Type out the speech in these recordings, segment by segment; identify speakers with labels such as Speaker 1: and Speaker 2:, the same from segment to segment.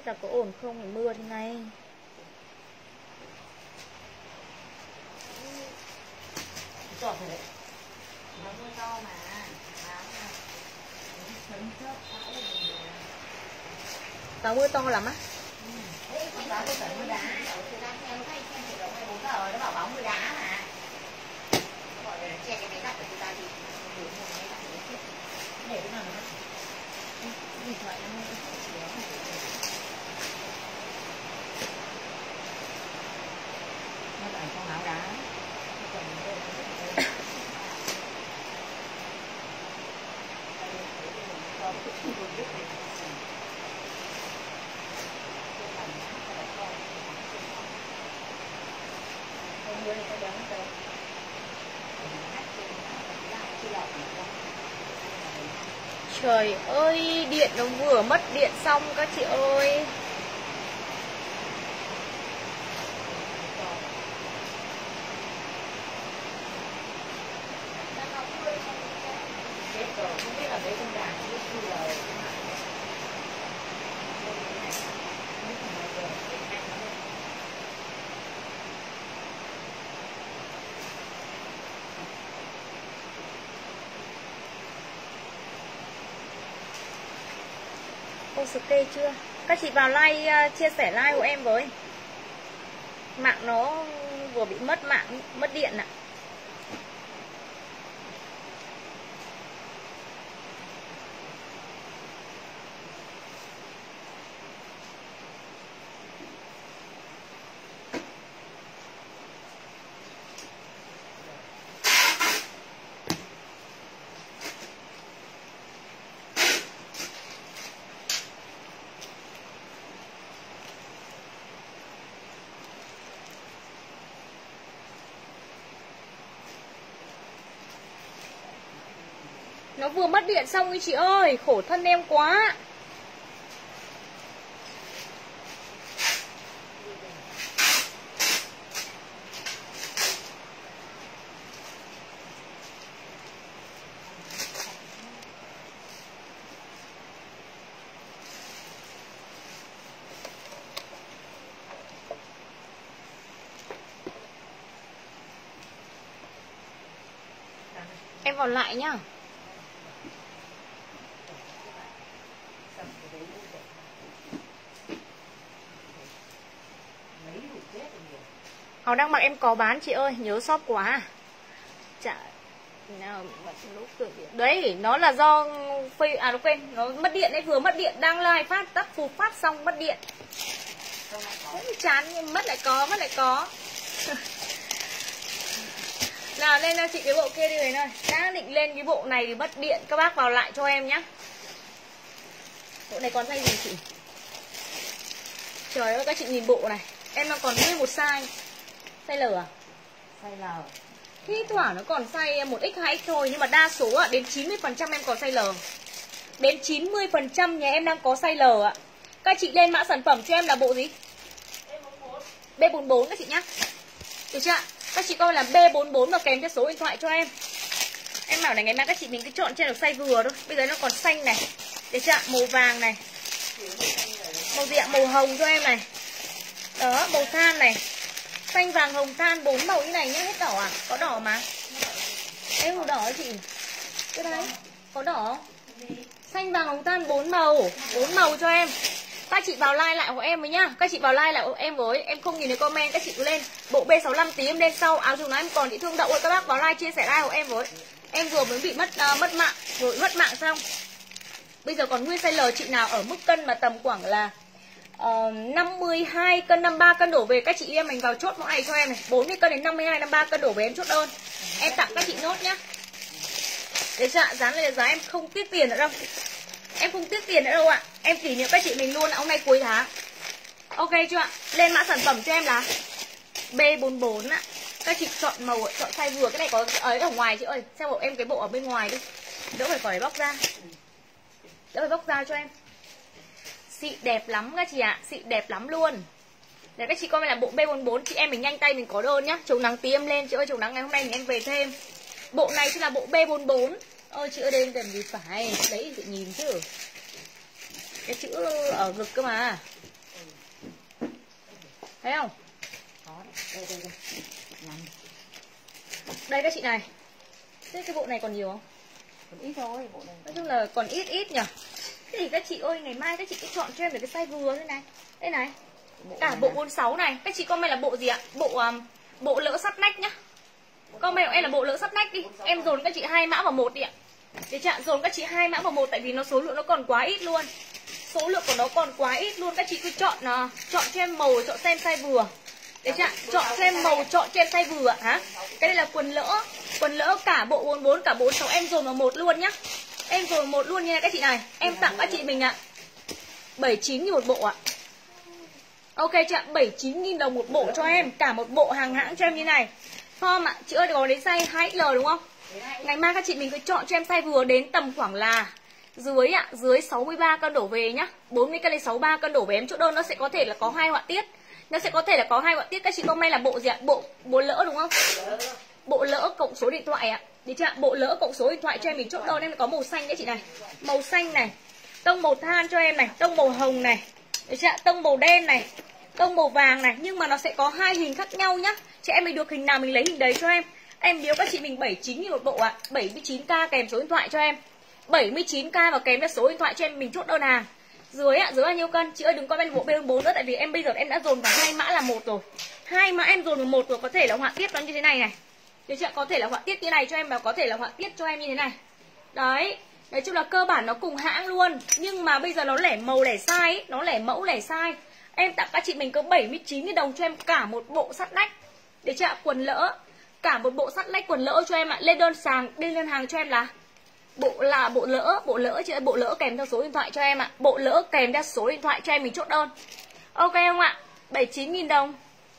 Speaker 1: biết là có ổn không, mưa thế này.
Speaker 2: Giọt rồi đấy. Nó mưa to mà.
Speaker 1: Tao mưa to lắm á.
Speaker 2: Đấy, con báo tôi mưa đá. Tôi đang xem thấy xem chỉ độ 24 giờ nó bảo báo mưa đá mà. Nó gọi là che cái máy giặt của chúng ta đi. Để một máy giặt để chết. Để cái nào nó điện thoại nó mua cái gì đó. Nó ở trong áo đá.
Speaker 1: Trời ơi, điện nó vừa mất điện xong các chị ơi.
Speaker 2: Không biết là mấy con gà biết chưa rồi.
Speaker 1: Ok chưa? Các chị vào like, chia sẻ like của em với. Mạng nó vừa bị mất mạng, mất điện ạ. Nó vừa mất điện xong ý chị ơi, khổ thân em quá. Em vào lại nhá. Họ đang mặc em có bán chị ơi, nhớ shop quá. Chả nào lúc đấy, nó là do nó quên, nó mất điện đấy, vừa mất điện đang live phát tắt phụt phát xong mất điện. Chán nhưng mất lại có. Nào lên cho chị cái bộ kia đi rồi ơi. Đang định lên cái bộ này thì mất điện, các bác vào lại cho em nhá. Bộ này còn size gì chị? Trời ơi các chị nhìn bộ này, em đang còn nguyên một size. Size L à?
Speaker 2: Size L.
Speaker 1: Thi thoảng nó còn size 1X 2X thôi, nhưng mà đa số ạ, đến 90% em có size L. Đến 90% nhà em đang có size L ạ. Các chị lên mã sản phẩm cho em là bộ gì? B44 các chị nhá. Được chưa ạ? Các chị coi là B44 và kèm theo số điện thoại cho em. Em bảo này ngày mai các chị mình cứ chọn trên được size vừa thôi. Bây giờ nó còn xanh này. Được chưa ạ? Màu vàng này. Màu gì ạ? Màu hồng cho em này. Đó, màu than này. Xanh vàng hồng than 4 màu như này nhá, hết đỏ à? Có đỏ mà. Em màu đỏ ấy chị. Cái đấy, có đỏ không? Xanh vàng hồng than 4 màu cho em. Các chị vào like lại của em với nhá. Các chị vào like lại của em với. Em không nhìn thấy comment, các chị cứ lên. Bộ B65 tí em lên sau. Áo dùng nó em còn chị thương đậu ơi. Các bác vào like chia sẻ like của em với. Em vừa mới bị mất mạng. Rồi mất mạng xong. Bây giờ còn nguyên size L chị nào ở mức cân mà tầm khoảng là 52 cân, 53 cân đổ về, các chị em mình vào chốt mẫu này cho em này. 40 cân đến 52, 53 cân đổ về em chốt đơn. Em tặng các chị nốt nhá. Đấy chưa ạ? Giá này là giá em không tiếc tiền nữa đâu. Em không tiếc tiền nữa đâu ạ. Em kỷ niệm các chị mình luôn hôm nay cuối tháng. Ok chưa ạ? Lên mã sản phẩm cho em là B44 ạ. Các chị chọn màu, chọn size vừa. Cái này có ấy ở ngoài chị ơi. Xem hộ em cái bộ ở bên ngoài đi. Đỡ phải bóc ra. Đỡ phải bóc ra cho em. Xị đẹp lắm các chị ạ. Xị đẹp lắm luôn. Để các chị coi là bộ B44. Chị em mình nhanh tay mình có đơn nhá. Chống nắng tí em lên. Chị ơi chống nắng ngày hôm nay mình em về thêm. Bộ này chính là bộ B44. Ôi chị ơi đây cần gì phải. Đấy chị nhìn chứ. Cái chữ ở ngực cơ mà. Thấy không?
Speaker 2: Có đây.
Speaker 1: Đây các chị này. Thế cái bộ này còn nhiều không?
Speaker 2: Còn ít thôi, bộ này.
Speaker 1: Nói chung là còn ít nhỉ. Thế thì các chị ơi, ngày mai các chị cứ chọn cho em được cái size vừa thế này. Đây này. Cả bộ 46 này. Các chị comment là bộ gì ạ? Bộ lỡ sắt nách nhá. Comment của em là bộ lỡ sắt nách đi. Em dồn các chị 2 mã vào một đi ạ. Để chặn dồn các chị 2 mã vào một, tại vì nó số lượng nó còn quá ít luôn. Số lượng của nó còn quá ít luôn. Các chị cứ chọn cho em màu, chọn xem size vừa. Để chặn chọn cho em màu, chọn cho em size vừa ạ. Hả? Cái đây là quần lỡ cả bộ 44 cả bộ 46 em dồn vào một luôn nhá. Em dồn một luôn nha các chị này. Em tặng các chị mình ạ 79.000 một bộ ạ. Ok chị ạ, 79.000 đồng một bộ cho em. Cả một bộ hàng hãng cho em như này. Form ạ, chị ơi có đến size 2XL đúng không? Ngày mai các chị mình cứ chọn cho em size vừa đến tầm khoảng là dưới ạ, dưới 63 cân đổ về nhá. 40 cân đến 63 cân đổ về em chốt đơn nó sẽ có thể là có 2 họa tiết. Nó sẽ có thể là có 2 họa tiết. Các chị comment là bộ gì ạ? Bộ lỡ đúng không? Bộ lỡ cộng số điện thoại ạ. Đi chưa ạ? Bộ lỡ cộng số điện thoại cho em mình chốt đơn em có màu xanh các chị này. Màu xanh này. Tông màu than cho em này, tông màu hồng này. Được chưa ạ? Tông màu đen này, tông màu vàng này, nhưng mà nó sẽ có 2 hình khác nhau nhá. Chị em mình được hình nào mình lấy hình đấy cho em. Em biếu các chị mình 79.000 một bộ ạ. 79k kèm số điện thoại cho em. 79k và kèm theo số điện thoại cho em mình chốt đơn hàng. Dưới ạ, dưới bao nhiêu cân? Chị ơi đừng comment bộ B4 nữa, tại vì em bây giờ em đã dồn vào 2 mã là một rồi. 2 mã em dồn vào một rồi, có thể là họa tiết nó như thế này này. Được chưa? Có thể là họa tiết như này cho em và có thể là họa tiết cho em như thế này. Đấy. Nói chung là cơ bản nó cùng hãng luôn. Nhưng mà bây giờ nó lẻ màu lẻ size ấy. Nó lẻ mẫu lẻ size. Em tặng các chị mình có 79.000 đồng cho em cả một bộ sắt nách. Để chưa ạ? Quần lỡ. Cả một bộ sắt nách quần lỡ cho em ạ. Lên đơn hàng cho em là bộ lỡ chị ơi, bộ lỡ kèm theo số điện thoại cho em ạ. Bộ lỡ kèm theo số điện thoại cho em mình chốt đơn. Ok không ạ? 79.000 đồng.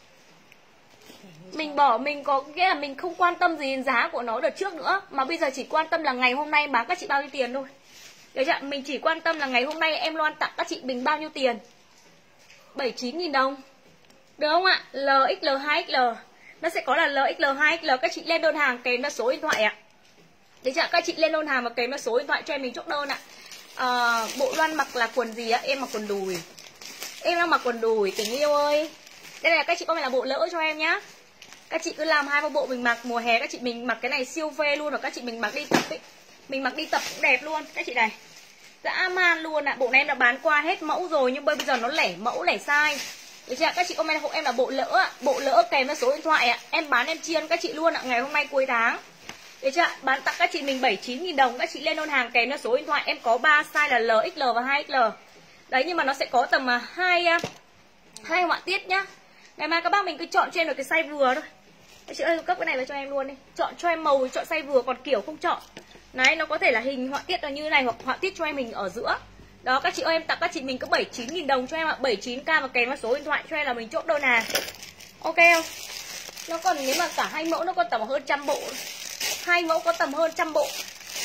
Speaker 1: Mình có nghĩa là mình không quan tâm gì đến giá của nó đợt trước nữa, mà bây giờ chỉ quan tâm là ngày hôm nay bán các chị bao nhiêu tiền thôi. Được chưa? Mình chỉ quan tâm là ngày hôm nay em Loan tặng các chị mình bao nhiêu tiền. 79.000 đồng. Được không ạ? LXL 2XL. Nó sẽ có là LXL 2XL. Các chị lên đơn hàng kèm theo số điện thoại ạ. Được chưa? Các chị lên đơn hàng và kèm theo số điện thoại cho em mình chốt đơn ạ. Bộ Loan mặc là quần gì ạ? Em mặc quần đùi. Em đang mặc quần đùi tình yêu ơi. Đây là các chị comment là bộ lỡ cho em nhá. Các chị cứ làm 2 bộ mình mặc mùa hè, các chị mình mặc cái này siêu phê luôn, rồi các chị mình mặc đi tập ấy. Mình mặc đi tập cũng đẹp luôn các chị này. Dã man luôn ạ. Bộ này em đã bán qua hết mẫu rồi, nhưng bây giờ nó lẻ mẫu lẻ size. Được chưa? Các chị comment hộ em là bộ lỡ ạ. Bộ lỡ kèm với số điện thoại ạ. Em bán em chiên các chị luôn ạ, ngày hôm nay cuối tháng. Được chưa? Bán tặng các chị mình 79.000 đồng. Các chị lên đơn hàng kèm với số điện thoại. Em có 3 size là LXL và 2XL. Đấy, nhưng mà nó sẽ có tầm 2 họa tiết nhá. Ngày mai các bác mình cứ chọn cho em được cái size vừa thôi. Chị ơi cấp cái này vào cho em luôn đi. Chọn cho em màu, chọn size vừa, còn kiểu không chọn. Đấy, nó có thể là hình họa tiết là như này, hoặc họa tiết cho em mình ở giữa. Đó các chị ơi, em tặng các chị mình có 79.000 đồng cho em ạ. 79k và kèm vào số điện thoại cho em là mình chốt đơn hàng. Ok không? Nó còn nếu mà cả 2 mẫu nó còn tầm hơn 100 bộ. 2 mẫu có tầm hơn 100 bộ.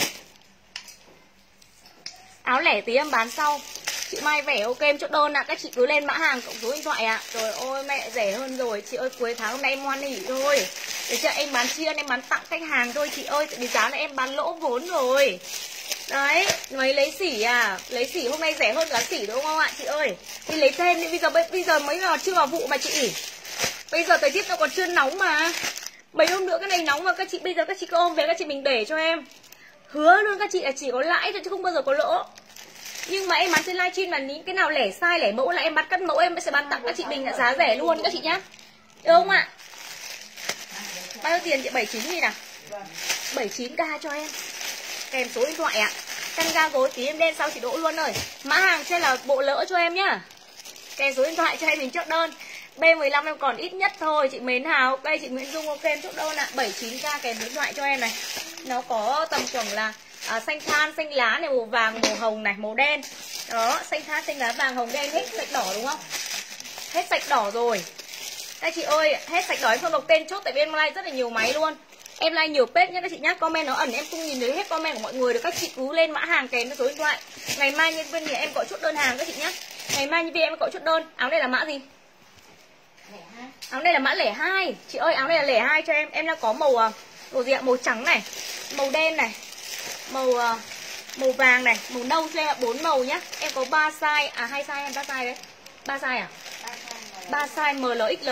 Speaker 1: Áo lẻ tí em bán sau. Chị Mai vẻ ok em chốt đơn ạ. Các chị cứ lên mã hàng cộng số điện thoại ạ. Trời ơi mẹ rẻ hơn rồi. Chị ơi cuối tháng hôm nay em hoan hỉ thôi. Để cho em bán chiên, em bán tặng khách hàng thôi chị ơi. Tại vì giá này em bán lỗ vốn rồi. Đấy, mấy lấy sỉ à. Lấy sỉ hôm nay rẻ hơn giá sỉ đúng không ạ chị ơi. Đi lấy thêm đi. Bây giờ mới là chưa vào vụ mà chị. Bây giờ thời tiết nó còn chưa nóng mà. Mấy hôm nữa cái này nóng mà các chị. Bây giờ các chị cứ ôm về các chị mình để cho em. Hứa luôn các chị là chỉ có lãi thôi chứ không bao giờ có lỗ. Nhưng mà em bán trên livestream là những cái nào lẻ size lẻ mẫu là em bán cắt mẫu, em sẽ bán tặng các chị mình là giá rẻ luôn các chị nhá. Được không ạ? Bao nhiêu tiền chị? 79.000 à? 79k cho em. Kèm số điện thoại ạ. Căn ga gối tí em đen sau chị Đỗ luôn rồi. Mã hàng trên là bộ lỡ cho em nhá. Kèm số điện thoại cho em mình chốt đơn. B15 em còn ít nhất thôi. Chị Mến Hào, đây chị Nguyễn Dung ok em chốt đơn ạ. 79k kèm số điện thoại cho em này. Nó có tầm khoảng là xanh than, xanh lá này, màu vàng, màu hồng này, màu đen. Đó, xanh than, xanh lá, vàng, hồng, đen, hết sạch đỏ đúng không? Hết sạch đỏ rồi. Các chị ơi, hết sạch đỏ em không đọc tên chốt tại vì em like rất là nhiều máy luôn. Em like nhiều page nhá các chị nhá, comment nó ẩn em không nhìn thấy hết comment của mọi người được. Các chị cứ lên mã hàng kèm với số điện thoại. Ngày mai nhân viên nhà em gọi chốt đơn hàng các chị nhá. Ngày mai nhân viên em gọi chốt đơn. Áo này là mã gì? Áo này là mã lẻ 2. Chị ơi áo này là lẻ 2 cho em. Em đang có màu gì ạ? Màu trắng này, màu đen này, màu vàng này, màu nâu cho em ạ, 4 màu nhá. Em có 3 size, 2 size hay 3 size đấy? 3 size à? 3 size ML XL.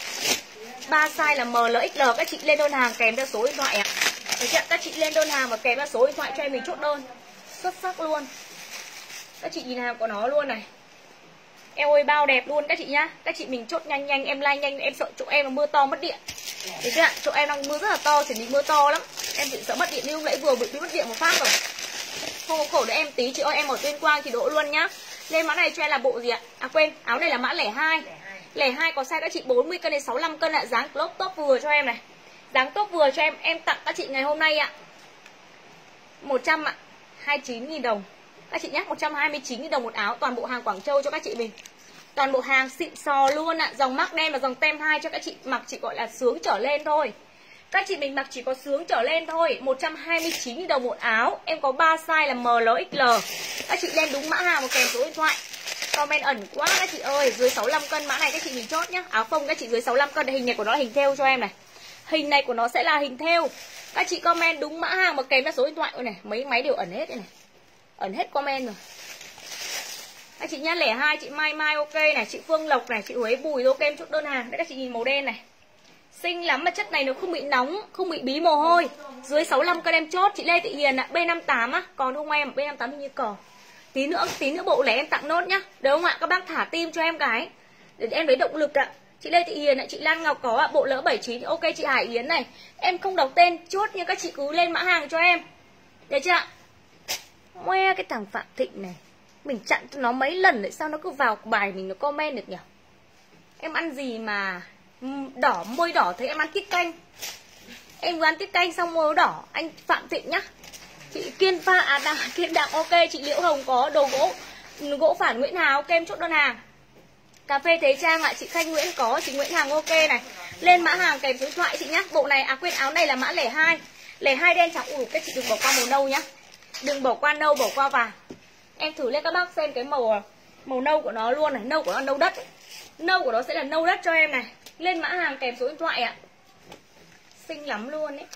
Speaker 1: 3 size là ML XL, các chị lên đơn hàng kèm theo số điện thoại ạ. Được chưa? Các chị lên đơn hàng và kèm theo số điện thoại cho em mình chốt đơn. Xuất sắc luôn. Các chị nhìn hàng của nó luôn này. Eo ơi bao đẹp luôn các chị nhá. Các chị mình chốt nhanh nhanh, em like nhanh, em sợ chỗ em nó mưa to mất điện. Được chưa? Chỗ em đang mưa rất là to, chuẩn bị mưa to lắm. Em chỉ sợ mất điện, nhưng lúc nãy vừa bị mất điện một phát rồi. Không có khổ để em tí chị ơi, em ở Tuyên Quang thì đỗ luôn nhá. Lên mã này cho em là bộ gì ạ? À quên, áo này là mã 02. 02 có size các chị 40 cân đến 65 cân ạ, dáng crop top vừa cho em này. Dáng top vừa cho em tặng các chị ngày hôm nay ạ. 100 ạ, 29.000 đồng. Các chị nhé, 129.000 đồng một áo, toàn bộ hàng Quảng Châu cho các chị mình. Toàn bộ hàng xịn sò luôn ạ, dòng mác đen và dòng tem 2 cho các chị mặc chỉ gọi là sướng trở lên thôi. Các chị mình mặc chỉ có sướng trở lên thôi. 129.000 đồng một áo. Em có 3 size là ML, XL. Các chị lên đúng mã hàng và kèm số điện thoại. Comment ẩn quá các chị ơi. Dưới 65 cân mã này các chị mình chốt nhá. Áo phông các chị dưới 65 cân. Hình này của nó là hình thêu cho em này. Hình này của nó sẽ là hình thêu. Các chị comment đúng mã hàng và kèm theo số điện thoại. Ôi này, mấy máy đều ẩn hết đây này. Ẩn hết comment rồi. Các chị nhá, 02 chị Mai Mai ok này, chị Phương Lộc này, chị Huế Bùi ok em chốt đơn hàng. Đấy các chị nhìn màu đen này. Xinh lắm mà chất này nó không bị nóng, không bị bí mồ hôi. Dưới 65 cân em chốt. Chị Lê Thị Hiền ạ, B58 á, còn không em, B58 như cỏ. Tí nữa bộ lẻ em tặng nốt nhá. Được không ạ? Các bác thả tim cho em cái để em lấy động lực ạ. Chị Lê Thị Hiền ạ, chị Lan Ngọc có ạ, bộ lỡ 79 ok chị Hải Yến này. Em không đọc tên chốt nhưng các chị cứ lên mã hàng cho em. Được chưa ạ? Ngoe cái thằng Phạm Thịnh này. Mình chặn cho nó mấy lần tại sao nó cứ vào bài mình nó comment được nhỉ? Em ăn gì mà đỏ, môi đỏ thấy em ăn tiết canh. Em vừa ăn tiết canh xong môi đỏ. Anh Phạm Thịnh nhá. Chị Kiên Pha Kiên Đặng ok. Chị Liễu Hồng có đồ gỗ phản Nguyễn Hào kem chốt đơn hàng. Cà phê Thế Trang ạ, chị Khanh Nguyễn có, chị Nguyễn Hằng ok này. Lên mã hàng kèm số điện thoại chị nhá. Bộ này quên, áo này là mã 02. 02 đen trắng. Các chị đừng bỏ qua màu nâu nhá. Đừng bỏ qua nâu, bỏ qua vàng. Em thử lên các bác xem cái màu nâu của nó luôn này. Nâu của nó là nâu đất ấy. Nâu của nó sẽ là nâu đất cho em này. Lên mã hàng kèm số điện thoại ạ. Xinh lắm luôn ấy.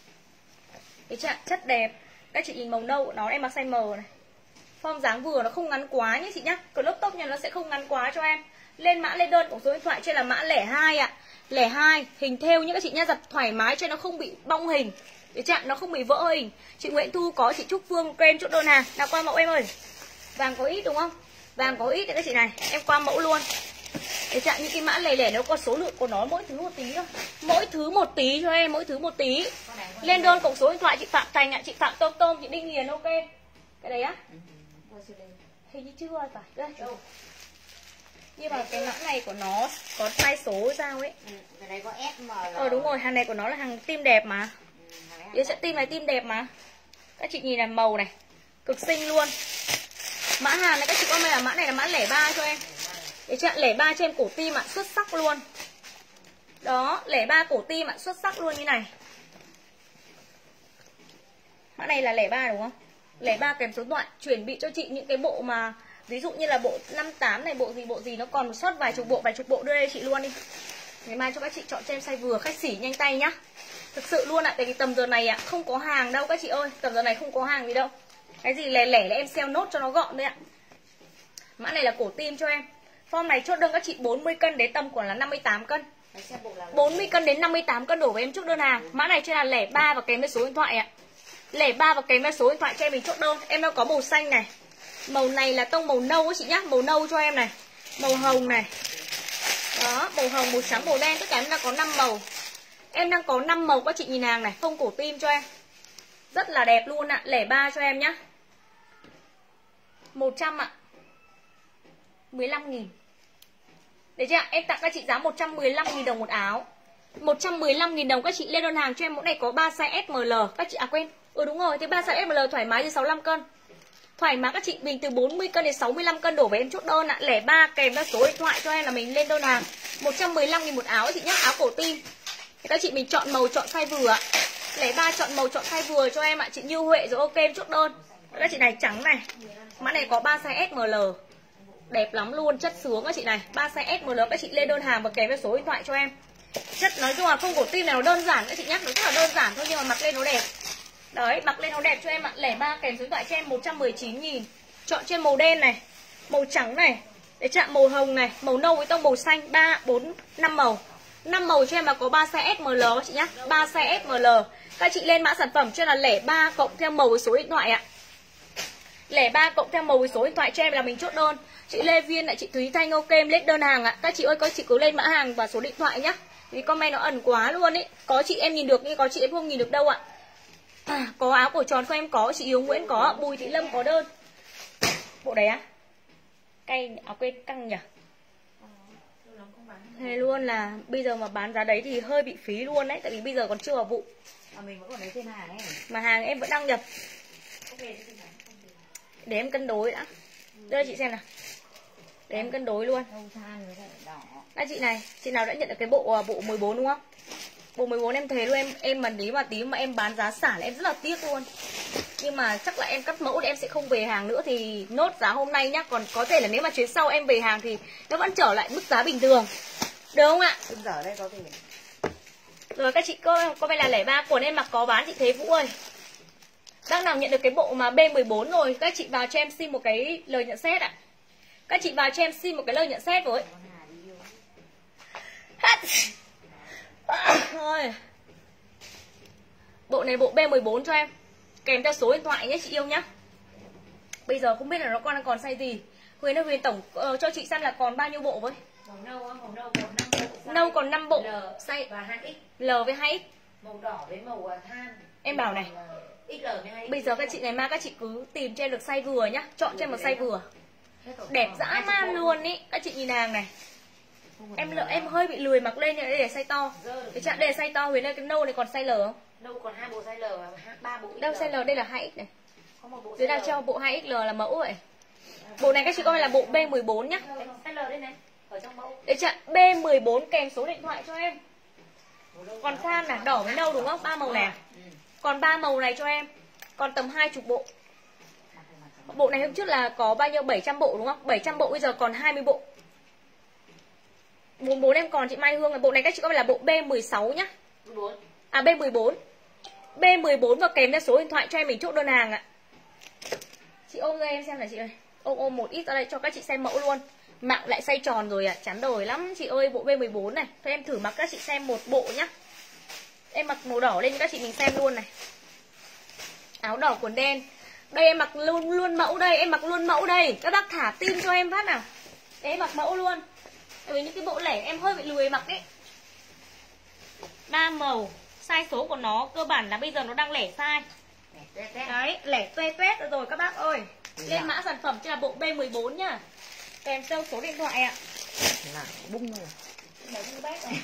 Speaker 1: Cái chất đẹp. Các chị nhìn màu nâu của nó em mặc size M này. Form dáng vừa, nó không ngắn quá nhé chị nhá. Crop top nha, nó sẽ không ngắn quá cho em. Lên mã lên đơn của số điện thoại trên là mã 02 ạ. 02 hình thêu nhé các chị nhá, giặt thoải mái cho nó không bị bong hình. Để chặn nó không bị vỡ hình. Chị Nguyễn Thu có, chị Trúc Phương kem chốt đơn hàng. Nào qua mẫu em ơi. Vàng có ít đúng không? Vàng có ít đấy các chị này. Em qua mẫu luôn. Để chặn những cái mã lẻ lẻ nó có số lượng của nó mỗi thứ một tí thôi. Mỗi thứ một tí cho em, mỗi thứ một tí. Lên đơn cộng số điện thoại chị Phạm Thành ạ, chị Phạm Tôm Tôm, chị Đinh Hiền ok. Cái đấy á? Hình như chưa phải. Đây. Nhưng mà cái mã này của nó có size số sao ấy.
Speaker 2: Cái này có SM.
Speaker 1: Đúng rồi, hàng này của nó là hàng tim đẹp mà. Đây sẽ tim này tim đẹp mà. Các chị nhìn là màu này. Cực xinh luôn. Mã hàng này các chị comment là mã này là mã 03 cho em. Để chặn 03 trên cổ tim ạ, xuất sắc luôn. Đó, 03 cổ tim ạ, xuất sắc luôn như này. Mã này là 03 đúng không? 03 kèm số điện thoại, chuẩn bị cho chị những cái bộ mà ví dụ như là bộ 58 này, bộ gì nó còn sót vài chục bộ đưa đây chị luôn đi. Ngày mai cho các chị chọn cho em size vừa, khách sỉ nhanh tay nhá. Thực sự luôn ạ, tại vì tầm giờ này không có hàng đâu các chị ơi, tầm giờ này không có hàng gì đâu. Cái gì lẻ lẻ là em sell nốt cho nó gọn đấy ạ. Mã này là cổ tim cho em. Form này chốt đơn các chị 40 cân đến tầm khoảng là 58 cân. 40 cân đến 58 cân đổ với em chốt đơn hàng. Mã này trên là 03 và kèm với số điện thoại ạ. 03 và kèm với số điện thoại cho em mình chốt đơn. Em đang có màu xanh này. Màu này là tông màu nâu ấy chị nhá, màu nâu cho em này. Màu hồng này. Đó, màu hồng, màu trắng, màu đen, tất cả em đang có 5 màu. Em đang có 5 màu các chị nhìn hàng này, phông cổ tim cho em. Rất là đẹp luôn ạ, 03 cho em nhá. 100 ạ. 15.000. Đấy chưa? Em tặng các chị giá 115.000 đồng một áo. 115.000 đồng các chị lên đơn hàng cho em. Mẫu này có 3 size SML. Các chị quên. Đúng rồi, thế 3 size SML thoải mái đến 65 cân. Thoải mái các chị mình từ 40 cân đến 65 cân đổ với em chốt đơn ạ. 03 kèm theo số điện thoại cho em là mình lên đơn hàng. 115.000 một áo chị nhá, áo cổ tim. Thì các chị mình chọn màu chọn size vừa ạ. 03 chọn màu chọn size vừa cho em ạ. Chị Như Huệ rồi ok em chốt đơn. Các chị này trắng này. Mã này có 3 size SML. Đẹp lắm luôn, chất sướng các chị này. 3 size SML các chị lên đơn hàng và kèm với số điện thoại cho em. Chất nói chung là không cổ tim này nó đơn giản các chị nhắc, nó rất là đơn giản thôi nhưng mà mặc lên nó đẹp. Đấy, mặc lên nó đẹp cho em ạ. 03 kèm số điện thoại cho em 119.000. Chọn trên màu đen này, màu trắng này, Để chạm màu hồng này, màu nâu với tông màu xanh, 3, 4, 5 màu. 5 màu cho em mà có 3 size SML các chị nhá. 3 size SML. Các chị lên mã sản phẩm cho là lẻ 3 cộng theo màu với số điện thoại ạ. Lẻ 3 cộng theo màu với số điện thoại cho em là mình chốt đơn. Chị Lê Viên lại chị Thúy Thanh ok em lết đơn hàng ạ. Các chị ơi, các chị cứ lên mã hàng và số điện thoại nhá. Vì comment nó ẩn quá luôn ý. Có chị em nhìn được nhưng có chị em không nhìn được đâu ạ. Có áo cổ tròn không em có, chị Yếu Nguyễn có, Bùi Thị Lâm có đơn. Bộ đấy á? Cây áo cây căng nhỉ? Thế luôn là bây giờ mà bán giá đấy thì hơi bị phí luôn đấy. Tại vì bây giờ còn chưa vào vụ.
Speaker 2: Mà mình vẫn còn lấy trên hàng ấy.
Speaker 1: Mà hàng em vẫn đang nhập. Để em cân đối đã. Đưa chị xem nào. Để em cân đối luôn. Đây chị này, chị nào đã nhận được cái bộ 14 đúng không? Bộ 14 em thấy luôn, em mà tí mà em bán giá xả là em rất là tiếc luôn. Nhưng mà chắc là em cắt mẫu thì em sẽ không về hàng nữa thì nốt giá hôm nay nhá. Còn có thể là nếu mà chuyến sau em về hàng thì nó vẫn trở lại mức giá bình thường. Được không ạ?
Speaker 2: Giờ đây có thể.
Speaker 1: Rồi các chị có phải là lẻ 3 quần em mặc có bán chị Thế Vũ ơi. Đang nào nhận được cái bộ mà B14 rồi, các chị vào cho em xin một cái lời nhận xét ạ. Các chị vào cho em xin một cái lời nhận xét với. Thôi. Bộ này bộ B14 cho em. Kèm theo số điện thoại nhé chị yêu nhá. Bây giờ không biết là nó còn size gì. Huyền ơi, Huyền tổng cho chị xem là còn bao nhiêu bộ với.
Speaker 2: Màu nâu còn 5 bộ.
Speaker 1: Nâu còn 5 bộ.
Speaker 2: L
Speaker 1: size
Speaker 2: và 2X.
Speaker 1: L với 2X.
Speaker 2: Màu đỏ với màu than.
Speaker 1: Em bảo này.
Speaker 2: XL với 2X.
Speaker 1: Bây giờ các chị ngày mai các chị cứ tìm cho em được size vừa nhá. Chọn cho em một size vừa. Đẹp dã man luôn ý. Các chị nhìn hàng này. Em hơi bị lười mặc lên, đây để size to. Cái chặn đây là size to. Huyền ơi, cái nâu này còn size L không?
Speaker 2: Nâu còn 2 bộ size L và 3 bộ XL.
Speaker 1: Đâu size L đây là 2X này.
Speaker 2: Có một bộ
Speaker 1: Đây là cho bộ 2XL là mẫu vậy. Bộ này các chị coi là bộ B14 nhá.
Speaker 2: size L đây này, ở trong mẫu.
Speaker 1: Để chặn B14 kèm số điện thoại cho em. Còn than là đỏ với nâu đúng không? 3 màu này. Còn 3 màu này cho em. Còn tầm 20 bộ. Bộ này hôm trước là có bao nhiêu 700 bộ đúng không? 700 bộ bây giờ còn 20 bộ. 44 em còn chị Mai Hương. Bộ này các chị coi là bộ B16 nhá. À B14. B14 và kèm theo số điện thoại cho em mình chốt đơn hàng ạ. Chị ôm ra em xem là chị ơi. Ôm một ít ra đây cho các chị xem mẫu luôn. Mạng lại xoay tròn rồi ạ, chán đời lắm chị ơi. Bộ B14 này, thôi em thử mặc các chị xem một bộ nhá. Em mặc màu đỏ lên cho các chị mình xem luôn này. Áo đỏ quần đen. Đây em mặc luôn mẫu đây, em mặc luôn mẫu đây. Các bác thả tim cho em phát nào. Để em mặc mẫu luôn. Tại vì những cái bộ lẻ em hơi bị lười mặc đấy. 3 màu, size số của nó cơ bản là bây giờ nó đang lẻ size. Đấy, lẻ tuét rồi các bác ơi. Lên mã sản phẩm cho là bộ B14 nhá. Kèm theo số điện thoại ạ.
Speaker 2: Là bung rồi.
Speaker 1: Đấy, bung bét rồi.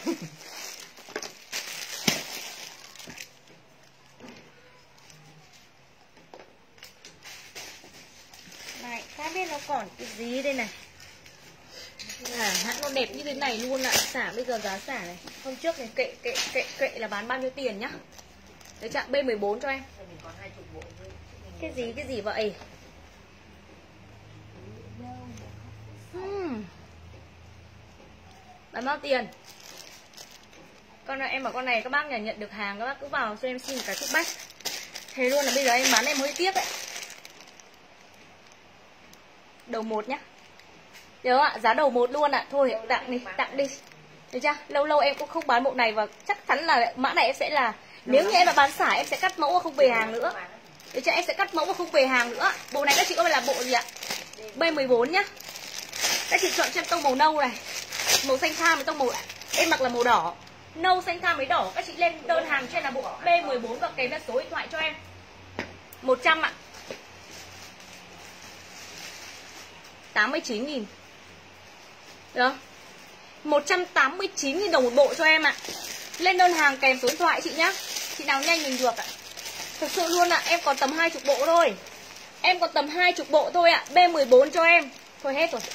Speaker 1: Này, các biết nó còn cái gì đây này. Hãng nó đẹp như thế này luôn ạ. Xả bây giờ giá xả này. Hôm trước này kệ là bán bao nhiêu tiền nhá. Đấy chạm B14 cho em. Cái gì vậy? Bán bao tiền? Con này em bảo con này các bác nhà nhận được hàng các bác cứ vào cho em xin một cái thuốc bách. Thế luôn là bây giờ em bán em hơi tiếc ấy. Đầu 1 nhá. Được ạ, giá đầu 1 luôn ạ. Thôi tặng đi. Được chưa? Lâu em cũng không bán bộ này và chắc chắn là mã này em sẽ là nếu như em mà bán xả em sẽ cắt mẫu và không về hàng nữa. Được chưa? Em sẽ cắt mẫu và không về hàng nữa. Bộ này các chị có phải là bộ gì ạ? B14 nhá. Các chị chọn cho em tông màu nâu này. Màu xanh tham với tông màu em mặc là màu đỏ. Nâu xanh tham với đỏ. Các chị lên đơn hàng cho em là bộ B14 và kèm theo số điện thoại cho em. 100 ạ. 89.000. Được không? 189.000 đồng một bộ cho em ạ. Lên đơn hàng kèm số điện thoại chị nhá. Chị nào nhanh mình được ạ. Thực sự luôn ạ, em còn tầm 20 bộ thôi. Em còn tầm 20 bộ thôi ạ. B14 cho em. Thôi hết rồi.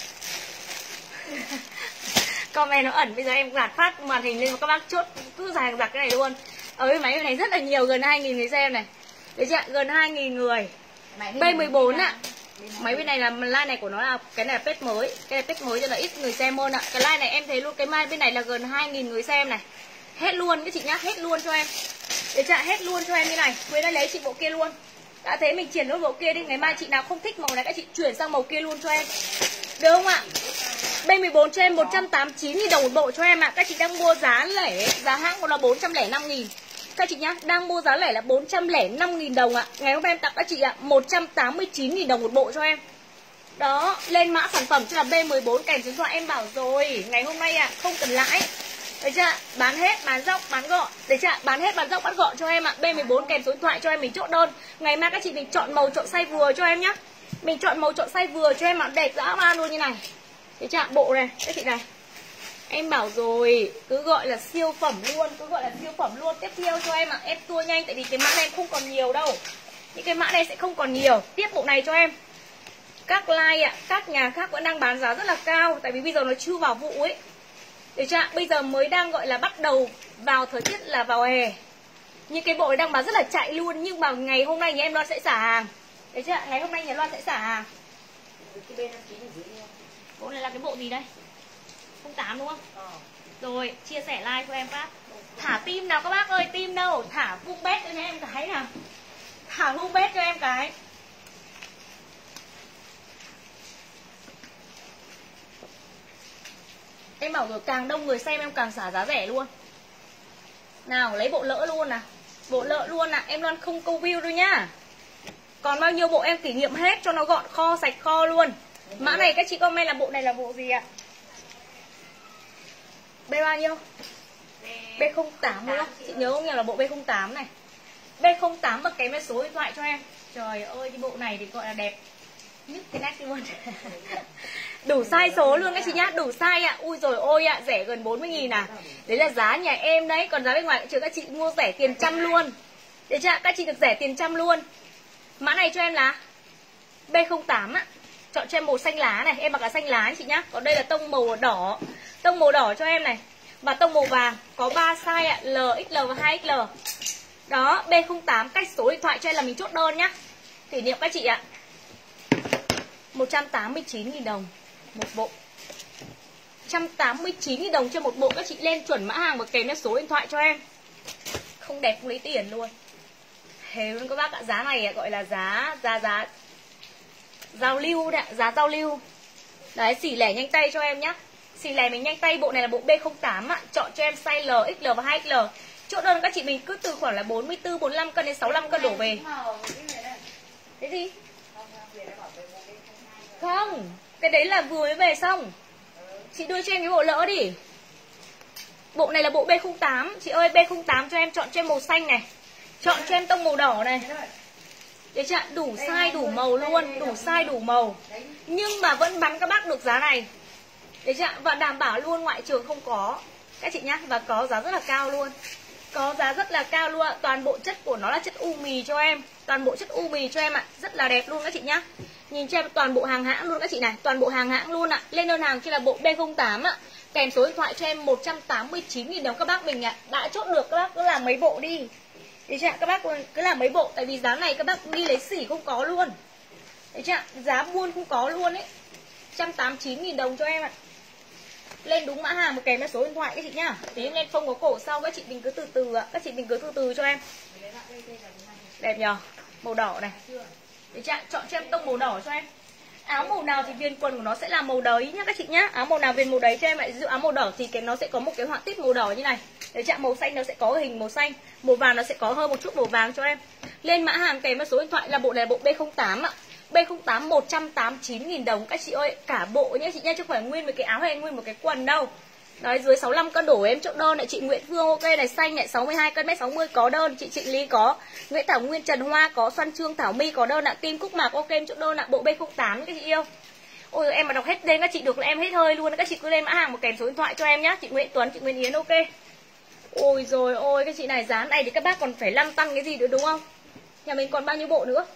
Speaker 1: Comment nó ẩn, bây giờ em gạt phát màn hình lên và các bác chốt cứ dài giặc cái này luôn. Ở cái máy này rất là nhiều, gần 2.000 người xem này. Đấy chưa? Gần 2.000 người. B14 ạ. Máy bên này là line này của nó là cái này là page mới. Cái này page mới cho là ít người xem hơn ạ. Cái line này em thấy luôn, cái line bên này là gần 2.000 người xem này. Hết luôn các chị nhá, hết luôn cho em. Để trả hết luôn cho em như này. Quên đã lấy chị bộ kia luôn. Đã thế mình chuyển luôn bộ kia đi. Ngày mai chị nào không thích màu này các chị chuyển sang màu kia luôn cho em. Được không ạ? B14 cho em 189.000 đồng một bộ cho em ạ. Các chị đang mua giá lẻ, giá hãng của nó 405.000. Các chị nhá, đang mua giá lẻ là 405.000 đồng ạ. Ngày hôm nay em tặng các chị ạ 189.000 đồng một bộ cho em. Đó, lên mã sản phẩm cho là B14 kèm số điện thoại em bảo rồi. Ngày hôm nay ạ, không cần lãi. Đấy chưa? Bán hết, bán dốc, bán gọn. Đấy chưa? Bán hết, bán dốc, bán gọn cho em ạ. B14 kèm số điện thoại cho em, mình chốt đơn. Ngày mai các chị mình chọn màu, chọn size vừa cho em nhá. Mình chọn màu, chọn size vừa cho em ạ, đẹp dã man luôn như này. Đấy chưa? Bộ này, các chị này. Em bảo rồi, cứ gọi là siêu phẩm luôn, cứ gọi là siêu phẩm luôn. Tiếp theo cho em ạ, em tua nhanh tại vì cái mã này em không còn nhiều đâu. Những cái mã này sẽ không còn nhiều. Tiếp bộ này cho em. Các like ạ, các nhà khác vẫn đang bán giá rất là cao. Tại vì bây giờ nó chưa vào vụ ấy. Được chưa? Bây giờ mới đang gọi là bắt đầu vào thời tiết là vào hè. Những cái bộ này đang bán rất là chạy luôn. Nhưng mà ngày hôm nay nhà em Loan sẽ xả hàng. Được chưa? Ngày hôm nay nhà Loan sẽ xả hàng. Bộ này là cái bộ gì đây? 08 đúng không? Rồi, chia sẻ like cho em phát. Thả tim nào các bác ơi, tim đâu? Thả vung bét cho em cái nào. Thả vung bét cho em cái. Em bảo rồi, càng đông người xem em càng xả giá rẻ luôn. Nào, lấy bộ lỡ luôn nào. Bộ lỡ luôn ạ, em Loan không câu view đâu nhá. Còn bao nhiêu bộ em kỷ niệm hết cho nó gọn kho, sạch kho luôn. Mã này các chị comment là bộ này là bộ gì ạ? B bao nhiêu? B08 đúng không? Chị nhớ không nhờ là bộ B08 này. B08 và kèm số điện thoại cho em. Trời ơi, cái bộ này thì gọi là đẹp nhất cái nách luôn. Đủ size số luôn các chị nhá, đủ size ạ. Ui rồi ôi ạ, rẻ gần 40.000 à. Đấy là giá nhà em đấy, còn giá bên ngoài chứ các chị mua rẻ tiền trăm luôn. Đấy chưa? Các chị được rẻ tiền trăm luôn. Mã này cho em là B08 á. Chọn cho em màu xanh lá này, em mặc là xanh lá chị nhá. Còn đây là tông màu đỏ. Tông màu đỏ cho em này. Và tông màu vàng, có 3 size ạ, L, XL và 2XL. Đó, B08 cách số điện thoại cho em là mình chốt đơn nhá. Kỷ niệm các chị ạ. 189.000 đồng một bộ. 189.000 đồng cho một bộ. Các chị lên chuẩn mã hàng và kèm theo số điện thoại cho em. Không đẹp không lấy tiền luôn. Thế luôn các bác ạ, giá này gọi là giá giao lưu đấy, giá giao lưu. Đấy, xỉ lẻ nhanh tay cho em nhá. Xỉ lẻ mình nhanh tay, bộ này là bộ B08 ạ. Chọn cho em size L, XL và 2XL. Chốt đơn các chị mình cứ từ khoảng là 44, 45 cân đến 65 cân đổ về. Cái gì? Không, cái đấy là vừa mới về xong. Chị đưa cho em cái bộ lỡ đi. Bộ này là bộ B08. Chị ơi, B08 cho em, chọn cho em màu xanh này. Chọn cho em tông màu đỏ này. Để chưa? Đủ size, đủ màu luôn. Đủ size, đủ màu. Nhưng mà vẫn bán các bác được giá này. Để chưa? Và đảm bảo luôn, ngoại trường không có. Các chị nhá. Và có giá rất là cao luôn. Có giá rất là cao luôn. Toàn bộ chất của nó là chất u mì cho em. Toàn bộ chất u mì cho em ạ. Rất là đẹp luôn các chị nhá. Nhìn cho em toàn bộ hàng hãng luôn các chị này. Toàn bộ hàng hãng luôn ạ. Lên đơn hàng cho là bộ B08 ạ. Kèm số điện thoại cho em 189.000 đồng các bác mình ạ. Đã chốt được các bác cứ làm mấy bộ đi. Đấy chưa? Các bác cứ làm mấy bộ. Tại vì giá này các bác đi lấy xỉ không có luôn. Đấy chưa? Giá buôn không có luôn ấy. 189.000 đồng cho em ạ. Lên đúng mã hàng một kèm theo số điện thoại các chị nhá. Tí em lên không có cổ sau, các chị mình cứ từ từ ạ. Các chị mình cứ từ từ cho em. Đẹp nhờ. Màu đỏ này. Đấy chưa? Chọn cho em tông màu đỏ cho em. Áo màu nào thì viền quần của nó sẽ là màu đấy nhá các chị nhá. Áo màu nào viền màu đấy cho em lại. Ví dụ áo màu đỏ thì nó sẽ có một cái họa tiết màu đỏ như này. Đấy chưa? Màu xanh nó sẽ có hình màu xanh. Màu vàng nó sẽ có hơn một chút màu vàng cho em. Lên mã hàng kèm với số điện thoại là bộ này là bộ B08 ạ. B08 189.000 đồng các chị ơi. Cả bộ nhá chị nhá, chứ không phải nguyên một cái áo hay nguyên một cái quần đâu. Đấy, dưới 65 cân đổ em chốt đơn này. Chị Nguyễn Phương ok này, xanh này, 62 cân, 1m60 có đơn. Chị Trịnh Lý có, Nguyễn Thảo Nguyên, Trần Hoa có, Xuân Trương, Thảo My có đơn ạ. Kim Cúc Mạc ok em chốt đơn ạ. Bộ B08 các chị yêu. Ôi em mà đọc hết tên các chị được là em hết hơi luôn. Các chị cứ lên mã hàng một kèm số điện thoại cho em nhá. Chị Nguyễn Tuấn, chị Nguyễn Yến ok. Ôi rồi ôi, các chị này giá này thì các bác còn phải lăn tăn cái gì nữa đúng không? Nhà mình còn bao nhiêu bộ nữa?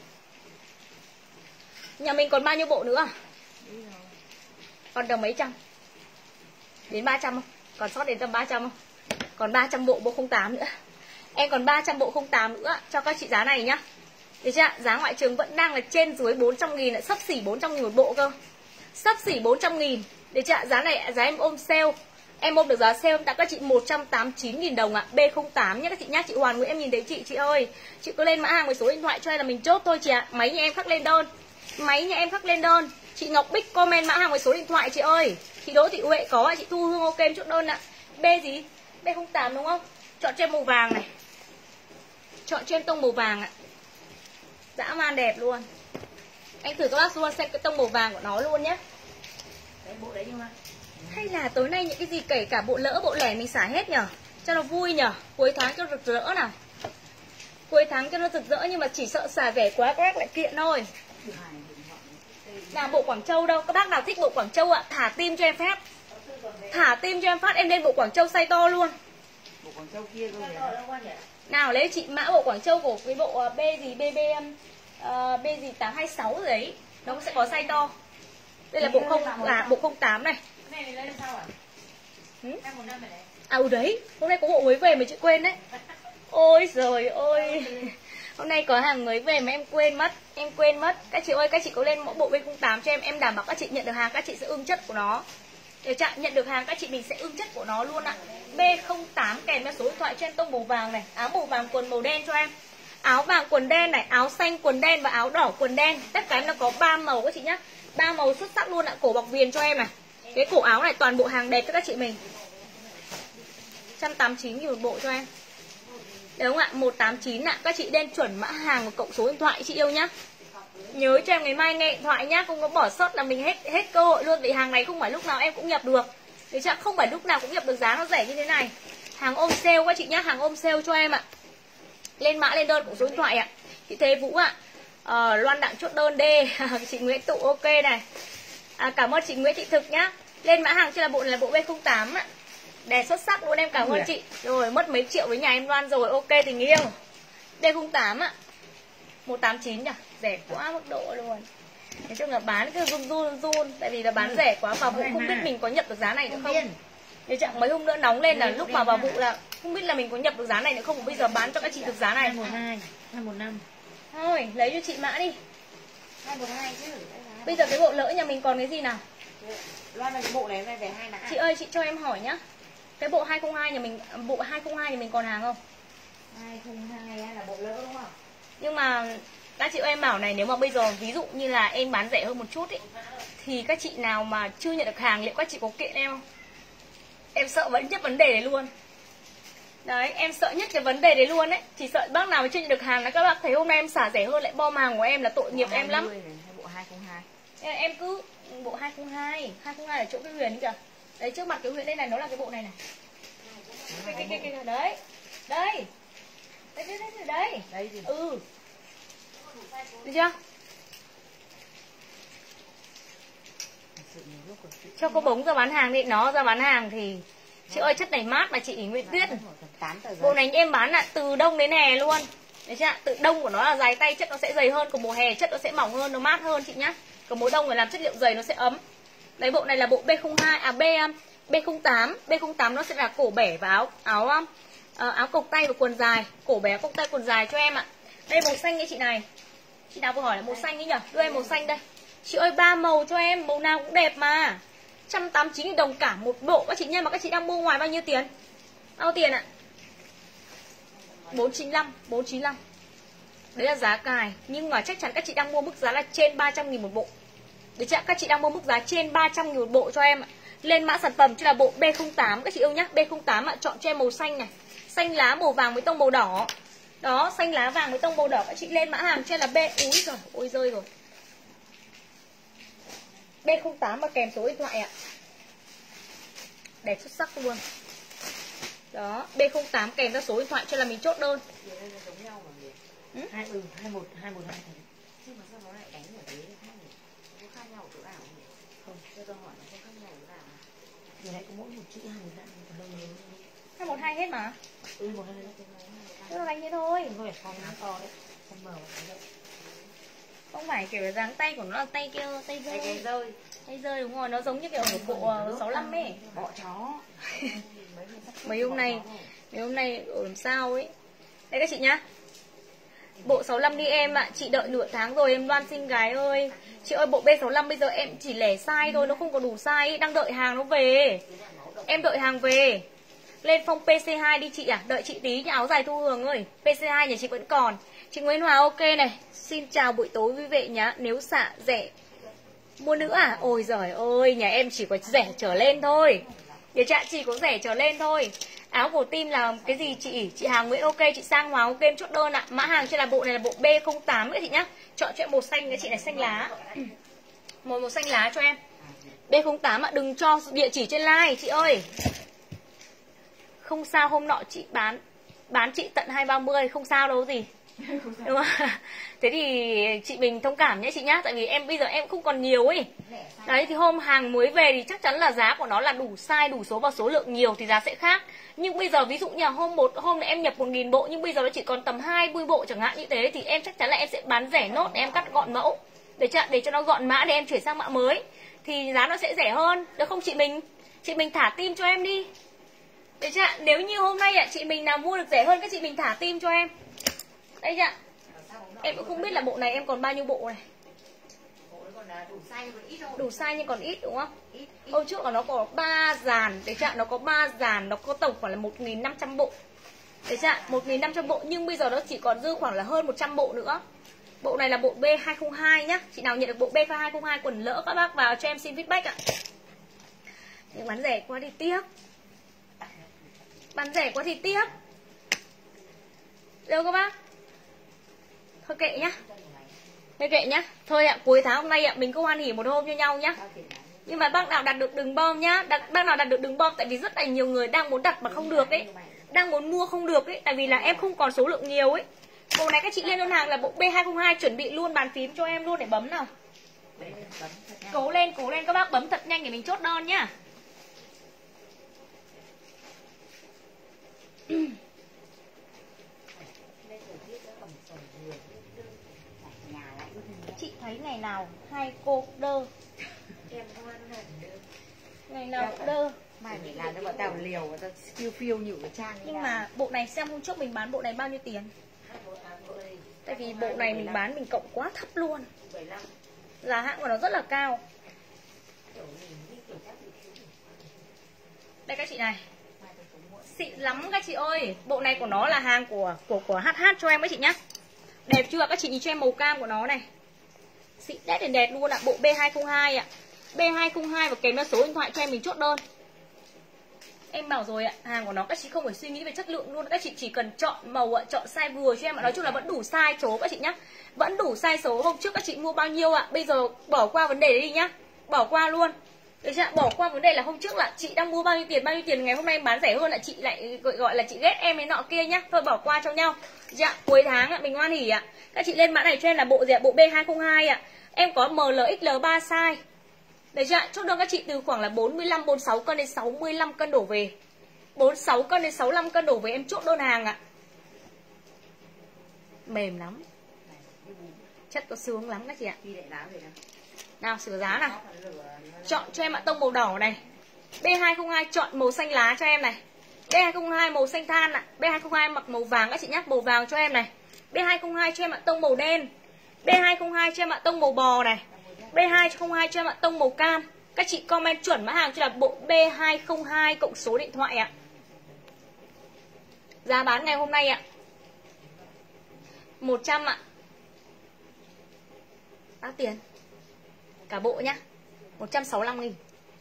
Speaker 1: Nhà mình còn bao nhiêu bộ nữa à? Còn tầm mấy trăm? Đến 300 không? Còn sót đến tầm 300 không? Còn 300 bộ 08 nữa. Em còn 300 bộ 08 nữa cho các chị giá này nhá. Được chưa? Giá ngoại trường vẫn đang là trên dưới 400.000, lại sắp xỉ 400.000 một bộ cơ. Sắp xỉ 400.000. Được chưa? Giá này giá em ôm sale. Em ôm được giá sale em tặng các chị 189.000 đồng ạ. B08 nhá các chị nhá. Chị Hoàn Nguyễn em nhìn thấy chị ơi. Chị cứ lên mã hàng với số điện thoại cho em là mình chốt thôi chị ạ. Máy nhà em khắc lên đơn. Máy nhà em khắc lên đơn. Chị Ngọc Bích comment mã hàng với số điện thoại chị ơi. Chị Đỗ Thị Huệ có ạ, chị Thu Hương ok em chốt đơn ạ. B gì? B08 đúng không? Chọn cho em màu vàng này. Chọn cho em tông màu vàng ạ. Dã man đẹp luôn. Anh thử các bác luôn xem cái tông màu vàng của nó luôn nhé.
Speaker 2: Đấy, bộ đấy nhưng mà
Speaker 1: Hay là tối nay những cái gì kể cả bộ lỡ bộ lẻ mình xả hết nhở, cho nó vui nhở. Cuối tháng cho rực rỡ nào. Cuối tháng cho nó rực rỡ, nhưng mà chỉ sợ xả rẻ quá các bác lại kiện thôi. Nào bộ Quảng Châu đâu? Các bác nào thích bộ Quảng Châu ạ? Thả tim cho em phép. Thả tim cho em phát, em lên bộ Quảng Châu size to luôn.
Speaker 2: bộ Quảng Châu kia thôi.
Speaker 1: Nào lấy chị mã bộ Quảng Châu của cái bộ B gì BB B gì 826 rồi đấy. Nó sẽ có size to. Đây là bộ bộ 08 này.
Speaker 2: Cái này lên sao ạ?
Speaker 1: À đấy, hôm nay có bộ mới về mà chị quên đấy. Ôi giời ơi. Hôm nay có hàng mới về mà em quên mất. Các chị ơi, các chị có lên mẫu bộ B08 cho em đảm bảo các chị nhận được hàng các chị sẽ ưng chất của nó. Để chặn nhận được hàng các chị mình sẽ ưng chất của nó luôn ạ. B08 kèm theo số điện thoại cho em tông màu vàng này, áo màu vàng quần màu đen cho em. Áo vàng quần đen này, áo xanh quần đen và áo đỏ quần đen. Tất cả nó có 3 màu các chị nhá. 3 màu xuất sắc luôn ạ, cổ bọc viền cho em này. Cái cổ áo này toàn bộ hàng đẹp cho các chị mình. 189.000 một bộ cho em. Đúng không ạ? 189 ạ. Các chị đen chuẩn mã hàng và cộng số điện thoại chị yêu nhá. Nhớ cho em ngày mai nghe điện thoại nhá, không có bỏ sót là mình hết cơ hội luôn. Vì hàng này không phải lúc nào em cũng nhập được. Để chắc không phải lúc nào cũng nhập được giá nó rẻ như thế này. Hàng ôm sale các chị nhá, hàng ôm sale cho em ạ. Lên mã lên đơn cộng số điện thoại ạ. Chị Thế Vũ ạ. Loan Đặng chốt đơn D. Chị Nguyễn Tụ ok này. Cảm ơn chị Nguyễn Thị Thực nhá. Lên mã hàng cho là bộ này là bộ B08 ạ. Đẹp xuất sắc luôn, em cảm ơn chị. Rồi mất mấy triệu với nhà em Loan rồi, ok tình yêu. D08 ạ. 189 nhỉ, rẻ quá mức độ luôn. Nói chung là bán cứ run tại vì là bán rẻ quá, vào vụ không biết mình có nhập được giá này nữa không. Nếu chẳng mấy hôm nữa nóng lên là lúc mà vào vụ là không biết là mình có nhập được giá này nữa không. Bây giờ bán cho các chị được giá này.
Speaker 2: 212, 215.
Speaker 1: Thôi lấy cho chị mã đi.
Speaker 2: 212 chứ.
Speaker 1: Bây giờ cái bộ lỡ nhà mình còn cái gì nào?
Speaker 2: Loan là cái bộ này về 2 mã.
Speaker 1: Chị ơi chị cho em hỏi nhá. Cái bộ 202 nhà mình, bộ 202 nhà mình còn hàng không?
Speaker 2: 202 là bộ lỡ đúng không?
Speaker 1: Nhưng mà các chị ơi em bảo này, nếu mà bây giờ ví dụ như là em bán rẻ hơn một chút ấy, thì các chị nào mà chưa nhận được hàng liệu các chị có kiện em không? Em sợ vẫn nhất vấn đề đấy luôn. Đấy, em sợ nhất cái vấn đề đấy luôn ấy. Chỉ sợ bác nào mà chưa nhận được hàng là các bác thấy hôm nay em xả rẻ hơn lại bom hàng của em là tội nghiệp em lắm.
Speaker 2: Bộ 202.
Speaker 1: Em cứ bộ 202 là chỗ cái Huyền kìa. Đấy trước mặt cái Huyền đây này, nó là cái bộ này này. Cái đấy. Đây. Đấy.
Speaker 2: Đây gì?
Speaker 1: Ừ. Được chưa? Cho cô bống ra bán hàng đi, nó ra bán hàng thì chị ơi chất này mát mà chị Nguyễn Tuyết. Bộ này em bán là từ đông đến hè luôn. Đấy chưa? Từ đông của nó là dài tay, chất nó sẽ dày hơn, còn mùa hè chất nó sẽ mỏng hơn, nó mát hơn chị nhá. Còn mùa đông phải làm chất liệu dày nó sẽ ấm. Đấy bộ này là bộ B02 B08. B08 nó sẽ là cổ bẻ và áo cộc tay và quần dài, cổ bé cộc tay quần dài cho em ạ. Đây màu xanh như chị này. Chị nào vừa hỏi là màu xanh ấy nhỉ? Đưa em màu xanh đây. Chị ơi 3 màu cho em, màu nào cũng đẹp mà. 189.000 đồng cả một bộ các chị nha, mà các chị đang mua ngoài bao nhiêu tiền? Bao tiền ạ? 495. Đấy là giá cài, nhưng mà chắc chắn các chị đang mua mức giá là trên 300.000 một bộ. Đấy chắc các chị đang mua mức giá trên 300.000 một bộ cho em ạ. Lên mã sản phẩm chứ là bộ B08 các chị yêu nhá. B08 ạ, chọn cho em màu xanh này. Xanh lá màu vàng với tông màu đỏ. Đó, xanh lá vàng với tông màu đỏ. Các chị lên mã hàng cho em là B. Úi giời, ôi rơi rồi. B08 và kèm số điện thoại ạ. Đẹp xuất sắc luôn. Đó, B08 kèm theo số điện thoại cho là mình chốt đơn.
Speaker 2: 212. Nhưng mà sao nó lại đánh ở đấy khác nhỉ? Có khác nhau ở chỗ nào không nhỉ? Không, cho tôi hỏi nó có khác nhau ở chỗ nào. Giờ này có mỗi một chữ
Speaker 1: 212 hết mà.
Speaker 2: 112.
Speaker 1: Cứ đánh thế thôi.
Speaker 2: Không phải con nó to đấy. Con mờ đấy.
Speaker 1: Không phải kiểu là dáng tay của nó là tay kia, tay rơi. Tay rơi đúng rồi, nó giống như kiểu ở bộ 65 ấy.
Speaker 2: Bọ chó.
Speaker 1: Mấy hôm nay ở làm sao ấy. Đây các chị nhá. Bộ 65 đi em ạ, chị đợi nửa tháng rồi em Loan xinh gái ơi. Chị ơi bộ B65 bây giờ em chỉ lẻ size thôi, nó không có đủ size, đang đợi hàng nó về. Em đợi hàng về. Lên phong PC2 đi chị à, đợi chị tí nha, áo dài Thu Hương ơi. PC2 nhà chị vẫn còn. Chị Nguyễn Hòa ok này. Xin chào buổi tối quý vị nhá. Nếu xả rẻ Mua nữa à? Ôi giời ơi, nhà em chỉ có rẻ trở lên thôi. Để chị chỉ có rẻ trở lên thôi. Áo cổ tim là cái gì chị? Chị Hà Nguyễn ok, chị Sang Hoàng ok, em chốt đơn ạ. Mã hàng trên là bộ này là bộ B08 các chị nhá. Chọn cho em màu xanh, cái chị này xanh lá. Màu xanh lá cho em. B08 ạ, đừng cho địa chỉ trên like chị ơi. Không sao, hôm nọ chị bán chị tận 230, không sao đâu gì. Đúng không? Thế thì chị Bình thông cảm nhé chị nhá. Tại vì em bây giờ em không còn nhiều ấy. Đấy thì hôm hàng mới về thì chắc chắn là giá của nó là đủ size, đủ số và số lượng nhiều thì giá sẽ khác. Nhưng bây giờ ví dụ như là hôm này em nhập 1000 bộ nhưng bây giờ nó chỉ còn tầm 20 bộ chẳng hạn như thế thì em chắc chắn là em sẽ bán rẻ nốt để em cắt gọn mẫu. Để cho nó gọn mã để em chuyển sang mã mới thì giá nó sẽ rẻ hơn, được không chị Bình? Chị Bình thả tim cho em đi. Được chưa? Nếu như hôm nay chị Bình nào mua được rẻ hơn các chị Bình thả tim cho em. Đây chưa? Em cũng không biết là bộ này em còn bao nhiêu bộ này. Đủ size nhưng còn ít đúng không? Hôm trước là nó có 3 dàn, đấy chưa? Nó có 3 dàn, nó có tổng khoảng là 1500 bộ. Đấy chưa? 1500 bộ nhưng bây giờ nó chỉ còn dư khoảng là hơn 100 bộ nữa. Bộ này là bộ B202 nhá. Chị nào nhận được bộ B202 quần lỡ các bác vào cho em xin feedback ạ. Nhưng bán rẻ quá thì tiếc. Bán rẻ quá thì tiếc. Được các bác? Thôi kệ nhá. Thôi kệ nhá. Thôi ạ, cuối tháng hôm nay mình cứ hoan hỉ một hôm cho nhau nhá. Nhưng mà bác nào đặt được đừng bom nhá. Bác nào đặt được đừng bom tại vì rất là nhiều người đang muốn đặt mà không được ấy. Đang muốn mua không được ấy. Tại vì là em không còn số lượng nhiều ấy. Bộ này các chị lên đơn hàng là bộ B202 chuẩn bị luôn bàn phím cho em luôn để bấm nào. Cố lên các bác bấm thật nhanh để mình chốt đơn nhá. Chị thấy ngày nào hai cô đơ. Ngày nào cũng đơ.
Speaker 2: Mai mình làm cho bọn tao liều, bọn tao phiêu nhủ cái trang.
Speaker 1: Nhưng mà bộ này xem hôm trước mình bán bộ này bao nhiêu tiền? Tại vì bộ này mình bán mình cộng quá thấp luôn. Giá hãng của nó rất là cao. Đây các chị này. Xịn lắm các chị ơi. Bộ này của nó là hàng của HH cho em các chị nhá. Đẹp chưa? Các chị nhìn cho em màu cam của nó này. Xịn đét đèn đẹp luôn ạ. Bộ B202 ạ. B202 và kèm theo số điện thoại cho em mình chốt đơn. Em bảo rồi ạ, hàng của nó các chị không phải suy nghĩ về chất lượng luôn. Các chị chỉ cần chọn màu ạ, chọn size vừa cho em ạ. Nói chung là vẫn đủ size số các chị nhá. Vẫn đủ size số. Hôm trước các chị mua bao nhiêu ạ? Bây giờ bỏ qua vấn đề đấy đi nhá. Bỏ qua luôn. Được chưa? Bỏ qua vấn đề là hôm trước là chị đang mua bao nhiêu tiền ngày hôm nay em bán rẻ hơn là chị lại gọi là chị ghét em ấy nọ kia nhá. Thôi bỏ qua cho nhau. Dạ, cuối tháng ạ, mình hoan hỉ ạ. Các chị lên mã này cho em là bộ gì ạ? Bộ B202 ạ. Em có ML, XL 3 size. Đấy chưa? Chốt đơn các chị từ khoảng là 45, 46 cân đến 65 cân đổ về. 46 cân đến 65 cân đổ về em chốt đơn hàng ạ. Mềm lắm. Chất có sướng lắm các chị ạ. Nào sửa giá nào. Chọn cho em ạ tông màu đỏ này. B202 chọn màu xanh lá cho em này. B202 màu xanh than ạ. B202 mặc màu vàng các chị nhắc, màu vàng cho em này. B202 cho em ạ tông màu đen. B202 cho em ạ tông màu bò này. B202 cho em ạ tông màu cam. Các chị comment chuẩn mã hàng cho là bộ B202 cộng số điện thoại ạ. Giá bán ngày hôm nay ạ 100 ạ. Bao tiền? Cả bộ nhá 165.000.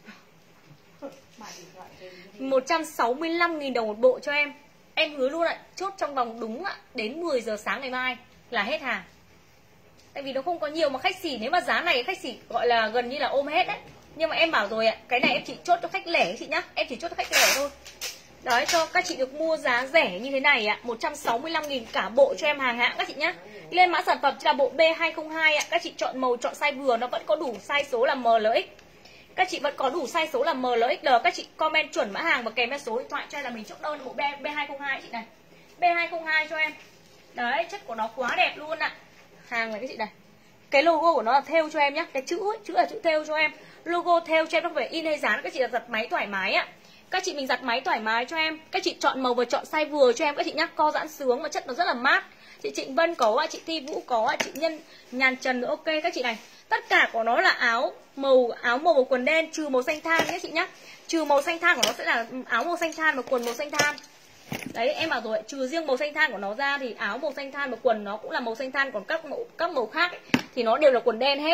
Speaker 1: 165.000 đồng một bộ cho em. Em hứa luôn ạ, chốt trong vòng đúng ạ, đến 10 giờ sáng ngày mai là hết hàng. Tại vì nó không có nhiều mà khách sỉ, nếu mà giá này khách sỉ gọi là gần như là ôm hết đấy. Nhưng mà em bảo rồi ạ, cái này em chỉ chốt cho khách lẻ chị nhá. Em chỉ chốt cho khách lẻ thôi. Đấy, cho các chị được mua giá rẻ như thế này ạ, 165.000 cả bộ cho em hàng hãng các chị nhá. Lên mã sản phẩm là bộ B202 ạ. Các chị chọn màu, chọn size vừa, nó vẫn có đủ size số là MLX. Các chị vẫn có đủ size số là MLXL. Các chị comment chuẩn mã hàng và kèm theo số điện thoại cho em là mình chốt đơn bộ B202 chị này. B202 cho em. Đấy, chất của nó quá đẹp luôn ạ. Hàng này các chị này. Cái logo của nó là thêu cho em nhá. Cái chữ ấy, chữ là chữ thêu cho em. Logo thêu cho em, không phải in hay dán. Các chị là giặt máy thoải mái ạ. Các chị mình giặt máy thoải mái cho em. Các chị chọn màu và chọn size vừa cho em các chị nhá. Co giãn sướng và chất nó rất là mát. Chị Trịnh Vân có ạ, chị Thi Vũ có ạ, chị Nhân Nhàn Trần ok các chị này. Tất cả của nó là áo màu quần đen trừ màu xanh than nhé chị nhá. Trừ màu xanh than của nó sẽ là áo màu xanh than và quần màu xanh than. Đấy em bảo rồi, trừ riêng màu xanh than của nó ra thì áo màu xanh than và quần nó cũng là màu xanh than, còn các màu khác ấy, thì nó đều là quần đen hết.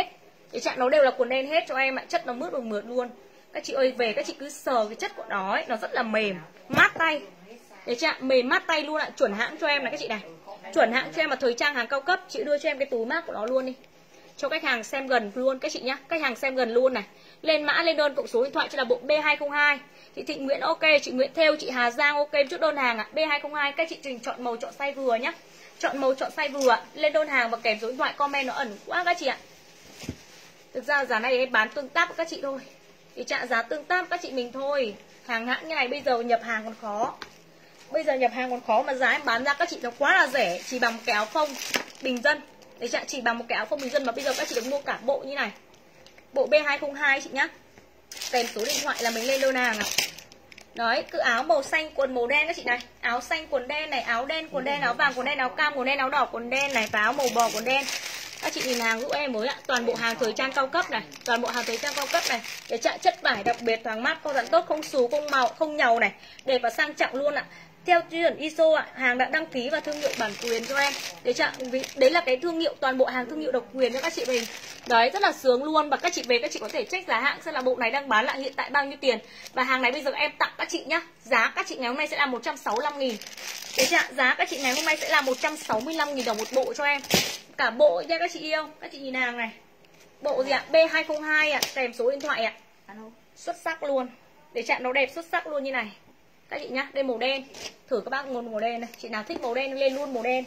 Speaker 1: Cái trạng nó đều là quần đen hết cho em ạ. Chất nó mướt bằng mượt luôn. Các chị ơi về các chị cứ sờ cái chất của nó ấy, nó rất là mềm, mát tay. Để chạm mềm mát tay luôn ạ. Chuẩn hãng cho em này các chị này. Chuẩn hãng cho em là thời trang hàng cao cấp. Chị đưa cho em cái túi mát của nó luôn đi. Cho khách hàng xem gần luôn các chị nhá. Khách hàng xem gần luôn này. Lên mã lên đơn cộng số điện thoại cho là bộ B202. Chị Thị Nguyễn ok, chị Nguyễn Thêu, chị Hà Giang ok chốt đơn hàng ạ. B202 các chị trình chọn màu chọn size vừa nhá. Chọn màu chọn size vừa ạ. Lên đơn hàng và kèm số điện thoại comment nó ẩn quá các chị ạ. Thực ra giá này em bán tương tác với các chị thôi. Thì trả giá tương tác các chị mình thôi. Hàng hãng như này bây giờ nhập hàng còn khó. Bây giờ nhập hàng còn khó mà giá em bán ra các chị nó quá là rẻ. Chỉ bằng một cái áo phông bình dân. Để chạ chỉ bằng một cái áo phông bình dân mà bây giờ các chị được mua cả bộ như này. Bộ B202 chị nhá. Kèm số điện thoại là mình lên đơn hàng ạ. Đấy, cứ áo màu xanh quần màu đen các chị này. Áo xanh quần đen này, áo đen quần đen, áo vàng quần đen, áo cam quần đen, áo đỏ quần đen này và áo màu bò quần đen. Các chị nhìn hàng giúp em mới ạ. Toàn bộ hàng thời trang cao cấp này, toàn bộ hàng thời trang cao cấp này. Để chạ chất vải đặc biệt thoáng mát, co giãn tốt, không xù, không màu, không nhàu này. Đẹp và sang trọng luôn ạ. Theo tiêu chuẩn ISO ạ, hàng đã đăng ký và thương hiệu bản quyền cho em. Để chạ đấy là cái thương hiệu, toàn bộ hàng thương hiệu độc quyền cho các chị mình. Đấy, rất là sướng luôn. Và các chị về các chị có thể check giá hãng xem là bộ này đang bán lại hiện tại bao nhiêu tiền. Và hàng này bây giờ em tặng các chị nhá. Giá các chị ngày hôm nay sẽ là 165.000. Đấy chưa? Giá các chị ngày hôm nay sẽ là 165.000 đồng một bộ cho em. Cả bộ nha các chị yêu. Các chị nhìn hàng này. Bộ gì ạ? B202 ạ, kèm số điện thoại ạ. Xuất sắc luôn. Để chạm nó đẹp xuất sắc luôn như này. Các chị nhá, đây màu đen. Thử các bác nguồn màu đen này. Chị nào thích màu đen lên luôn màu đen.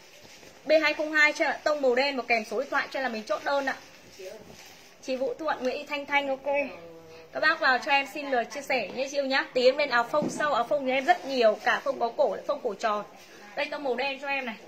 Speaker 1: B202 cho là tông màu đen và kèm số điện thoại cho là mình chốt đơn ạ. Chị Vũ Thuận, Nguyễn Thị Thanh Thanh ok. Các bác vào cho em xin lời chia sẻ nhé chị yêu nhá. Tí em lên áo phông sau, áo phông thì em rất nhiều, cả phông có cổ, phông cổ tròn. Đây tông màu đen cho em này.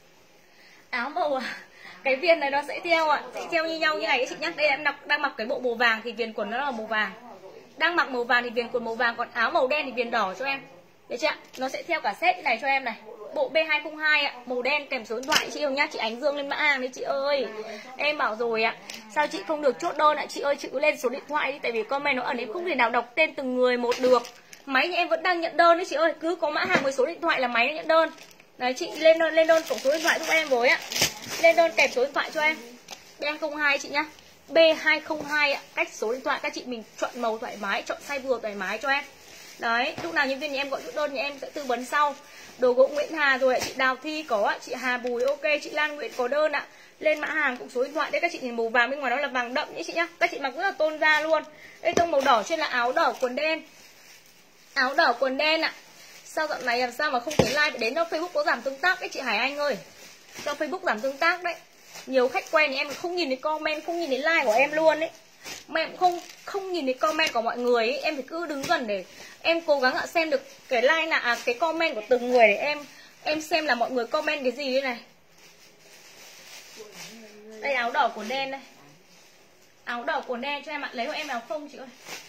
Speaker 1: Áo màu cái viền này nó sẽ theo ạ, sẽ theo như nhau như này các chị nhá. Đây em đang mặc cái bộ màu vàng thì viền quần nó là màu vàng. Đang mặc màu vàng thì viền quần màu vàng, còn áo màu đen thì viền đỏ cho em. Được chưa ạ? Nó sẽ theo cả set như này cho em này. Bộ B202 ạ, màu đen kèm số điện thoại chị yêu nhá. Chị Ánh Dương lên mã hàng đấy chị ơi. Em bảo rồi ạ. Sao chị không được chốt đơn ạ? Chị ơi chị cứ lên số điện thoại đi, tại vì comment nó ẩn em không thể nào đọc tên từng người một được. Máy thì em vẫn đang nhận đơn đấy chị ơi, cứ có mã hàng với số điện thoại là máy nó nhận đơn. Đấy chị lên đơn cộng số điện thoại giúp em với ạ. Lên đơn kèm số điện thoại cho em. B202 chị nhá. B202 ạ, cách số điện thoại các chị mình chọn màu thoải mái, chọn size vừa thoải mái cho em. Đấy, lúc nào nhân viên nhà em gọi chốt đơn nhà em sẽ tư vấn sau. Đồ gỗ Nguyễn Hà rồi ạ, chị Đào Thi có ạ, chị Hà Bùi ok, chị Lan Nguyễn có đơn ạ. Lên mã hàng cũng số điện thoại đây các chị nhìn màu vàng bên ngoài nó là vàng đậm nhé chị nhá. Các chị mặc rất là tôn da luôn. Đây tông màu đỏ trên là áo đỏ quần đen. Áo đỏ quần đen ạ. Sao dạo này làm sao mà không thấy like đến đâu, Facebook có giảm tương tác đấy chị Hải Anh ơi. Do Facebook giảm tương tác đấy. Nhiều khách quen thì em không nhìn thấy comment, không nhìn thấy like của em luôn ấy. Mà em không nhìn thấy comment của mọi người ấy. Em phải cứ đứng gần để em cố gắng xem được cái like là cái comment của từng người để em xem là mọi người comment cái gì đây này. Đây áo đỏ quần đen đây. Áo đỏ quần đen cho em ạ, lấy của em áo phông chị ơi.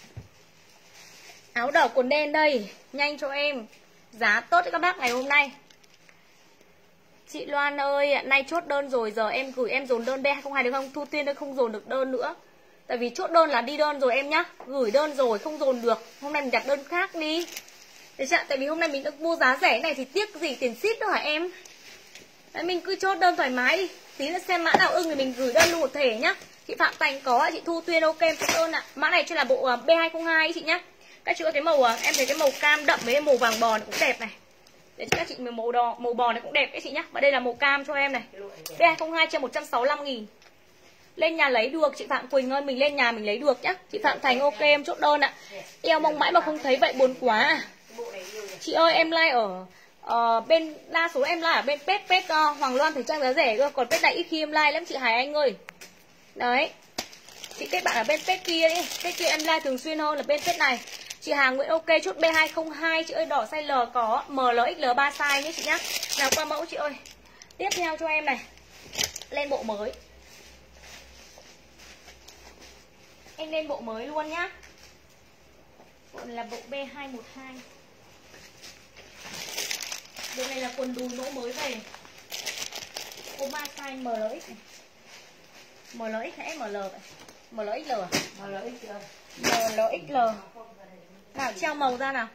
Speaker 1: Áo đỏ quần đen đây, nhanh cho em. Giá tốt cho các bác ngày hôm nay. Chị Loan ơi, nay chốt đơn rồi, giờ em gửi em dồn đơn B202 được không? Thu Tiên ơi không dồn được đơn nữa. Tại vì chốt đơn là đi đơn rồi em nhá. Gửi đơn rồi không dồn được. Hôm nay mình đặt đơn khác đi. Để chạ, tại vì hôm nay mình được mua giá rẻ này thì tiếc gì tiền ship đâu hả em? Đấy, mình cứ chốt đơn thoải mái đi. Tí nữa xem mã nào ưng thì mình gửi đơn luôn một thể nhá. Chị Phạm Thành có, chị Thu Tuyên ok em chốt đơn ạ. Mã này cho là bộ B202 chị nhá. Các chị có cái màu em thấy cái màu cam đậm với màu vàng bò này cũng đẹp này. Để cho các chị màu bò này cũng đẹp các chị nhá. Và đây là màu cam cho em này. B202 cho 165.000. Lên nhà lấy được chị Phạm Quỳnh ơi, mình lên nhà mình lấy được nhá. Chị Phạm Thành ok em chốt đơn ạ. Eo mong mãi mà không thấy vậy buồn quá à. Chị ơi em like ở bên đa số em like ở bên page Hoàng Loan thời trang giá rẻ cơ, còn page này ít khi em like lắm chị Hải Anh ơi. Đấy. Chị kết bạn ở bên page kia đi, page kia em like thường xuyên hơn là bên page này. Chị Hà Nguyễn ok chốt B202 chị ơi, đỏ size L có, ML XL 3 size nhé chị nhá. Nào qua mẫu chị ơi. Tiếp theo cho em này. Lên bộ mới. Em lên bộ mới luôn nhá. Bộ này là bộ B212. Bộ này là quần đùi mẫu mới về. Có 3 size MLX này. MLX hay ML vậy? MLXL à? MLXL. Nào treo màu ra nào.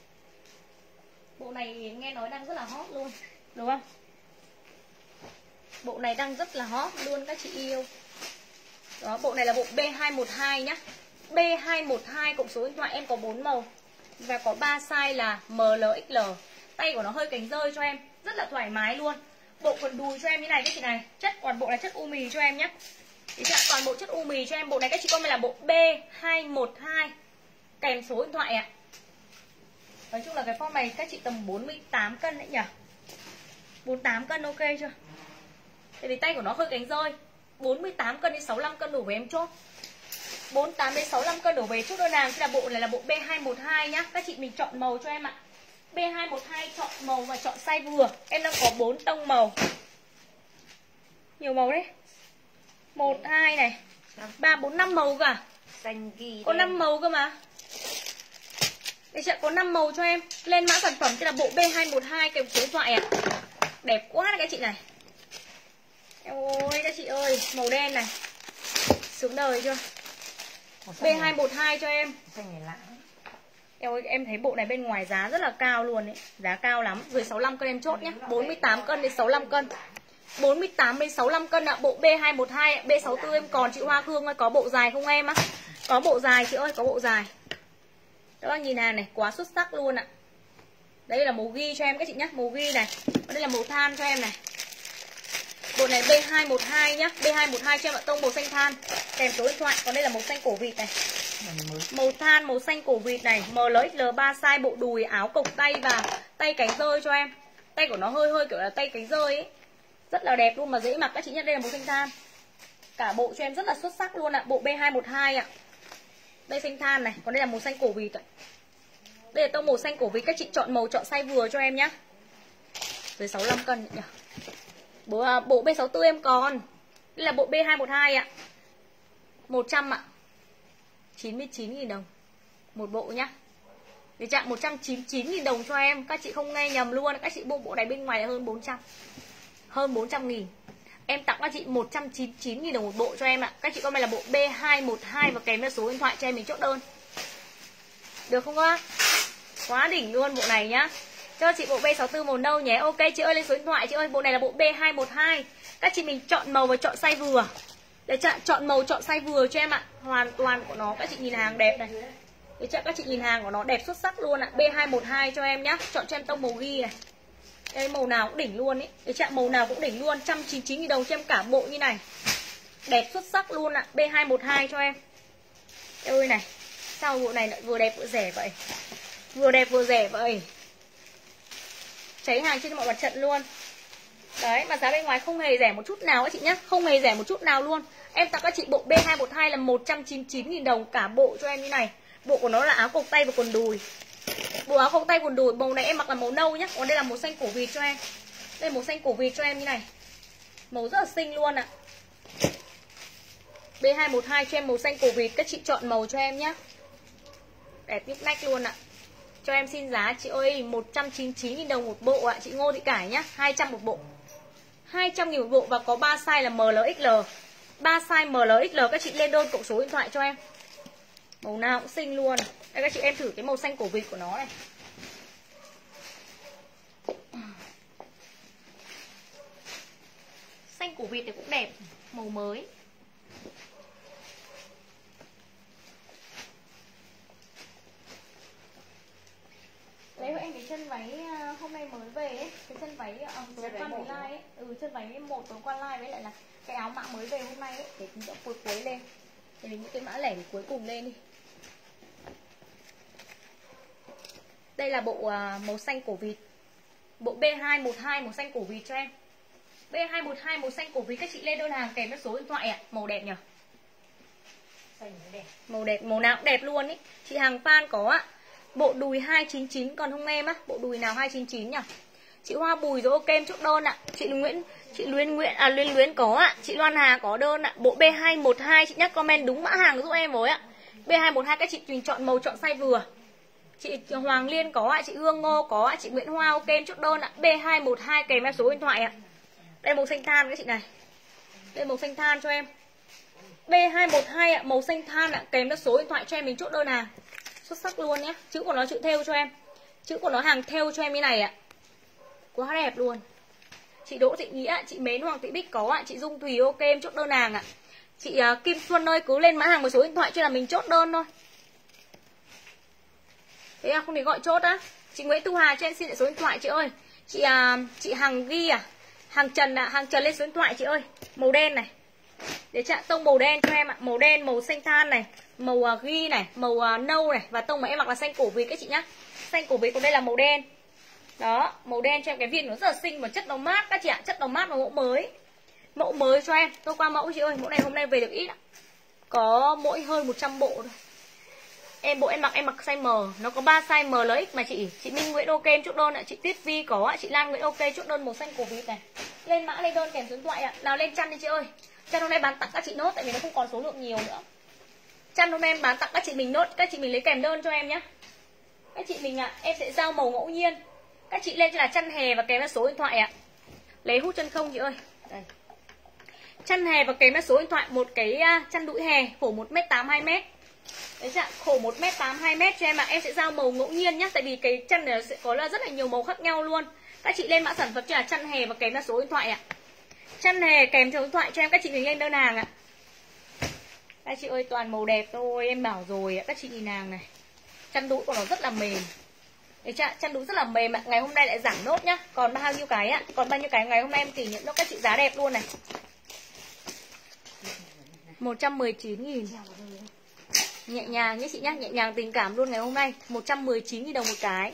Speaker 1: Bộ này nghe nói đang rất là hot luôn. Đúng không? Bộ này đang rất là hot luôn các chị yêu. Đó, bộ này là bộ B212 nhá. B212 cộng số điện thoại em có 4 màu. Và có 3 size là ML, XL. Tay của nó hơi cánh rơi cho em, rất là thoải mái luôn. Bộ quần đùi cho em như này các chị này. Toàn bộ là chất u mì cho em nhé. Toàn bộ chất u mì cho em. Bộ này các chị comment là bộ B212 kèm số điện thoại ạ. Nói chung là cái form này các chị tầm 48 cân đấy nhỉ. 48 cân ok chưa? Tại vì tay của nó hơi cánh rơi. 48 cân đến 65 cân đổ về em chốt. 48 đến 65 cân đổ về chốt đơn hàng. Thì là bộ này là bộ B212 nhá. Các chị mình chọn màu cho em ạ. B212 chọn màu và chọn size vừa. Em đang có 4 tông màu. Nhiều màu đấy. 1, 2 này 3, 4, 5 màu cả.
Speaker 2: Xanh ghi
Speaker 1: có 5 màu cơ mà. Đây chị ạ, có 5 màu cho em. Lên mã sản phẩm thì là bộ B212 kèm số điện thoại ạ. Đẹp quá đấy các chị này. Ôi các chị ơi, màu đen này. Sướng đời chưa? B212 cho em.
Speaker 2: Xanh này lạ.
Speaker 1: Em thấy bộ này bên ngoài giá rất là cao luôn đấy. Giá cao lắm. Dưới 65 cân em chốt nhé. 48 cân đến 65 cân. 48 đến 65 cân ạ. Bộ B212, B64 em còn chị Hoa Hương ơi. Có bộ dài không em á? Có bộ dài chị ơi, có bộ dài. Các bác nhìn hàng này, quá xuất sắc luôn ạ. Đây là màu ghi cho em các chị nhé. Màu ghi này. Đây là màu than cho em này. Bộ này B212 nhá. B212 cho em ạ. Tông màu xanh than kèm số điện thoại. Còn đây là màu xanh cổ vịt này. Màu than, màu xanh cổ vịt này. ML, XL 3 size. Bộ đùi, áo cộc tay và tay cánh rơi cho em. Tay của nó hơi kiểu là tay cánh rơi ấy. Rất là đẹp luôn mà dễ mặc các chị nhé. Đây là màu xanh than. Cả bộ cho em rất là xuất sắc luôn ạ. Bộ B212 ạ. Đây xanh than này. Còn đây là màu xanh cổ vịt ạ. Đây là tông màu xanh cổ vịt. Các chị chọn màu, chọn size vừa cho em nhá. Dưới 65 cân nhỉ. Bộ B64 em còn. Đây là bộ B212 ạ. 100 ạ. 99.000 đồng một bộ nhá. Để chạm 199.000 đồng cho em. Các chị không nghe nhầm luôn. Các chị mua bộ này bên ngoài là hơn 400. Hơn 400.000. Em tặng các chị 199.000 đồng một bộ cho em ạ. Các chị comment là bộ B212 và kèm theo số điện thoại cho em mình chốt đơn. Được không ạ? Quá đỉnh luôn bộ này nhá. Cho chị bộ B64 màu nâu nhé. Ok chị ơi, lên số điện thoại chị ơi. Bộ này là bộ B212. Các chị mình chọn màu và chọn size vừa. Để chọn màu, chọn size vừa cho em ạ. Hoàn toàn của nó. Các chị nhìn hàng đẹp này. Để các chị nhìn hàng của nó đẹp xuất sắc luôn ạ. B212 cho em nhá. Chọn cho em tông màu ghi này. Đây màu nào cũng đỉnh luôn ấy. Để màu nào cũng đỉnh luôn. 199.000 đồng cho em cả bộ như này. Đẹp xuất sắc luôn ạ. B212 cho em. Ơi này. Sao bộ này lại vừa đẹp vừa rẻ vậy? Vừa đẹp vừa rẻ vậy. Cháy hàng trên mọi mặt trận luôn. Đấy, mà giá bên ngoài không hề rẻ một chút nào các chị nhé. Không hề rẻ một chút nào luôn. Em tặng các chị bộ B212 là 199.000 đồng cả bộ cho em như này. Bộ của nó là áo cộc tay và quần đùi. Bộ áo cộc tay quần đùi. Màu này em mặc là màu nâu nhé. Còn đây là màu xanh cổ vịt cho em. Đây màu xanh cổ vịt cho em như này. Màu rất là xinh luôn ạ. B212 cho em màu xanh cổ vịt. Các chị chọn màu cho em nhé. Đẹp nhức nách luôn ạ. Cho em xin giá chị ơi 199.000 đồng một bộ ạ. Chị Ngô Thị Cải nhá. 200 một bộ. 200.000 một bộ và có 3 size là ML, XL. 3 size ML, XL. Các chị lên đơn cộng số điện thoại cho em. Màu nào cũng xinh luôn. Đây các chị em thử cái màu xanh cổ vịt của nó này. Xanh cổ vịt thì cũng đẹp. Màu mới. Đấy em cái chân váy hôm nay mới về ấy. Cái chân váy tối qua mới like ấy. Chân váy 1 tối qua like với lại là cái áo mã mới về hôm nay ấy. Để tí nữa cuối lên. Để những cái mã lẻ cuối cùng lên đi. Đây là bộ màu xanh cổ vịt. Bộ B212 màu xanh cổ vịt cho em. B212 màu xanh cổ vịt. Các chị lên đơn hàng kèm với số điện thoại ạ. Màu đẹp nhỉ. Màu đẹp, màu nào cũng đẹp luôn ý. Chị hàng fan có ạ. Bộ đùi 299 còn không em á. Bộ đùi nào 299 nhỉ? Chị Hoa Bùi rồi ok em chốt đơn ạ. Chị Luyến có ạ. Chị Loan Hà có đơn ạ. Bộ B212 chị nhắc comment đúng mã hàng giúp em với ạ. B212 các chị mình chọn màu, chọn size vừa. Chị Hoàng Liên có ạ. Chị Hương Ngô có ạ. Chị Nguyễn Hoa ok em chốt đơn ạ. B212 kèm theo số điện thoại ạ. Đây màu xanh than các chị này. Đây màu xanh than cho em. B212 ạ, màu xanh than ạ, kèm theo số điện thoại cho em mình chốt đơn hàng. Xuất sắc luôn nhé. Chữ của nó chữ thêu cho em. Chữ của nó hàng thêu cho em như này ạ. Quá đẹp luôn. Chị Đỗ Thị Nghĩa, chị Mến Hoàng Thị Bích có ạ. Chị Dung Thùy ok em chốt đơn hàng ạ. Chị Kim Xuân ơi, cứ lên mã hàng với số điện thoại cho là mình chốt đơn thôi. Thế à, không để gọi chốt á. Chị Nguyễn Thu Hà cho em xin lại số điện thoại chị ơi. Chị Hằng Ghi à, Hàng Trần à, Hàng Trần lên số điện thoại chị ơi. Màu đen này. Để chạ tông màu đen cho em ạ. Màu đen, màu xanh than này, màu ghi này, màu nâu này. Và tông mà em mặc là xanh cổ vịt các chị nhá. Xanh cổ vịt, còn đây là màu đen. Đó, màu đen cho em cái viền nó rất là xinh và chất nó mát các chị ạ. Chất nó mát và mẫu mới. Mẫu mới cho em. Tôi qua mẫu chị ơi. Mẫu này hôm nay về được ít ạ. Có mỗi hơn 100 bộ thôi. Bộ em mặc size M. Nó có 3 size M lớn X mà chị. Chị Minh Nguyễn ok em chốt đơn ạ. Chị Tuyết Vi có ạ. Chị Lan Nguyễn ok chốt đơn màu xanh cổ vịt này. Lên mã lên đơn kèm số điện thoại ạ. Nào lên chăn đi chị ơi. Chăn hôm nay bán tặng các chị nốt. Tại vì nó không còn số lượng nhiều nữa. Chăn hôm nay em bán tặng các chị mình nốt. Các chị mình lấy kèm đơn cho em nhé. Các chị mình ạ, em sẽ giao màu ngẫu nhiên. Các chị lên cho là chăn hè và kèm là số điện thoại ạ. Lấy hút chân không chị ơi. Đây. Chăn hè và kèm là số điện thoại. Một cái chăn đũi hè khổ 1m8 2m. Đấy chị ạ, khổ 1m8 2m cho em ạ. Em sẽ giao màu ngẫu nhiên nhá. Tại vì cái chăn này sẽ có là rất là nhiều màu khác nhau luôn. Các chị lên mã sản phẩm cho là chăn hè và kèm là số điện thoại ạ. Chăn hè kèm số điện thoại cho em, các chị mình lên đơn hàng ạ. Các chị ơi toàn màu đẹp thôi. Em bảo rồi ạ, các chị nhìn hàng này. Chăn đũi của nó rất là mềm. Đấy chị ạ, chăn đũi rất là mềm ạ. Ngày hôm nay lại giảm nốt nhá. Còn bao nhiêu cái ạ? Còn bao nhiêu cái ngày hôm nay em kỷ niệm nó các chị giá đẹp luôn này. 119.000. Nhẹ nhàng nhé chị nhá, nhẹ nhàng tình cảm luôn ngày hôm nay. 119.000 đồng một cái.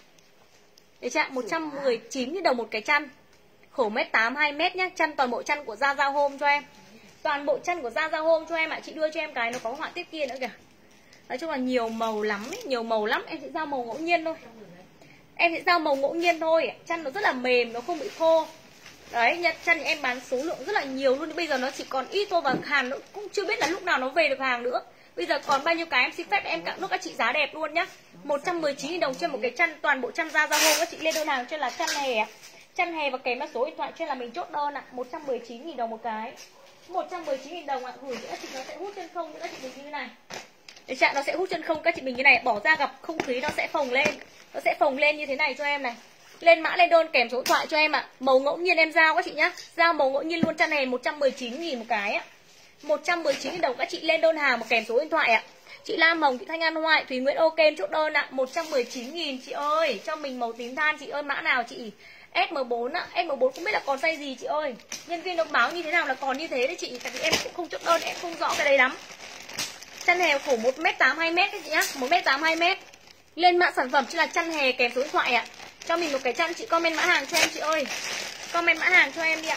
Speaker 1: Đấy chị ạ, 119.000 đồng một cái chăn. Khổ 1m8 2m nhá. Chăn toàn bộ chăn của Zaza Home cho em. Toàn bộ chăn của Zaza Home cho em ạ. Chị đưa cho em cái nó có họa tiết kia nữa kìa. Nói chung là nhiều màu lắm ấy, nhiều màu lắm. Em sẽ giao màu ngẫu nhiên thôi. Em sẽ giao màu ngẫu nhiên thôi. Chăn nó rất là mềm, nó không bị khô. Đấy, chăn em bán số lượng rất là nhiều luôn. Bây giờ nó chỉ còn ít thôi và hàng nó cũng chưa biết là lúc nào nó về được hàng nữa. Bây giờ còn bao nhiêu cái em xin phép em cạn nốt các chị giá đẹp luôn nhá. 119.000 đồng trên một cái chăn, toàn bộ chăn Zaza Home. Các chị lên đơn hàng cho là chăn hè. Chăn hè và kèm số điện thoại cho là mình chốt đơn ạ. 119.000 đồng một cái. 119.000 đồng ạ. Gửi cho các chị nó sẽ hút chân không cho các chị mình như thế này. Để chặn nó sẽ hút chân không các chị mình như này, bỏ ra gặp không khí nó sẽ phồng lên. Nó sẽ phồng lên như thế này cho em này. Lên mã lên đơn kèm số điện thoại cho em ạ. Màu ngẫu nhiên em giao các chị nhá. Giao màu ngẫu nhiên luôn, chăn này 119.000 một cái ạ. 119.000 đồng các chị lên đơn hàng một kèm số điện thoại ạ. Chị Lam Hồng, chị Thanh An Hoài, Thùy Nguyễn ok em chốt đơn ạ. 119.000 chị ơi. Cho mình màu tím than chị ơi, mã nào chị? SM4 ạ. SM4 không biết là còn size gì chị ơi. Nhân viên nó báo như thế nào là còn như thế đấy chị. Tại vì em cũng không chốt đơn, em không rõ cái đấy lắm. Chăn hè khổ 1m8 2m các chị nhá. 1m8 2m. Lên mã sản phẩm chứ là chăn hè kèm số điện thoại ạ. Cho mình một cái chăn, chị comment mã hàng cho em chị ơi. Comment mã hàng cho em đi ạ.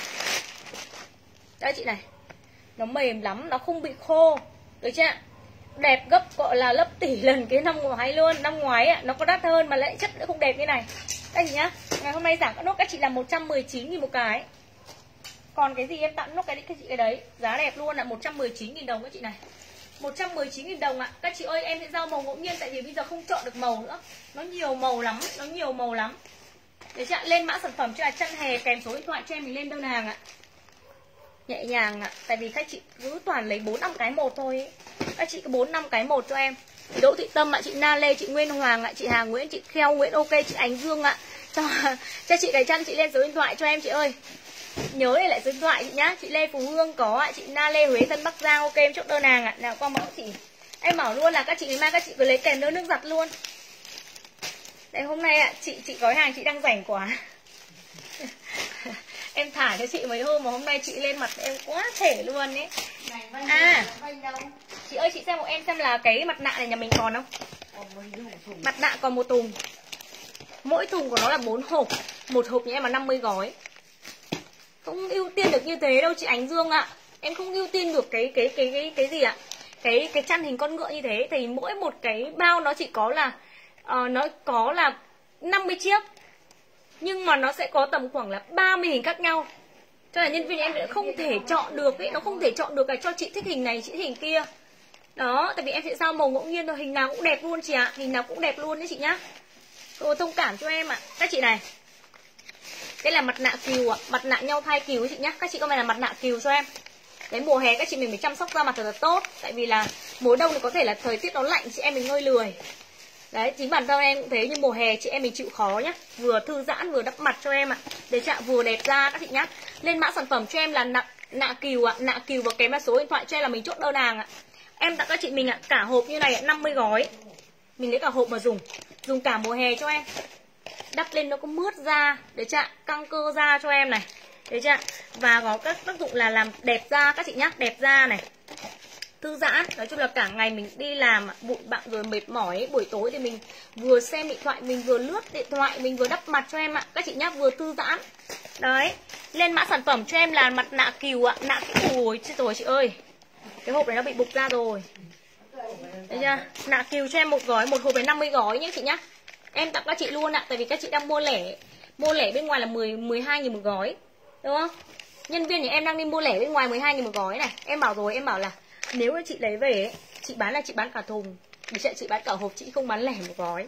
Speaker 1: Đây chị này. Nó mềm lắm, nó không bị khô. Được chưa ạ? Đẹp gấp gọi là gấp tỷ lần cái năm ngoái luôn. Năm ngoái ạ, nó có đắt hơn mà lại chất nữa không đẹp như này. Đây chị nhá. Ngày hôm nay giảm các nốt các chị là 119.000 một cái. Còn cái gì em tặng nốt cái chị cái đấy. Giá đẹp luôn ạ, 119.000 đồng các chị này. 119.000 đồng ạ. Các chị ơi em sẽ giao màu ngẫu nhiên. Tại vì bây giờ không chọn được màu nữa. Nó nhiều màu lắm. Nó nhiều màu lắm. Để chị ạ, lên mã sản phẩm cho là chăn hè kèm số điện thoại cho em mình lên đơn hàng ạ. Nhẹ nhàng ạ. Tại vì các chị cứ toàn lấy 4-5 cái một thôi ấy. Các chị cứ 4-5 cái một cho em. Chị Đỗ Thị Tâm ạ, chị Na Lê, chị Nguyên Hoàng ạ, chị Hà Nguyễn, chị Kheo Nguyễn ok, chị Ánh Dương ạ. Cho chị cái chăn chị lên số điện thoại cho em chị ơi. Nhớ để lại số điện thoại chị nhá. Chị Lê Phú Hương có ạ, chị Na Lê Huế Tân Bắc Giang ok em chốt đơn hàng ạ. Nào qua mẫu chị. Em bảo luôn là các chị ngày mai các chị cứ lấy kèm đơn nước giặt luôn. Đây hôm nay ạ, chị gói hàng chị đang rảnh quá. Em thả cho chị mấy hôm mà hôm nay chị lên mặt em quá thể luôn ấy. À, chị ơi chị xem của em xem là cái mặt nạ này nhà mình còn không? Mặt nạ còn một thùng. Mỗi thùng của nó là 4 hộp. Một hộp nhà em là 50 gói. Không ưu tiên được như thế đâu chị Ánh Dương ạ. Em không ưu tiên được cái gì ạ? Cái chăn hình con ngựa như thế. Thì mỗi một cái bao nó chỉ có là nó có là 50 chiếc. Nhưng mà nó sẽ có tầm khoảng là 30 hình khác nhau. Cho nên nhân viên em không thể chọn được ấy. Nó không thể chọn được là cho chị thích hình này, chị thích hình kia. Đó, tại vì em sẽ giao màu ngẫu nhiên thôi. Hình nào cũng đẹp luôn chị ạ. Hình nào cũng đẹp luôn đấy chị nhá. Rồi thông cảm cho em ạ. Các chị này. Đây là mặt nạ cừu ạ. Mặt nạ nhau thai cừu chị nhá. Các chị comment là mặt nạ cừu cho em. Đấy mùa hè các chị mình phải chăm sóc da mặt thật là tốt. Tại vì là mùa đông thì có thể là thời tiết nó lạnh chị em mình hơi lười. Đấy, chính bản thân em cũng thế, như mùa hè chị em mình chịu khó nhá, vừa thư giãn vừa đắp mặt cho em ạ. Để chạ vừa đẹp da các chị nhá. Lên mã sản phẩm cho em là nạ cừu ạ, nạ cừu và kèm là số điện thoại cho em là mình chốt đơn hàng ạ. Em tặng các chị mình ạ, cả hộp như này ạ, 50 gói. Mình lấy cả hộp mà dùng cả mùa hè cho em. Đắp lên nó có mướt da, để chạ căng cơ da cho em này. Đấy chưa? Và có các tác dụng là làm đẹp da các chị nhá, đẹp da này, thư giãn. Nói chung là cả ngày mình đi làm bụi bặm rồi mệt mỏi, buổi tối thì mình vừa xem điện thoại, mình vừa lướt điện thoại, mình vừa đắp mặt cho em ạ, các chị nhá, vừa thư giãn. Đấy, lên mã sản phẩm cho em là mặt nạ cừu ạ, nạ cừu. Ôi chết rồi chị ơi, cái hộp này nó bị bục ra rồi. Đấy chưa? Nạ cừu cho em một gói, một hộp này 50 gói nhé chị nhá. Em tặng các chị luôn ạ, tại vì các chị đang mua lẻ bên ngoài là 12.000 một gói. Đúng không? Nhân viên thì em đang đi mua lẻ bên ngoài 12.000 một gói này. Em bảo rồi, em bảo là nếu chị lấy về ấy, chị bán là chị bán cả thùng. Để chị bán cả hộp, chị không bán lẻ một gói.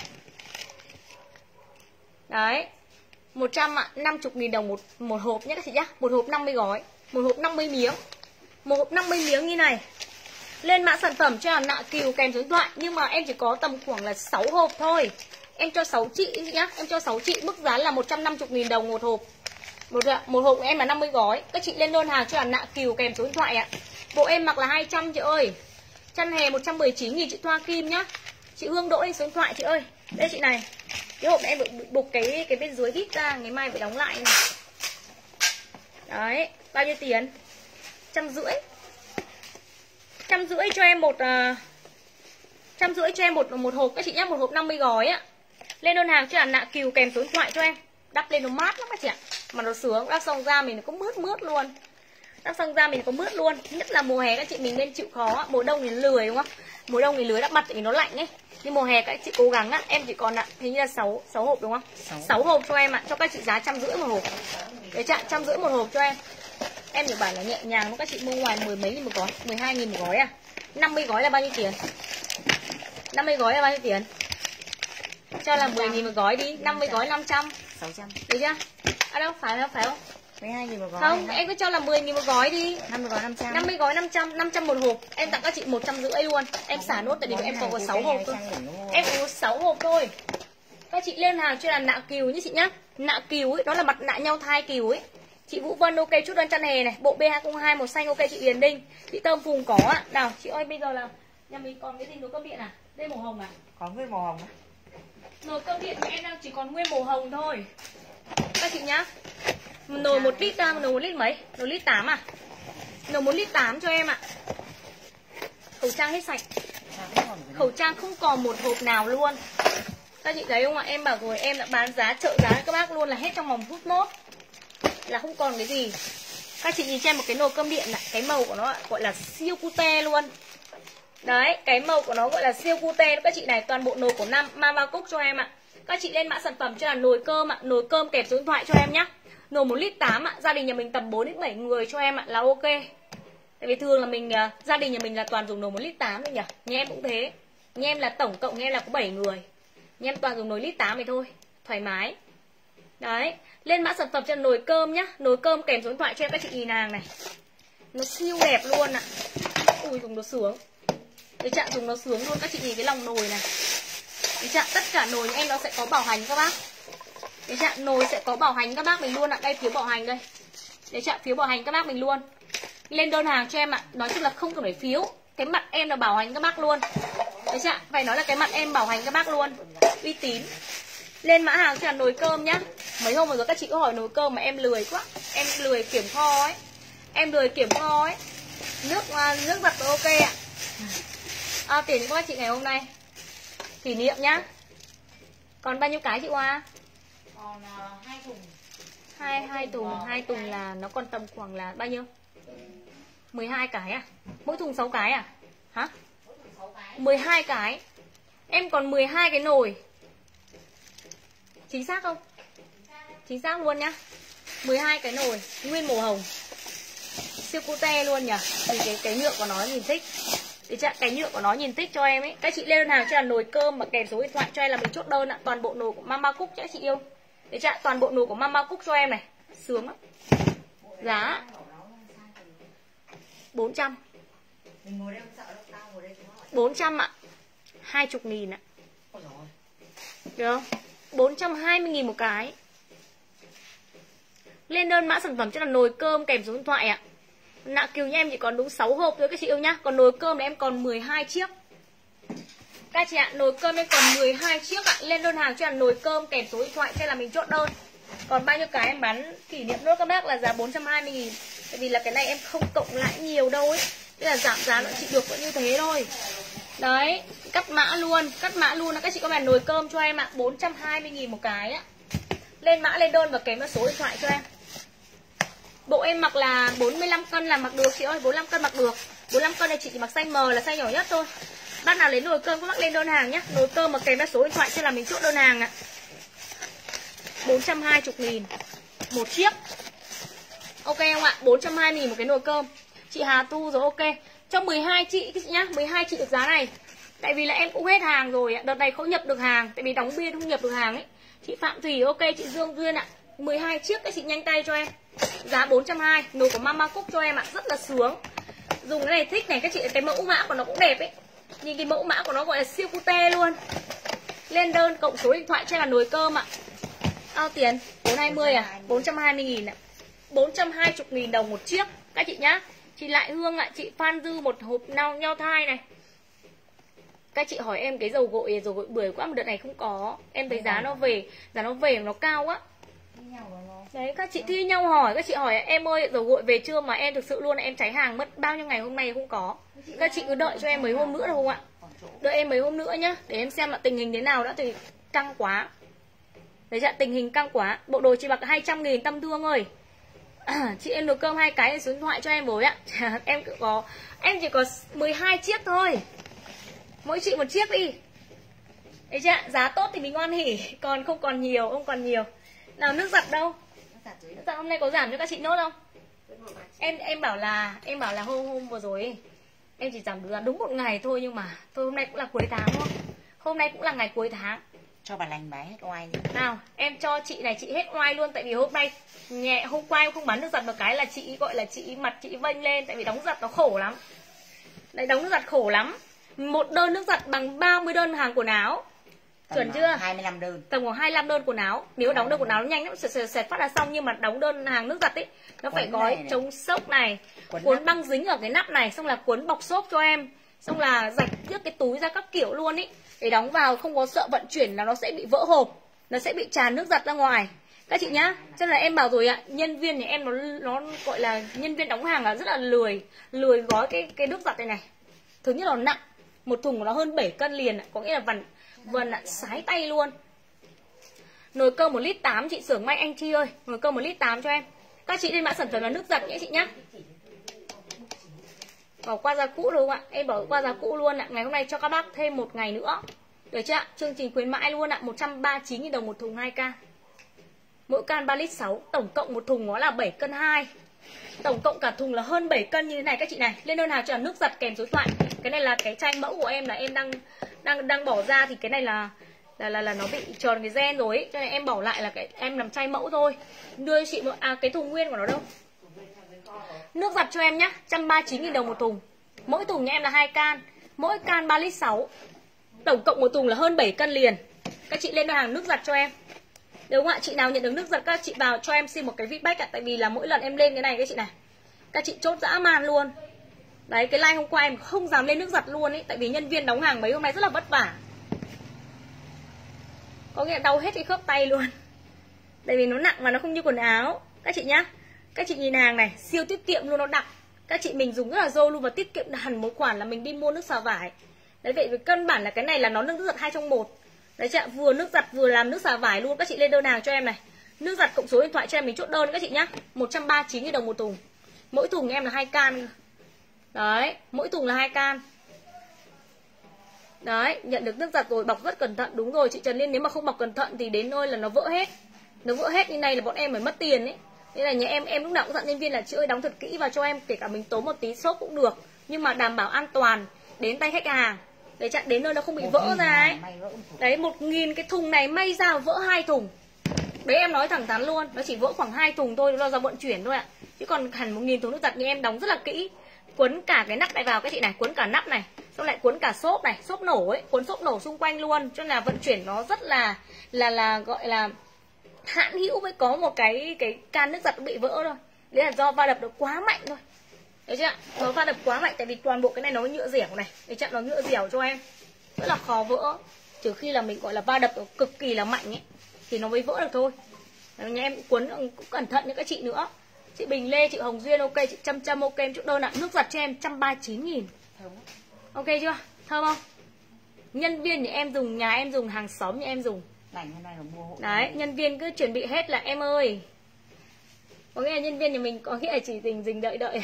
Speaker 1: Đấy, 150.000 đồng một hộp nhé các chị nhá. Một hộp 50 gói, một hộp 50 miếng. Một hộp 50 miếng như này. Lên mã sản phẩm cho là nạ cừu kèm số điện thoại. Nhưng mà em chỉ có tầm khoảng là 6 hộp thôi. Em cho 6 chị nhá. Em cho 6 chị, mức giá là 150.000 đồng một hộp. Một hộp của em là 50 gói. Các chị lên đơn hàng cho là nạ cừu kèm số điện thoại ạ. Bộ em mặc là 200 chị ơi. Chăn hè 119.000 chị Thoa Kim nhá. Chị Hương Đỗ lên số điện thoại chị ơi. Đây chị này. Cái hộp này em bị bục cái bên dưới đít ra, ngày mai phải đóng lại này. Đấy, bao nhiêu tiền? 150. 150 cho em 150 cho em một hộp các chị nhá, một hộp 50 gói ạ. Lên đơn hàng cho là nạ cừu kèm số điện thoại cho em. Đắp lên nó mát lắm các chị ạ. Mà nó sướng, đắp xong da mình nó có mướt luôn. Đắp xong da mình có mướt luôn. Nhất là mùa hè các chị mình nên chịu khó. Mùa đông thì lười đúng không? Mùa đông thì lười đắp mặt tại vì nó lạnh ấy. Nhưng mùa hè các chị cố gắng á. Em chỉ còn ạ, hình như là 6 hộp đúng không? 6 hộp cho em ạ. Cho các chị giá 150 một hộp. Đấy chạ 150 một hộp cho em. Em chỉ bảo là nhẹ nhàng, các chị mua ngoài 10 mấy nghìn một gói, 12.000 một gói à. 50 gói là bao nhiêu tiền? 50 gói là bao nhiêu tiền? Cho là 10.000 một gói đi, 50 gói 500,
Speaker 2: 600.
Speaker 1: được chưa? À đâu, phải không?
Speaker 2: 12.000 một gói.
Speaker 1: Không, em cứ cho là 10.000 một gói đi.
Speaker 2: 50 gói 500.
Speaker 1: 50 gói 500 một hộp. Em tặng các chị 150 luôn. Em xả nốt tại vì em còn có 6 hộp thôi. Em có 6 hộp thôi. Các chị lên hàng cho là nạ cừu nhé chị nhá. Nạ cừu ấy, đó là mặt nạ nhau thai cừu ấy. Chị Vũ Vân ok, chút đơn chăn hè này, bộ B202 màu xanh ok chị Điền Đinh. Chị Thơm Phùng có ạ. Nào, chị ơi bây giờ là nhà mình còn cái gì nồi cơm điện à? Đây màu hồng à?
Speaker 2: Có nguyên màu hồng.
Speaker 1: Nồi cơm điện của em đang chỉ còn nguyên màu hồng thôi. Các chị nhá. Nồi 1 lít ra, nồi 1 lít mấy? Nồi lít 8 à? Nồi 1 lít 8 cho em ạ. Khẩu trang hết sạch. Khẩu trang không còn một hộp nào luôn. Các chị thấy không ạ? Em bảo rồi, em đã bán giá trợ giá các bác luôn là hết trong vòng phút mốt. Là không còn cái gì. Các chị nhìn cho em một cái nồi cơm điện này. Cái màu của nó gọi là siêu cute luôn. Đấy, cái màu của nó gọi là siêu cute. Các chị này, toàn bộ nồi của Mama Cook cho em ạ. Các chị lên mã sản phẩm cho là nồi cơm ạ. Nồi cơm kèm số điện thoại cho em nhá. Nồi 1 lít 8 ạ. Gia đình nhà mình tầm 4 đến 7 người cho em ạ, là ok. Tại vì thường là mình gia đình nhà mình là toàn dùng nồi 1 lít 8 thôi nhỉ. Nhà em cũng thế. Nhà em là tổng cộng nhà em là có 7 người. Nhà em toàn dùng nồi lít 8 này thôi. Thoải mái. Đấy, lên mã sản phẩm cho nồi cơm nhá. Nồi cơm kèm số điện thoại cho em các chị nhìn hàng này. Nó siêu đẹp luôn ạ. Ui dùng nó sướng. Cái chạm dùng nó sướng luôn. Các chị nhìn cái lòng nồi này. Cái chạm tất cả nồi em nó sẽ có bảo hành các bác. Cái chạm nồi sẽ có bảo hành các bác mình luôn ạ. Đây phiếu bảo hành đây. Để chạm phiếu bảo hành các bác mình luôn. Lên đơn hàng cho em ạ. Nói chung là không cần phải phiếu. Cái mặt em là bảo hành các bác luôn. Đấy chạm, phải nói là cái mặt em bảo hành các bác luôn. Uy tín. Lên mã hàng cho là nồi cơm nhá. Mấy hôm rồi các chị có hỏi nồi cơm mà em lười quá. Em lười kiểm kho ấy. Em lười kiểm kho ấy. Nước giặt ok ạ. Tiền cho các chị ngày hôm nay. Kỷ niệm nhá. Còn bao nhiêu cái chị Hoa?
Speaker 2: Còn 2 thùng.
Speaker 1: Hai thùng là nó còn tầm khoảng là bao nhiêu? 12 cái à? Mỗi thùng 6 cái à? Hả? 12 cái. Em còn 12 cái nồi. Chính xác không? Chính xác luôn nhá. 12 cái nồi nguyên màu hồng. Siêu cute luôn nhỉ. Thì cái nhựa của nó nhìn thích. Để chặn cái nhựa của nó nhìn thích cho em ấy. Các chị lên đơn hàng cho là nồi cơm mà kèm số điện thoại cho em là mình chốt đơn ạ. Toàn bộ nồi của Mama Cook cho các chị yêu. Để chặn toàn bộ nồi của Mama Cook cho em này. Sướng lắm. Giá 400. 400 ạ. 20.000 ạ. Được không? 420.000 một cái. Lên đơn mã sản phẩm cho là nồi cơm kèm số điện thoại ạ. Nạ Kiều nha, em chỉ còn đúng 6 hộp thôi các chị yêu nhá. Còn nồi cơm thì em còn 12 chiếc. Các chị ạ, nồi cơm em còn 12 chiếc ạ. Lên đơn hàng cho là nồi cơm kèm số điện thoại, hay là mình chốt đơn. Còn bao nhiêu cái em bán kỷ niệm nốt các bác là giá 420.000. Tại vì là cái này em không cộng lại nhiều đâu ấy. Thế là giảm giá nó chỉ được vẫn như thế thôi. Đấy, cắt mã luôn là các chị có bàn nồi cơm cho em ạ, 420.000 một cái ạ. Lên mã lên đơn và kèm theo số điện thoại cho em. Bộ em mặc là 45 cân là mặc được chị ơi, 45 cân mặc được. 45 cân này chị chỉ mặc size M là size nhỏ nhất thôi. Bác nào lấy nồi cơm các bác lên đơn hàng nhé. Nồi cơm mà kèm theo số điện thoại cho là mình chốt đơn hàng ạ. 420.000 một chiếc. Ok không ạ? 420.000 một cái nồi cơm. Chị Hà Tu rồi, ok. Cho 12 chị nhá, 12 chị được giá này. Tại vì là em cũng hết hàng rồi ạ. Đợt này không nhập được hàng, tại vì đóng biên không nhập được hàng ấy. Chị Phạm Thủy ok, chị Dương Duyên ạ. 12 chiếc các chị nhanh tay cho em. Giá 420, nồi của Mama Cook cho em ạ, rất là sướng. Dùng cái này thích này các chị, cái mẫu mã của nó cũng đẹp ấy. Nhìn cái mẫu mã của nó gọi là siêu cute luôn. Lên đơn cộng số điện thoại cho em là nồi cơm ạ. Bao tiền? 420 à? 420.000 ạ. 420.000 đồng một chiếc các chị nhá. Chị Lại Hương ạ, chị Phan Dư một hộp nhau thai này. Các chị hỏi em cái dầu gội bưởi quá mà đợt này không có. Em thấy giá nó về nó cao quá. Đấy, các chị thi nhau hỏi, các chị hỏi em ơi dầu gội về chưa, mà em thực sự luôn là em cháy hàng mất bao nhiêu ngày hôm nay không có. Các chị cứ đợi cho em mấy hôm nữa được không ạ? Đợi em mấy hôm nữa nhá, để em xem là tình hình thế nào đã, thì căng quá. Đấy chị ạ, tình hình căng quá. Bộ đồ chị mặc 200.000 Tâm Thương ơi. Chị em nồi cơm 2 cái số điện thoại cho em với ạ. Em chỉ có 12 chiếc thôi. Mỗi chị một chiếc đi. Đấy chị ạ, giá tốt thì mình ngoan hỉ, còn không còn nhiều. Nào nước giặt đâu? Nước giặt hôm nay có giảm cho các chị nốt không? Em bảo là hôm vừa rồi ấy, em chỉ giảm được đúng 1 ngày thôi, nhưng mà thôi hôm nay cũng là cuối tháng đúng không? Hôm nay cũng là ngày cuối tháng.
Speaker 2: Cho bà lành bán hết oai đi.
Speaker 1: Nào, em cho chị này chị hết oai luôn. Tại vì hôm nay hôm qua em không bán nước giặt một cái là chị gọi là chị mặt chị vênh lên. Tại vì đóng giặt nó khổ lắm. Đấy, đóng nước giặt khổ lắm. Một đơn nước giặt bằng 30 đơn hàng quần áo. Chuẩn chưa?
Speaker 2: 25 đơn.
Speaker 1: Tầm khoảng 25 đơn quần áo. Nếu đóng đơn quần áo nó nhanh lắm, sẽ phát ra xong. Nhưng mà đóng đơn hàng nước giặt ấy, nó phải gói chống sốc này, cuốn băng dính ở cái nắp này, xong là cuốn bọc xốp cho em, xong là rạch trước cái túi ra các kiểu luôn ý, để đóng vào không có sợ vận chuyển là nó sẽ bị vỡ hộp, nó sẽ bị tràn nước giặt ra ngoài các chị nhá. Cho nên là em bảo rồi ạ, nhân viên nhà em nó gọi là nhân viên đóng hàng là rất là lười gói cái nước giặt này. Thứ nhất là nặng, một thùng của nó hơn 7 cân liền, có nghĩa là vần sái tay luôn. Nồi cơm 1,8 lít chị Xưởng May Anh Chi ơi, nồi cơm 1,8 lít cho em. Các chị lên mã sản phẩm là nước giặt nhé chị nhá. Bỏ qua giá cũ đúng không ạ? Em bỏ qua giá cũ luôn ạ. Ngày hôm nay cho các bác thêm 1 ngày nữa. Được chưa ạ? Chương trình khuyến mãi luôn ạ. 139.000 đồng một thùng 2 can. Mỗi can 3,6 lít. Tổng cộng một thùng nó là 7 cân 2. Tổng cộng cả thùng là hơn 7 cân như thế này các chị này. Lên đơn hàng cho là nước giặt kèm số điện thoại. Cái này là cái chai mẫu của em là em đang bỏ ra, thì cái này là nó bị tròn cái gen rồi ấy. Cho nên em bỏ lại là cái em làm chai mẫu thôi. Đưa chị một cái thùng nguyên của nó đâu. Nước giặt cho em nhá, 139.000 đồng một thùng. Mỗi thùng nhà em là 2 can, mỗi can 3,6 lít. Tổng cộng một thùng là hơn 7 cân liền. Các chị lên đơn hàng nước giặt cho em. Đúng không ạ? Chị nào nhận được nước giặt các chị vào cho em xin một cái feedback ạ. Tại vì là mỗi lần em lên cái này các chị này, các chị chốt dã man luôn. Đấy, cái like hôm qua em không dám lên nước giặt luôn ấy. Tại vì nhân viên đóng hàng mấy hôm nay rất là vất vả. Có nghĩa là đau hết cái khớp tay luôn. Tại vì nó nặng và nó không như quần áo. Các chị nhá, các chị nhìn hàng này, siêu tiết kiệm luôn, nó đặc. Các chị mình dùng rất là dâu luôn, và tiết kiệm hẳn một khoản là mình đi mua nước xào vải. Đấy, vậy vì căn bản là cái này là nó nước giặt 2 trong 1. Đấy chị ạ, vừa nước giặt vừa làm nước xào vải luôn. Các chị lên đơn hàng cho em này. Nước giặt cộng số điện thoại cho em mình chốt đơn các chị nhá. 139.000 đồng một thùng. Mỗi thùng em là 2 can. Đấy, mỗi thùng là 2 can. Đấy, nhận được nước giặt rồi, bọc rất cẩn thận. Đúng rồi chị Trần Liên, nếu mà không bọc cẩn thận thì đến nơi là nó vỡ hết. Nó vỡ hết như này là bọn em phải mất tiền ấy. Nên là nhà em lúc nào cũng dặn nhân viên là chị ơi đóng thật kỹ vào cho em, kể cả mình tốn một tí xốp cũng được, nhưng mà đảm bảo an toàn đến tay khách hàng. Để chặn đến nơi nó không bị vỡ ra ấy. Đấy, 1.000 cái thùng này may ra vỡ 2 thùng. Đấy em nói thẳng thắn luôn, nó chỉ vỡ khoảng 2 thùng thôi, do vận chuyển thôi ạ. Chứ còn hẳn 1.000 thùng nước giặt như em đóng rất là kỹ. Quấn cả cái nắp này vào các chị này, quấn cả nắp này, Xong lại cuốn cả xốp này, xốp nổ ấy, cuốn xốp nổ xung quanh luôn, cho nên là vận chuyển nó rất là gọi là hạn hữu. Với có một cái can nước giặt bị vỡ thôi, đấy là do va đập nó quá mạnh thôi, thấy chưa? Nó va đập quá mạnh, tại vì toàn bộ cái này nó nhựa dẻo này, thấy chưa? Nó nhựa dẻo cho em, rất là khó vỡ, trừ khi là mình gọi là va đập nó cực kỳ là mạnh ấy thì nó mới vỡ được thôi. Nhà em cuốn cũng cẩn thận như các chị nữa. Chị Bình Lê, chị Hồng Duyên ok, chị Trâm ok, em chốt đơn ạ. Nước giặt cho em 139.000. Ok chưa? Thơm không? Nhân viên nhà em dùng, nhà em dùng, hàng xóm nhà em dùng. Đấy, nhân viên cứ chuẩn bị hết là em ơi. Có nghĩa là nhân viên nhà mình có nghĩa là chỉ dình đợi đợi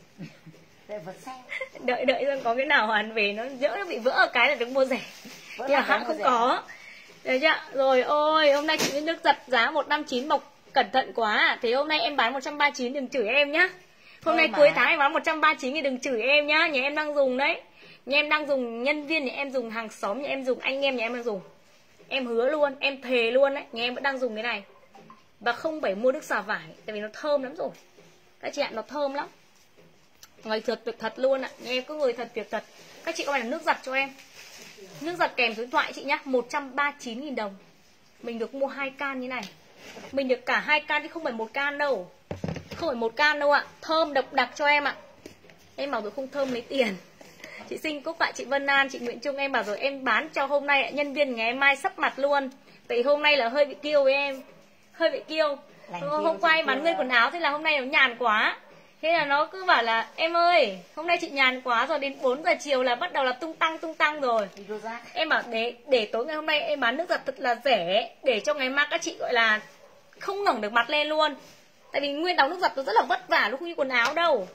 Speaker 1: xem có cái nào hoàn về nó dỡ, nó bị vỡ cái là được mua rẻ. Nhưng mà hãng không có. Đấy chưa? Rồi ôi, hôm nay chị với nước giặt giá 159 bọc cẩn thận quá. Thế hôm nay em bán 139 đừng chửi em nhá. Hôm nay cuối tháng em bán 139 thì đừng chửi em nhá. Nhà em đang dùng đấy. Nhà em đang dùng, nhân viên nhà em dùng, hàng xóm nhà em dùng, anh em nhà em đang dùng. Em hứa luôn, em thề luôn đấy, nhà em vẫn đang dùng cái này. Và không phải mua nước xả vải, tại vì nó thơm lắm rồi. Các chị ạ, nó thơm lắm. Người việc thật luôn ạ, nhà em cứ người thật việc thật. Các chị có phải là nước giặt cho em. Nước giặt kèm số điện thoại chị nhá, 139.000 đồng. Mình được mua 2 can như này. Mình được cả 2 can chứ không phải 1 can đâu. Không phải 1 can đâu ạ. Thơm độc đặc cho em ạ. Em bảo rồi không thơm lấy tiền. Chị Sinh Cúc ạ, chị Vân An, chị Nguyễn Trung, em bảo rồi em bán cho hôm nay ạ. Nhân viên ngày mai sắp mặt luôn. Tại hôm nay là hơi bị kiêu với em. Hơi bị kiêu. Hôm qua em bán nguyên quần áo, thế là hôm nay nó nhàn quá. Thế là nó cứ bảo là em ơi, hôm nay chị nhàn quá rồi, đến 4 giờ chiều là bắt đầu là tung tăng rồi. Em bảo để tối ngày hôm nay em bán nước giặt thật là rẻ, để cho ngày mai các chị gọi là không ngẩng được mặt lên luôn. Tại vì nguyên đóng nước giặt nó rất là vất vả, nó không như quần áo đâu.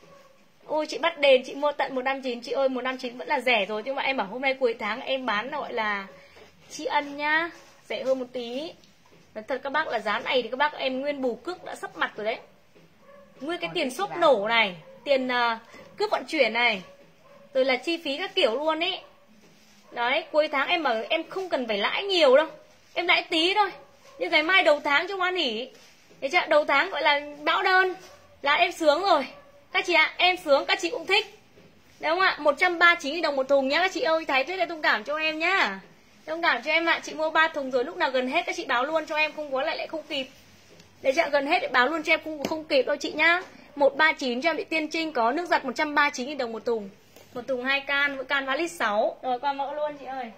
Speaker 1: Ôi chị bắt đền, chị mua tận 159, chị ơi 159 vẫn là rẻ rồi. Nhưng mà em bảo hôm nay cuối tháng em bán gọi là tri ân nhá, rẻ hơn một tí. Nói thật các bác là giá này thì các bác em nguyên bù cước đã sắp mặt rồi đấy. Nguyên cái tiền xốp nổ này, tiền cước vận chuyển này, rồi là chi phí các kiểu luôn ấy. Đấy, cuối tháng em bảo em không cần phải lãi nhiều đâu, em lãi tí thôi. Nhưng ngày mai đầu tháng cho hoan hỉ. Thế chứ đầu tháng gọi là bão đơn là em sướng rồi. Các chị ạ, em sướng, các chị cũng thích. Đúng không ạ? 139.000 đồng một thùng nhá các chị ơi. Thái Tuyết là thông cảm cho em nhá. Thông cảm cho em ạ. Chị mua 3 thùng rồi, lúc nào gần hết các chị báo luôn cho em, không có lại không kịp. Để chị gần hết để báo luôn cho em, không kịp đâu chị nhá. 139 cho em bị Tiên Trinh có nước giặt 139.000 đồng một thùng. Một thùng 2 can, mỗi can 3 lít 6. Rồi qua mẫu luôn chị ơi.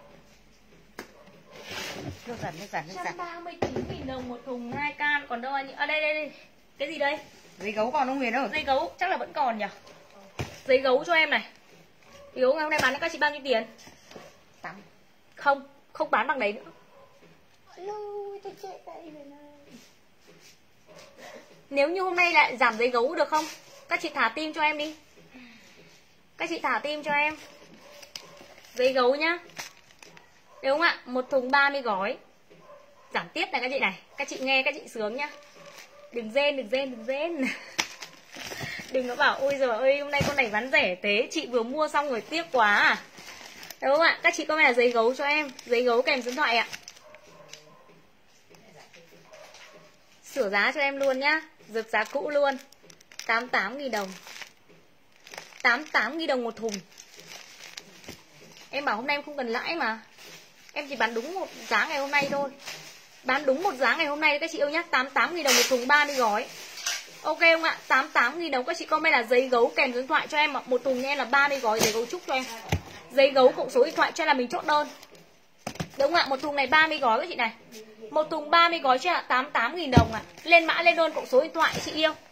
Speaker 2: Nước giặt.
Speaker 1: 139.000 đồng một thùng 2 can. Còn đâu anh? À đây. Cái gì đây?
Speaker 2: Giấy gấu còn không Huyền ơi?
Speaker 1: Giấy gấu chắc là vẫn còn nhỉ. Giấy gấu cho em này. Giấy gấu ngày hôm nay bán cho các chị bao nhiêu tiền?
Speaker 2: 8.
Speaker 1: Không bán bằng đấy nữa. Nếu như hôm nay lại giảm giấy gấu được không? Các chị thả tim cho em đi. Các chị thả tim cho em. Giấy gấu nhá. Đúng không ạ? Một thùng 30 gói. Giảm tiếp này các chị này. Các chị nghe các chị sướng nhá. Đừng rên. Đừng có bảo ôi giời ơi hôm nay con này bán rẻ thế, chị vừa mua xong rồi tiếc quá à. Đúng không ạ? Các chị comment là giấy gấu cho em. Giấy gấu kèm số điện thoại ạ. Sửa giá cho em luôn nhá. Rực giá cũ luôn. 88.000 đồng. 88.000 đồng một thùng. Em bảo hôm nay em không cần lãi mà. Em chỉ bán đúng một giá ngày hôm nay thôi. Bán đúng một giá ngày hôm nay các chị yêu nhá. 88.000 đồng một thùng 30 gói. Ok không ạ? 88.000 đồng. Các chị comment là giấy gấu kèm số điện thoại cho em. Một thùng như em là 30 gói giấy gấu trúc cho em. Giấy gấu cộng số điện thoại cho em là mình chốt đơn. Đúng không ạ? Một thùng này 30 gói các chị này. Một thùng 30 gói cho em là 88.000 đồng ạ. Lên mã lên đơn cộng số điện thoại chị yêu.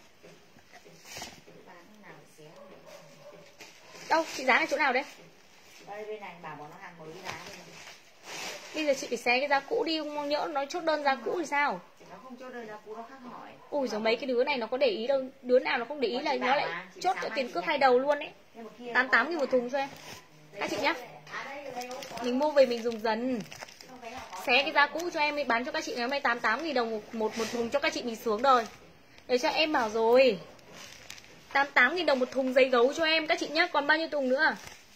Speaker 1: Đâu? Chị giá này chỗ nào đấy?
Speaker 2: Đây bên này bảo bọn nó hàng mới giá.
Speaker 1: Bây giờ chị phải xé cái giá cũ đi, không nhỡ nói chốt đơn giá cũ thì sao?
Speaker 2: Nó không chốt đơn giá cũ, nó khác hỏi.
Speaker 1: Ui rồi mấy cái đứa này nó có để ý đâu. Đứa nào nó không để ý là nó lại chốt cho tiền cước hai đầu luôn ấy. 88.000 một thùng cho em. Các chị nhá. Mình mua về mình dùng dần. Xé cái giá cũ cho em đi, bán cho các chị ngày hôm nay 88.000 đồng một thùng cho các chị mình sướng đời. Để cho em bảo rồi. 88.000 đồng một thùng giấy gấu cho em các chị nhá. Còn bao nhiêu thùng nữa?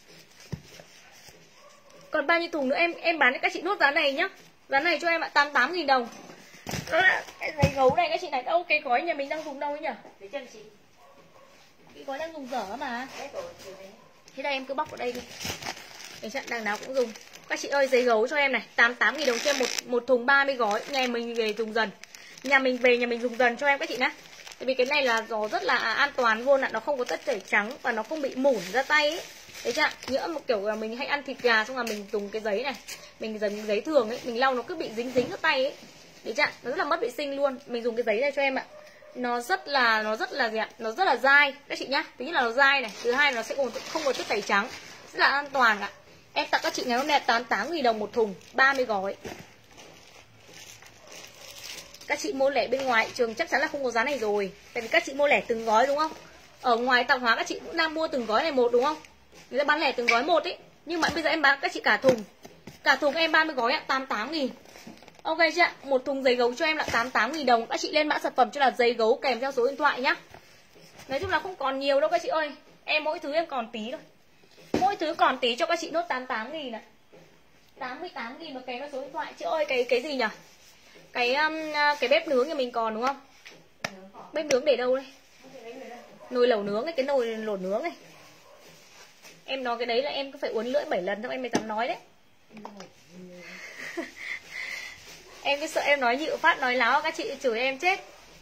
Speaker 1: Còn bao nhiêu thùng nữa em bán cho các chị nốt giá này nhá. Giá này cho em ạ, 88.000 đồng. Cái giấy gấu này các chị này đâu, cái gói nhà mình đang dùng đâu ấy nhỉ?
Speaker 2: Để chân chị.
Speaker 1: Cái gói đang dùng dở mà. Thế đây em cứ bóc vào đây đi. Để chặn đằng nào cũng dùng. Các chị ơi, giấy gấu cho em này, 88.000 đồng cho em một thùng 30 gói. Nhà mình về dùng dần. Nhà mình về nhà mình dùng dần cho em các chị nhá. Tại vì cái này là nó rất là an toàn luôn ạ, nó không có tất tẩy trắng và nó không bị mủn ra tay ấy. Đấy chưa? Nhỡ một kiểu là mình hay ăn thịt gà xong là mình dùng cái giấy này, mình dùng giấy thường ấy, mình lau nó cứ bị dính dính ra tay ấy. Đấy chưa? Nó rất là mất vệ sinh luôn. Mình dùng cái giấy này cho em ạ. Nó rất là gì ạ? Nó rất là dai các chị nhá. Thứ nhất là nó dai này, thứ hai là nó sẽ không có chất tẩy trắng. Rất là an toàn ạ. Em tặng các chị ngày hôm nay 88.000 đồng một thùng 30 gói. Các chị mua lẻ bên ngoài trường chắc chắn là không có giá này rồi. Tại vì các chị mua lẻ từng gói đúng không? Ở ngoài tạp hóa các chị cũng đang mua từng gói này một đúng không? Người ta bán lẻ từng gói một ấy. Nhưng mà bây giờ em bán các chị cả thùng. Cả thùng em 30 gói ạ, 88.000. Ok chưa ạ? Một thùng giấy gấu cho em là 88.000 đồng. Các chị lên mã sản phẩm cho là giấy gấu kèm theo số điện thoại nhá. Nói chung là không còn nhiều đâu các chị ơi. Em mỗi thứ em còn tí thôi. Mỗi thứ còn tí cho các chị nốt 88.000 này. 88.000 mà kèm theo số điện thoại. Chị ơi cái gì nhỉ? Cái bếp nướng nhà mình còn đúng không? Bếp nướng để đâu đây? Nồi lẩu nướng ấy, cái nồi lẩu nướng này. Em nói cái đấy là em cứ phải uốn lưỡi 7 lần xong em mới dám nói đấy. Em cứ sợ em nói nhịu phát nói láo các chị chửi em chết.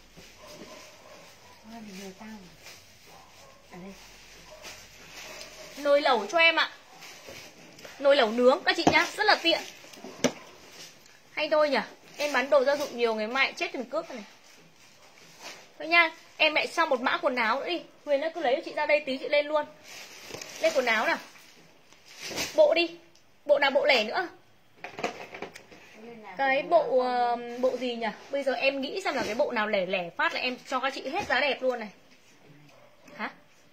Speaker 1: Nồi lẩu cho em ạ. Nồi lẩu nướng các chị nhá, rất là tiện. Hay thôi nhỉ. Em bán đồ gia dụng nhiều ngày mai chết từng cước này. Thôi nha, em lại xong một mã quần áo nữa đi. Huyền ơi cứ lấy cho chị ra đây tí chị lên luôn. Lên quần áo nào. Bộ đi. Bộ nào bộ lẻ nữa. Cái bộ gì nhỉ? Bây giờ em nghĩ xem là cái bộ nào lẻ lẻ phát là em cho các chị hết giá đẹp luôn này. Hả?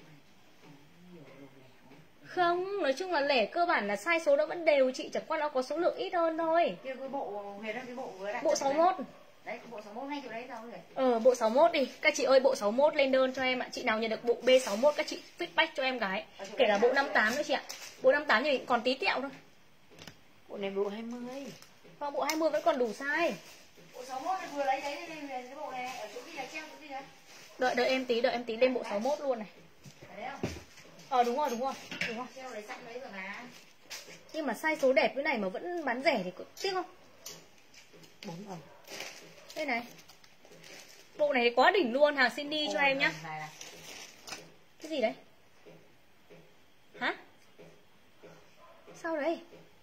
Speaker 1: Không, nói chung là lẻ cơ bản là size số nó vẫn đều chị, chẳng qua nó có số lượng ít hơn thôi.
Speaker 2: Cái bộ Huyền ơi, cái bộ vừa đặt.
Speaker 1: Bộ 61.
Speaker 2: Đấy, cái bộ 61 ngay chỗ đấy đâu rồi.
Speaker 1: Bộ 61 đi. Các chị ơi bộ 61 lên đơn cho em ạ. Chị nào nhận được bộ B61 các chị feedback cho em cái. Kể cả bộ 58 nữa chị ạ. Bộ 58 thì còn tí tẹo thôi.
Speaker 2: Bộ này bộ 20.
Speaker 1: Và bộ 20 vẫn còn đủ size.
Speaker 2: Bộ 61 vừa lấy đấy lên cái bộ này ở chỗ kia là treo chỗ kia.
Speaker 1: Đợi em tí lên bộ 61 luôn này.
Speaker 2: Đấy không?
Speaker 1: Đúng rồi.
Speaker 2: Treo lấy sẵn đấy rồi mà.
Speaker 1: Nhưng mà size số đẹp cái này mà vẫn bán rẻ thì có tiếc không?
Speaker 2: 4 đồng.
Speaker 1: Đây này. Bộ này quá đỉnh luôn, hàng Cindy cho em nhá. Cái gì đấy? Hả? Sao đấy?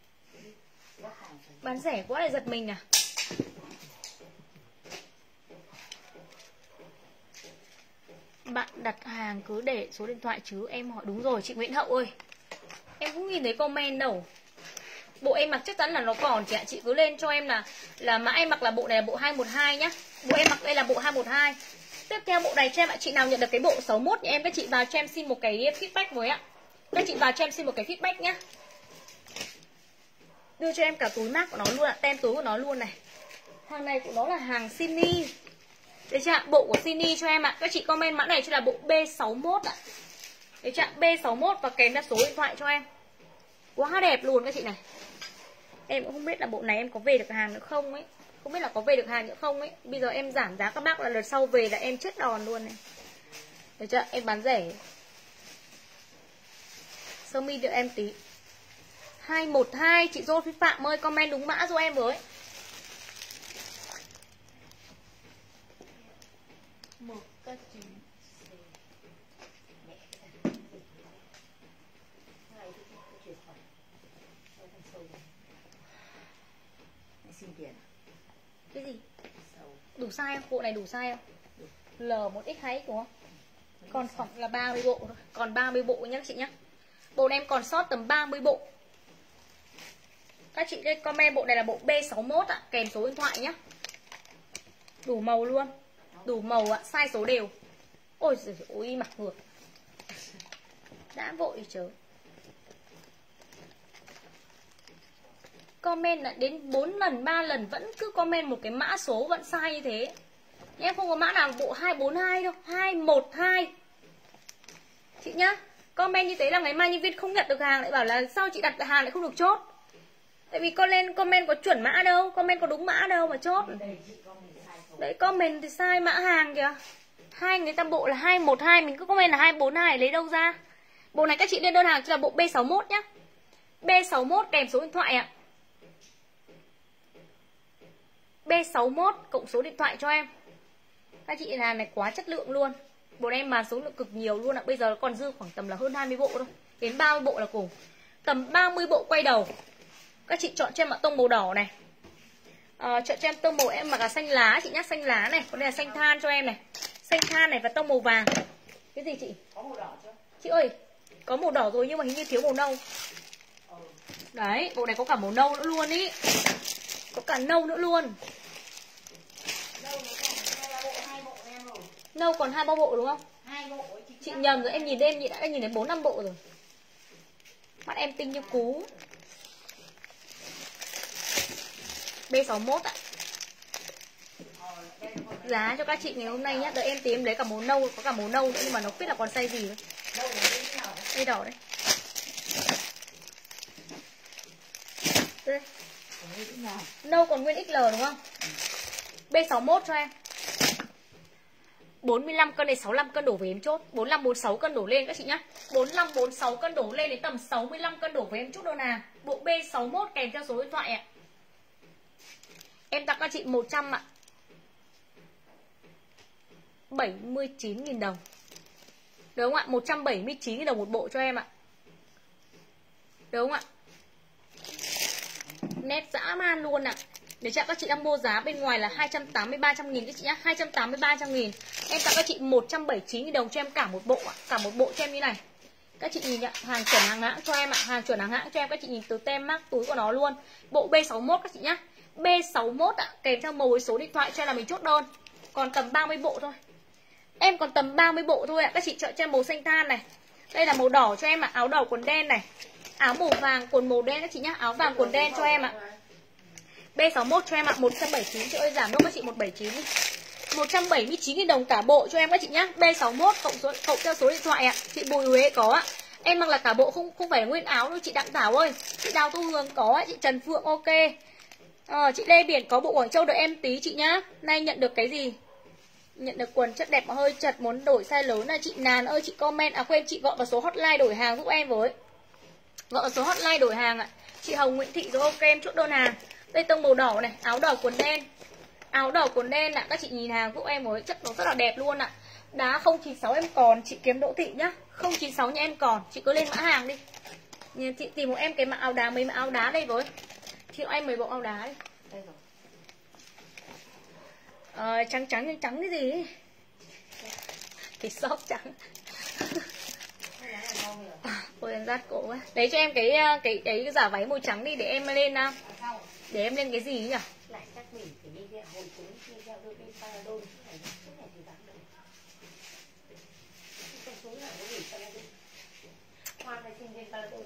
Speaker 1: Bán rẻ quá lại giật mình à? Bạn đặt hàng cứ để số điện thoại chứ. Em hỏi đúng rồi chị Nguyễn Hậu ơi. Em cũng nhìn thấy comment đâu. Bộ em mặc chắc chắn là nó còn chị ạ. Chị cứ lên cho em là mã em mặc là bộ này là bộ 212 nhá. Bộ em mặc đây là bộ 212. Tiếp theo bộ này cho em ạ. Chị nào nhận được cái bộ 61 nhà em, các chị vào cho em xin một cái feedback với ạ. Các chị vào cho em xin một cái feedback nhá. Đưa cho em cả túi mác của nó luôn ạ. Tem túi của nó luôn này. Hàng này của nó là hàng Sini. Đấy chưa ạ? Bộ của Sini cho em ạ. Các chị comment mã này cho là bộ B61 ạ. Đấy chưa ạ? B61 và kèm theo số điện thoại cho em. Quá đẹp luôn các chị này. Em cũng không biết là bộ này em có về được hàng nữa không ấy. Không biết là có về được hàng nữa không ấy. Bây giờ em giảm giá các bác là đợt sau về là em chết đòn luôn này. Được chưa? Em bán rẻ. Sơ mi được em tí. 212 chị Dô Phi Phạm ơi, comment đúng mã giúp em với. Một cái gì?
Speaker 2: Xin tiền.
Speaker 1: Cái gì? Đủ size không? Bộ này đủ size không? L1X2X đúng không? Còn khoảng là 30 bộ thôi. Còn 30 bộ nhé chị nhé. Bộ này em còn sót tầm 30 bộ. Các chị đây comment bộ này là bộ B61 ạ, kèm số điện thoại nhé. Đủ màu luôn. Đủ màu ạ, size số đều. Ôi giời ơi, mặc ngược. Đã vội chớ. Comment là đến 4 lần, 3 lần vẫn cứ comment một cái mã số vẫn sai như thế. Em không có mã nào bộ 242 đâu, 212. Chị nhá, comment như thế là ngày mai nhân viên không nhận được hàng lại bảo là sao chị đặt hàng lại không được chốt. Tại vì con lên comment có chuẩn mã đâu, comment có đúng mã đâu mà chốt. Đấy comment thì sai mã hàng kìa. Người ta bộ là 212 mình cứ comment là 242 lấy đâu ra. Bộ này các chị lên đơn hàng là bộ B61 nhá. B61 kèm số điện thoại ạ. B61 cộng số điện thoại cho em. Các chị làm này quá chất lượng luôn. Bộ em bán số lượng cực nhiều luôn ạ. Bây giờ còn dư khoảng tầm là hơn 20 bộ thôi. Đến 30 bộ là cùng. Tầm 30 bộ quay đầu. Các chị chọn cho em ạ, tông màu đỏ này. Chọn cho em tông màu em mặc là xanh lá chị nhá, xanh lá này. Còn đây là xanh than cho em này. Xanh than này và tông màu vàng. Cái gì chị?
Speaker 2: Có màu đỏ chưa?
Speaker 1: Chị ơi, có màu đỏ rồi nhưng mà hình như thiếu màu nâu. Đấy, bộ này có cả màu nâu nữa luôn ý. Có cả nâu nữa luôn. Nâu còn 2-3 bộ đúng không?
Speaker 2: 2 bộ.
Speaker 1: Chị nhầm rồi, em nhìn đây em đã nhìn đến 4-5 bộ rồi. Mắt em tinh như cú. B61 ạ. Giá cho các chị ngày hôm nay nhé. Đợi em tí em lấy cả màu nâu, có cả màu nâu nữa nhưng mà nó biết là còn size gì nữa. Đây đỏ đấy. Đây. Nâu còn nguyên XL đúng không? B61 cho em. 45 cân này 65 cân đổ về em chốt. 45 46 cân đổ lên các chị nhá. 45 46 cân đổ lên đến tầm 65 cân đổ về em chốt đơn hàng. Bộ B61 kèm theo số điện thoại ạ. Em tặng các chị 100 ạ. 79.000 đồng. Được không ạ? 179.000 đồng một bộ cho em ạ. Được không ạ? Nét dã man luôn ạ. Để chắc các chị đang mua giá bên ngoài là 280-300.000 các chị nhá. 280-300.000. Em tặng các chị 179.000 đồng cho em cả một bộ ạ. Cả một bộ cho em như này. Các chị nhìn ạ, hàng chuẩn hàng hãng cho em ạ. Hàng chuẩn hàng hãng cho em, các chị nhìn từ tem mác túi của nó luôn. Bộ B61 các chị nhá. B61 ạ, kèm theo màu với số điện thoại cho em là mình chốt đơn. Còn tầm 30 bộ thôi. Em còn tầm 30 bộ thôi ạ. Các chị chọn cho em màu xanh than này. Đây là màu đỏ cho em ạ, áo đỏ quần đen này. Áo màu vàng quần màu đen các chị nhá, áo vàng quần đen cho em ạ. B61 cho em ạ, 179 chị ơi, giảm đâu các chị 179 đi. 179.000 đồng cả bộ cho em các chị nhá. B61 cộng theo số điện thoại ạ. Chị Bùi Huế có ạ. Em mặc là cả bộ, không phải là nguyên áo đâu chị Đặng Thảo ơi. Chị Đào Thu Hương có ạ, chị Trần Phượng ok. Chị Lê Biển có bộ Quảng Châu, đợi em tí chị nhá. Nay nhận được cái gì? Nhận được quần chất đẹp mà hơi chật, muốn đổi size lớn là chị Nàn ơi, chị comment. Quên, chị gọi vào số hotline đổi hàng giúp em với. Gọi vào số hotline đổi hàng ạ. Chị Hồng Nguyễn Thị rồi ok, em chốt đơn hàng. Đây tông màu đỏ này, áo đỏ quần đen. Áo đỏ quần đen ạ, các chị nhìn hàng giúp em với, chất nó rất là đẹp luôn ạ. Đá 096 em còn, chị kiếm Đỗ Thị nhá. 096 nha em còn, chị cứ lên mã hàng đi. Chị tìm một em cái mã áo đá, mấy mã áo đá đây với. Chị cho em mấy bộ áo đá đi.
Speaker 2: Đây rồi.
Speaker 1: Trắng trắng cái gì ấy. Thì shop trắng. Ôi em rát cổ quá. Đấy cho em cái giả váy màu trắng đi để em lên để em lên cái gì nhỉ?
Speaker 2: Lại chắc mình phải đi theo hồi tối đi theo đôi bên Paradon chứ này thì dám đâu. Cái số này nó gửi Paradon. Hoa này xin bên Paradon.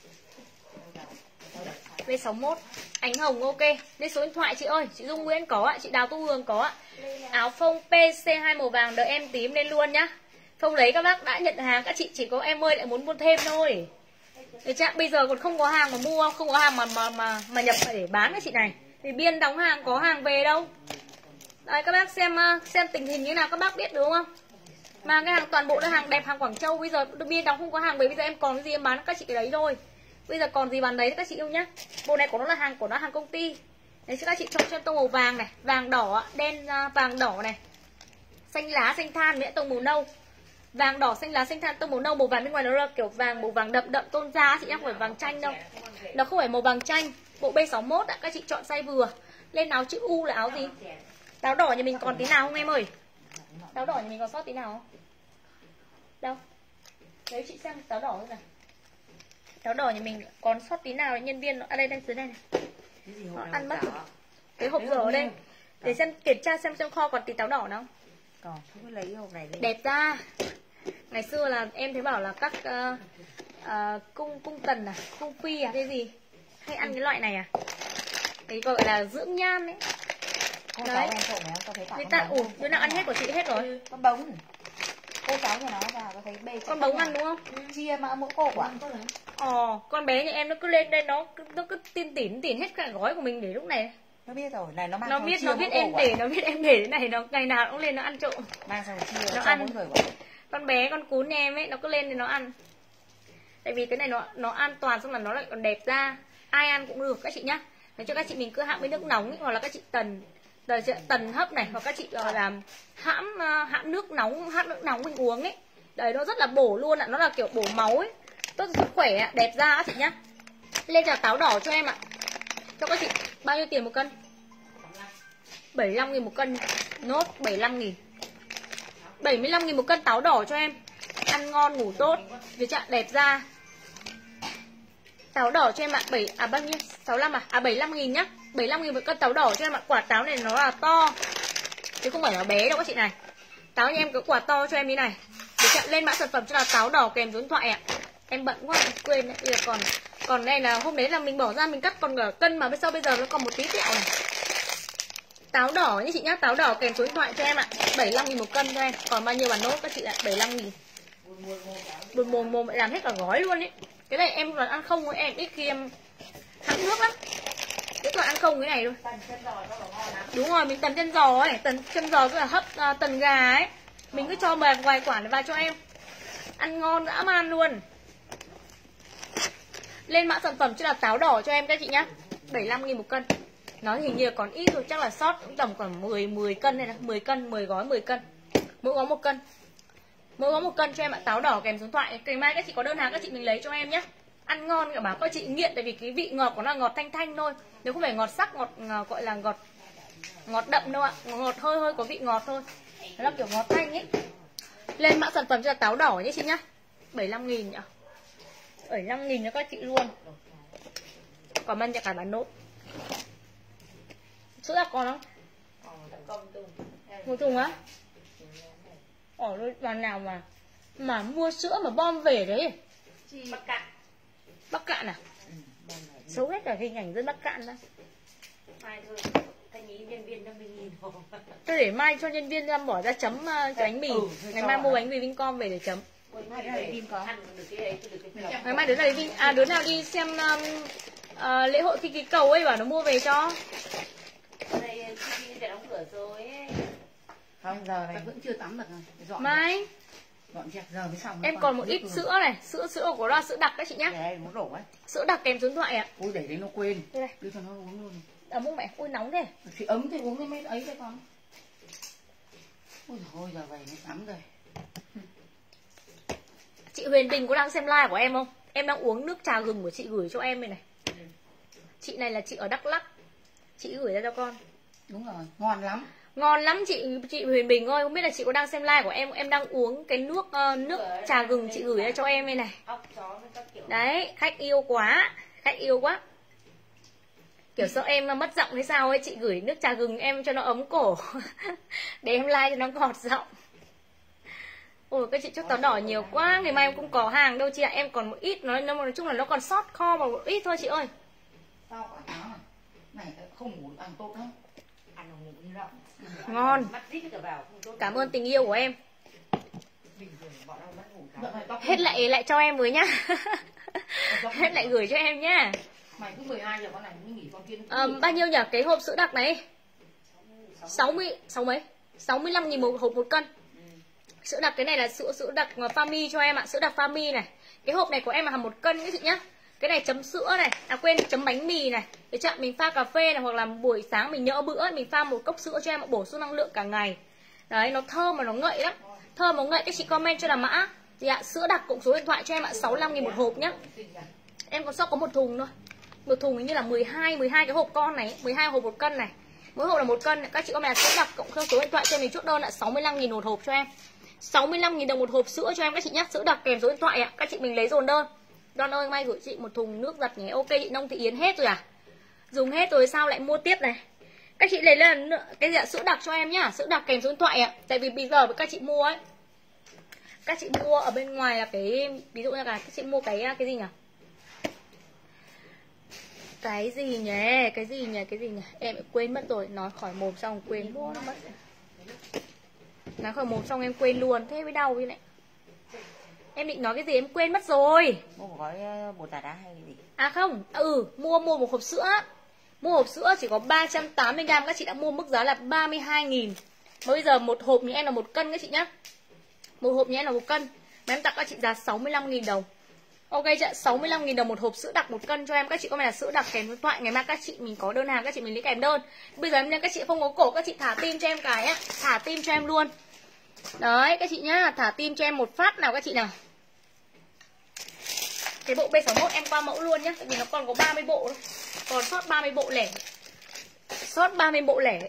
Speaker 1: V61 Ánh Hồng ok. Lên số điện thoại chị ơi. Chị Dung Nguyễn có ạ. Chị Đào Tu Hương có ạ. Áo phông PC2 màu vàng đợi em tím lên luôn nhá. Không lấy các bác đã nhận hàng. Các chị chỉ có em ơi lại muốn mua thêm thôi. Để chắc bây giờ còn không có hàng mà mua, không có hàng mà nhập để bán các chị này. Thì Biên đóng hàng có hàng về đâu. Đấy các bác xem tình hình như nào các bác biết đúng không? Mà cái hàng toàn bộ là hàng đẹp, hàng Quảng Châu. Bây giờ Biên đóng không có hàng về, bây giờ em còn cái gì em bán các chị cái đấy thôi. Bây giờ còn gì bán đấy các chị yêu nhá. Bộ này của nó là hàng của nó, hàng công ty. Đấy cho các chị chọn cho em tông màu vàng này, vàng đỏ, đen vàng đỏ này. Xanh lá, xanh than với tông màu nâu. Vàng đỏ, xanh lá, xanh than, tông màu nâu, màu vàng bên ngoài nó là kiểu vàng, màu vàng đậm đậm tôn da chị nhá, không phải vàng chanh đâu. Nó không phải màu vàng chanh. Bộ B61 ạ, các chị chọn size vừa. Lên áo chữ U là áo gì? Áo đỏ nhà mình còn tí nào không em ơi? Áo đỏ nhà mình còn sót tí nào không? Đâu? Đấy chị xem áo đỏ thôi nào. Áo đỏ nhà mình còn sót tí nào nhân viên nó đây dưới đây này. Nó ăn mất rồi. Cái hộp dở ở đây. Để xem kiểm tra xem trong kho còn tí táo đỏ nào.
Speaker 2: Còn không lấy hộp này lên.
Speaker 1: Đẹp ra. Ngày xưa là em thấy bảo là các cung tần cung phi cái gì hay ăn cái loại này cái gọi là dưỡng nhan ấy. Đấy. Người ta đứa nào ăn hết của chị hết rồi.
Speaker 2: Con bống. Cô cháu nhà nó vào có thấy bê.
Speaker 1: Con bống ăn đúng không?
Speaker 2: Chia mà mỗi cô quả.
Speaker 1: Con bé nhà em nó cứ lên đây nó cứ tỉn hết cả gói của mình để lúc này.
Speaker 2: Nó biết rồi, này nó mang
Speaker 1: nó biết em để nó biết em để thế này, nó ngày nào cũng lên nó ăn trộm.
Speaker 2: Mang xong chia
Speaker 1: nó ăn. Con bé con cún nhà em ấy nó cứ lên thì nó ăn. Tại vì cái này nó an toàn, xong là nó lại còn đẹp da, ai ăn cũng được các chị nhá. Để cho các chị mình cứ hãm với nước nóng ấy, hoặc là các chị tần hấp này, hoặc các chị làm hãm nước nóng mình uống ấy. Đấy, nó rất là bổ luôn ạ, nó là kiểu bổ máu ấy, tốt cho sức khỏe ạ, đẹp da các chị nhá. Lên trà táo đỏ cho em ạ. Cho các chị bao nhiêu tiền một cân? 75.000 một cân. Nốt 75.000. 75.000 một cân táo đỏ cho em. Ăn ngon ngủ tốt, với chạ đẹp da. Táo đỏ cho em ạ, bao nhiêu? 65 à? 75.000 nhá. 75.000 một cân táo đỏ cho em ạ. Quả táo này nó là to, chứ không phải là bé đâu các chị này. Táo nhà em có quả to cho em như này. Để chạ lên mã sản phẩm cho là táo đỏ kèm số điện thoại ạ. Em bận quá quên đấy. Bây giờ còn đây là hôm đấy là mình bỏ ra mình cắt còn cả cân mà bây giờ nó còn một tí tẹo này. Táo đỏ nhé chị nhá, táo đỏ kèm số điện thoại cho em ạ. 75.000 một cân cho em. Còn bao nhiêu bà nốt các chị ạ? 75.000. Buồn mồm lại làm hết cả gói luôn ấy. Cái này em còn ăn không, em ít khi em hãng nước lắm. Cái toàn ăn không cái này thôi. Đúng rồi, mình tần chân giò ấy, tần chân giò cứ là hấp tần gà ấy. Mình cứ cho vài quả vào cho em. Ăn ngon dã man luôn. Lên mã sản phẩm chứ là táo đỏ cho em các chị nhá. 75.000 một cân. Nó hình như là còn ít rồi, chắc là sót cũng tầm khoảng 10 cân này, 10 cân, 10 gói 10 cân. Mỗi gói 1 cân. Mỗi gói 1 cân cho em ạ, táo đỏ kèm số điện thoại. Ngày mai các chị có đơn hàng các chị mình lấy cho em nhé. Ăn ngon cả bảo các chị nghiện, tại vì cái vị ngọt của nó là ngọt thanh thanh thôi. Nếu không phải ngọt sắc, gọi là ngọt đậm đâu ạ. Ngọt hơi có vị ngọt thôi. Nó là kiểu ngọt thanh ấy. Lên mã sản phẩm cho là táo đỏ nhé chị nhá. 75.000 nhỉ. 75.000 cho các chị luôn. Còn mân cho cả bán nốt. Sữa đặc còn không? Một thùng á? Ở đây đoàn nào mà mua sữa mà bom về đấy?
Speaker 2: Bắc Cạn.
Speaker 1: Bắc Cạn à? Xấu hết cả hình ảnh dân Bắc Cạn đó.
Speaker 2: Mai thôi, thanh ý nhân viên 50.000.
Speaker 1: Tôi để mai cho nhân viên em bỏ ra chấm cho bánh mì. Ngày mai mua bánh mì Vincom về để chấm. Ngày mai đứa nào đi đứa nào đi xem lễ hội khinh khí cầu ấy bảo nó mua về cho.
Speaker 2: Đây chị để đóng cửa rồi ấy.
Speaker 3: Không, giờ này vẫn chưa tắm được rồi. Dọn
Speaker 1: Mai
Speaker 3: dọn dẹp giờ mới xong.
Speaker 1: em còn một ít sữa này, sữa của nó là sữa đặc đấy chị nhá.
Speaker 3: Đây, muốn đổ ấy.
Speaker 1: Sữa đặc kèm số điện thoại ạ.
Speaker 3: Ôi để đấy nó quên.
Speaker 1: Đây này.
Speaker 3: Đưa cho nó uống luôn.
Speaker 1: Ấm không mẹ? Ôi nóng thế.
Speaker 3: Thì ấm thì uống cái mấy ấy đấy con. Ôi thôi giờ về mới tắm rồi.
Speaker 1: Chị Huyền Bình có đang xem live của em không? Em đang uống nước trà gừng của chị gửi cho em đây này. Chị này là chị ở Đắk Lắk. Chị gửi ra cho con.
Speaker 3: Đúng rồi, ngon lắm.
Speaker 1: Ngon lắm chị Huyền Bình ơi, không biết là chị có đang xem live của em đang uống cái nước trà gừng chị gửi ra cho em đây này. Đấy, khách yêu quá, khách yêu quá. Kiểu sợ em mất giọng hay sao ấy, chị gửi nước trà gừng em cho nó ấm cổ. Để em like cho nó ngọt giọng. Ôi các chị chốt táo đỏ nhiều quá, ngày mai em cũng có hàng đâu chị ạ, em còn một ít, nói chung là nó còn sót kho vào một ít thôi chị ơi.
Speaker 3: Sao quả táo này không ngủ ăn tốt lắm.
Speaker 2: Ăn ngủ như rộng.
Speaker 1: Ngon. Cảm ơn tình yêu của em. Hết lại cho em với nhá. Hết lại gửi cho em nhá.
Speaker 3: Mày cứ 12 giờ con này mới nghỉ con kia.
Speaker 1: Bao nhiêu nhỉ? Cái hộp sữa đặc này 65.000 một hộp 1 cân. Sữa đặc cái này là sữa đặc Fami cho em ạ, sữa đặc Fami này. Cái hộp này của em là 1 cân các chị nhá. Cái này chấm sữa này, quên chấm bánh mì này. Để chậm mình pha cà phê này, hoặc là buổi sáng mình nhỡ bữa mình pha 1 cốc sữa cho em bổ sung năng lượng cả ngày. Đấy, nó thơm mà nó ngậy lắm. Thơm mà ngậy các chị comment cho là mã thì ạ, sữa đặc cộng số điện thoại cho em ạ, 65.000 một hộp nhá. Em còn sót có 1 thùng thôi. 1 thùng hình như là 12 cái hộp con này, 12 hộp 1 cân này. Mỗi hộp là 1 cân. Các chị comment là sữa đặc cộng số điện thoại cho mình chốt đơn là 65.000 một hộp cho em. 65.000 đồng một hộp sữa cho em các chị nhé. Sữa đặc kèm số điện thoại ạ. Các chị mình lấy dồn đơn. Đoan ơi mai gửi chị 1 thùng nước giặt nhé. Ok chị Nông Thị Yến hết rồi à? Dùng hết rồi sao lại mua tiếp này? Các chị lấy lên cái gì ạ? Sữa đặc cho em nhá. Sữa đặc kèm số điện thoại ạ. Tại vì bây giờ các chị mua ấy, các chị mua ở bên ngoài là cái, ví dụ như là các chị mua cái gì nhỉ? Cái gì nhỉ? Em lại quên mất rồi. Nói khỏi mồm xong quên luôn mất. Nói khỏi mồm xong em quên luôn. Thế mới đau như này. Em định nói cái gì em quên mất rồi.
Speaker 3: Mua một gói bột tạt đá hay cái gì?
Speaker 1: À không, mua một hộp sữa. Mua hộp sữa chỉ có 380g. Các chị đã mua mức giá là 32.000. Bây giờ một hộp như em là 1 cân các chị nhá. Một hộp như em là 1 cân. Mà em tặng các chị giá 65.000 đồng. Ok chị ạ, 65.000 đồng một hộp sữa đặc 1 cân cho em. Các chị comment là sữa đặc kèm điện thoại. Ngày mai các chị mình có đơn hàng, các chị mình lấy kèm đơn. Bây giờ em các chị không có cổ, các chị thả tim cho em cái á, thả tim cho em luôn. Đấy các chị nhá, thả tim cho em một phát nào các chị nào. Cái bộ B61 em qua mẫu luôn nhá, tại vì nó còn có 30 bộ thôi. Còn sót 30 bộ lẻ. Sót 30 bộ lẻ.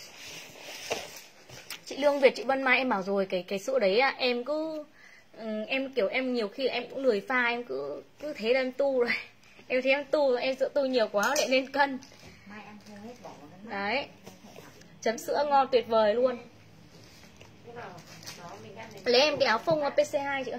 Speaker 1: Chị Lương Việt, chị Vân Mai em bảo rồi, cái sữa đấy em cứ em kiểu em nhiều khi em cũng lười pha, em cứ thế là em tu rồi. Em thấy em tu rồi, em sữa tu nhiều quá lại lên cân. Đấy. Chấm sữa ngon tuyệt vời luôn. Lấy em cái áo phông PC2 chị ơi.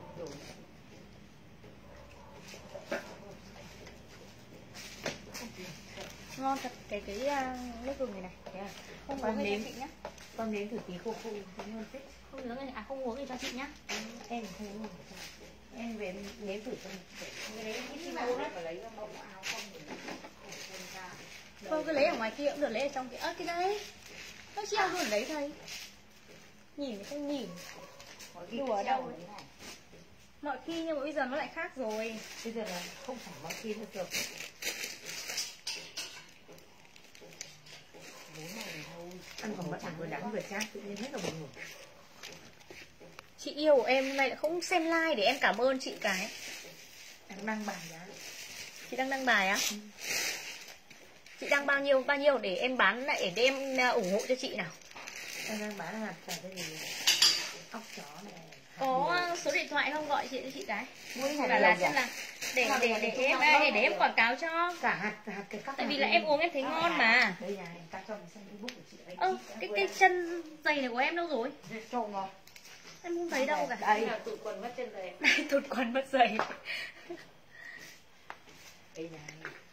Speaker 1: Ngon thật cái nước gừng này này. Không uống gì cho chị nhá.
Speaker 2: Con nếm thử tí khô khô ngon phết.
Speaker 1: Không uống gì, không uống gì cho chị nhá.
Speaker 2: Em không uống. Em về nếm thử con. Cái đấy ít mà lấy ra mẫu áo không thì
Speaker 1: không cứ lấy ở ngoài kia cũng được, lấy ở trong kia. Cái đấy nó treo luôn đấy thầy. Nhìn không nhìn. Đùa ở đâu này. Mọi khi nhưng mà bây giờ nó lại khác rồi.
Speaker 2: Bây giờ là không phải mọi khi nữa được. Ăn còn bắt vừa đắng vừa chát tự nhiên hết là buồn ngủ.
Speaker 1: Chị yêu của em hôm nay lại không xem like để em cảm ơn chị cái.
Speaker 2: Đang đăng bài á.
Speaker 1: Chị đang đăng bài á? Chị đăng bao nhiêu để em bán lại để em ủng hộ cho chị nào.
Speaker 2: Em đang bán hạt cái gì? Ốc chó này.
Speaker 1: Có số điện thoại không, gọi chị cái.
Speaker 2: Mua
Speaker 1: là xem là để em quảng cáo cho.
Speaker 2: Cả hạt cái các.
Speaker 1: Tại vì là em uống em thấy ngon mà.
Speaker 2: Đây này, ta cho mình xem Facebook của chị ấy.
Speaker 1: Cái chân giày này của em đâu rồi?
Speaker 2: Trông ngon.
Speaker 1: Em không thấy đâu cả.
Speaker 2: Đây là tụt quần mất chân giày.
Speaker 1: Đây tụt quần mất giày.
Speaker 2: Đây này.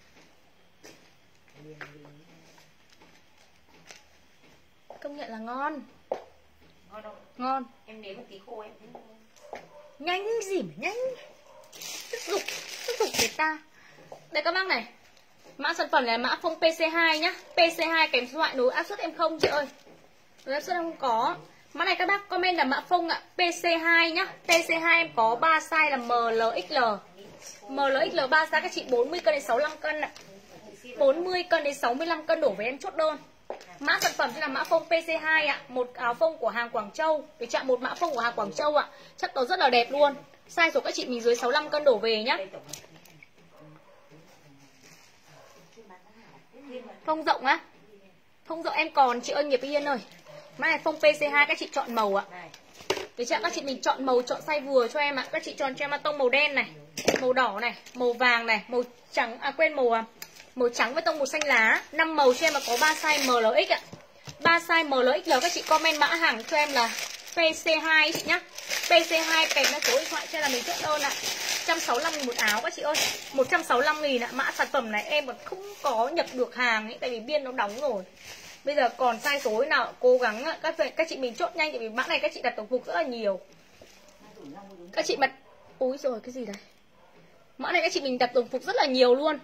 Speaker 1: Công nhận là ngon.
Speaker 2: Ngon đâu?
Speaker 1: Ngon.
Speaker 2: Em nếm một tí khô em thấy ngon.
Speaker 1: Nhanh gì mà nhanh. Tức dục người ta. Đây các bác này. Mã sản phẩm là mã phông PC2 nhá. PC2 kèm số loại nối áp suất em không chị ơi. Nối áp suất em không có. Mã này các bác comment là mã phông ạ. PC2 nhá. PC2 em có 3 size là ML, XL. ML, XL 3 size các chị 40 cân đến 65 cân ạ. 40 cân đến 65 cân đổ với em chốt đơn. Mã sản phẩm sẽ là mã phông PC2 ạ. Một áo phông của hàng Quảng Châu. Để chạm một mã phông của hàng Quảng Châu ạ. Chất nó rất là đẹp luôn. Size của các chị mình dưới 65 cân đổ về nhá. Phông rộng á. Phông rộng em còn chị ơi Nghiệp Yên ơi. Mã này phông PC2 các chị chọn màu ạ. Để chạm các chị mình chọn màu, chọn size vừa cho em ạ. Các chị chọn cho em tông màu đen này, màu đỏ này, màu vàng này, màu trắng màu trắng với tông màu xanh lá. 5 màu cho em mà có 3 size MLX ạ. 3 size MLXL các chị comment mã hàng cho em là PC2 chị nhá. PC2 kèm theo số điện thoại cho là mình chốt đơn ạ. 165.000 một áo các chị ơi. 165.000 ạ. Mã sản phẩm này em còn không có nhập được hàng ấy, tại vì biên nó đóng rồi. Bây giờ còn size số nào cố gắng các chị mình chốt nhanh, tại vì mã này các chị đặt tổng phục rất là nhiều. Các chị mặt úi rồi cái gì đây? Mã này các chị mình đặt tổng phục rất là nhiều luôn.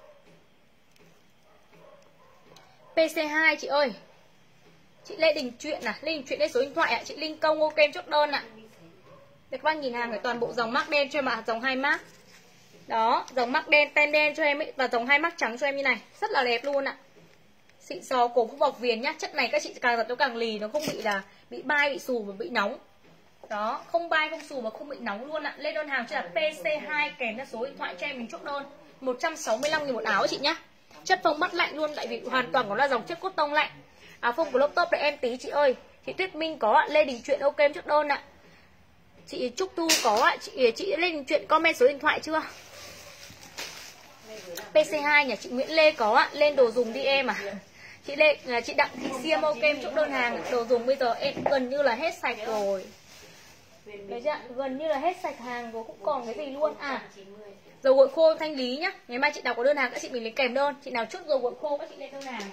Speaker 1: PC2 chị ơi. Chị Lê Đình Chuyện à, Lê Đình Chuyện đây số điện thoại ạ, chị Linh Công ok em chốt đơn ạ. Để các bác nhìn hàng ở toàn bộ dòng mác đen cho em ạ, dòng 2 mác. Đó, dòng mác đen tem đen cho em ấy và dòng 2 mác trắng cho em như này, rất là đẹp luôn ạ. Xịn sò, cổ không bọc viền nhá. Chất này các chị càng giặt nó càng lì, nó không bị bay, bị xù và bị nóng. Đó, không bay, không xù mà không bị nóng luôn ạ. Lên đơn hàng cho là PC2 kèm theo số điện thoại cho em mình chốt đơn. 165.000 một áo chị nhá. Chất phông mắt lạnh luôn, tại vì hoàn toàn có là dòng chất cốt tông lạnh. Áo phông của crop top để em tí chị ơi. Chị Tuyết Minh có ạ, Lê Đình Chuyện ok em chốt đơn ạ. Chị Trúc Tu có ạ, chị Lê Đình Chuyện comment số điện thoại chưa? PC2 nhà chị Nguyễn Lê có ạ, lên đồ dùng đi em à. Chị Đặng Thị Xiêm ok em chốt đơn hàng. Đồ dùng bây giờ em gần như là hết sạch rồi. Đấy chưa? Gần như là hết sạch hàng rồi, cũng còn cái gì luôn à. Dầu gội khô Thanh Lý nhá. Ngày mai chị nào có đơn hàng các chị mình lấy kèm đơn. Chị nào chốt dầu gội khô các chị lên đơn hàng.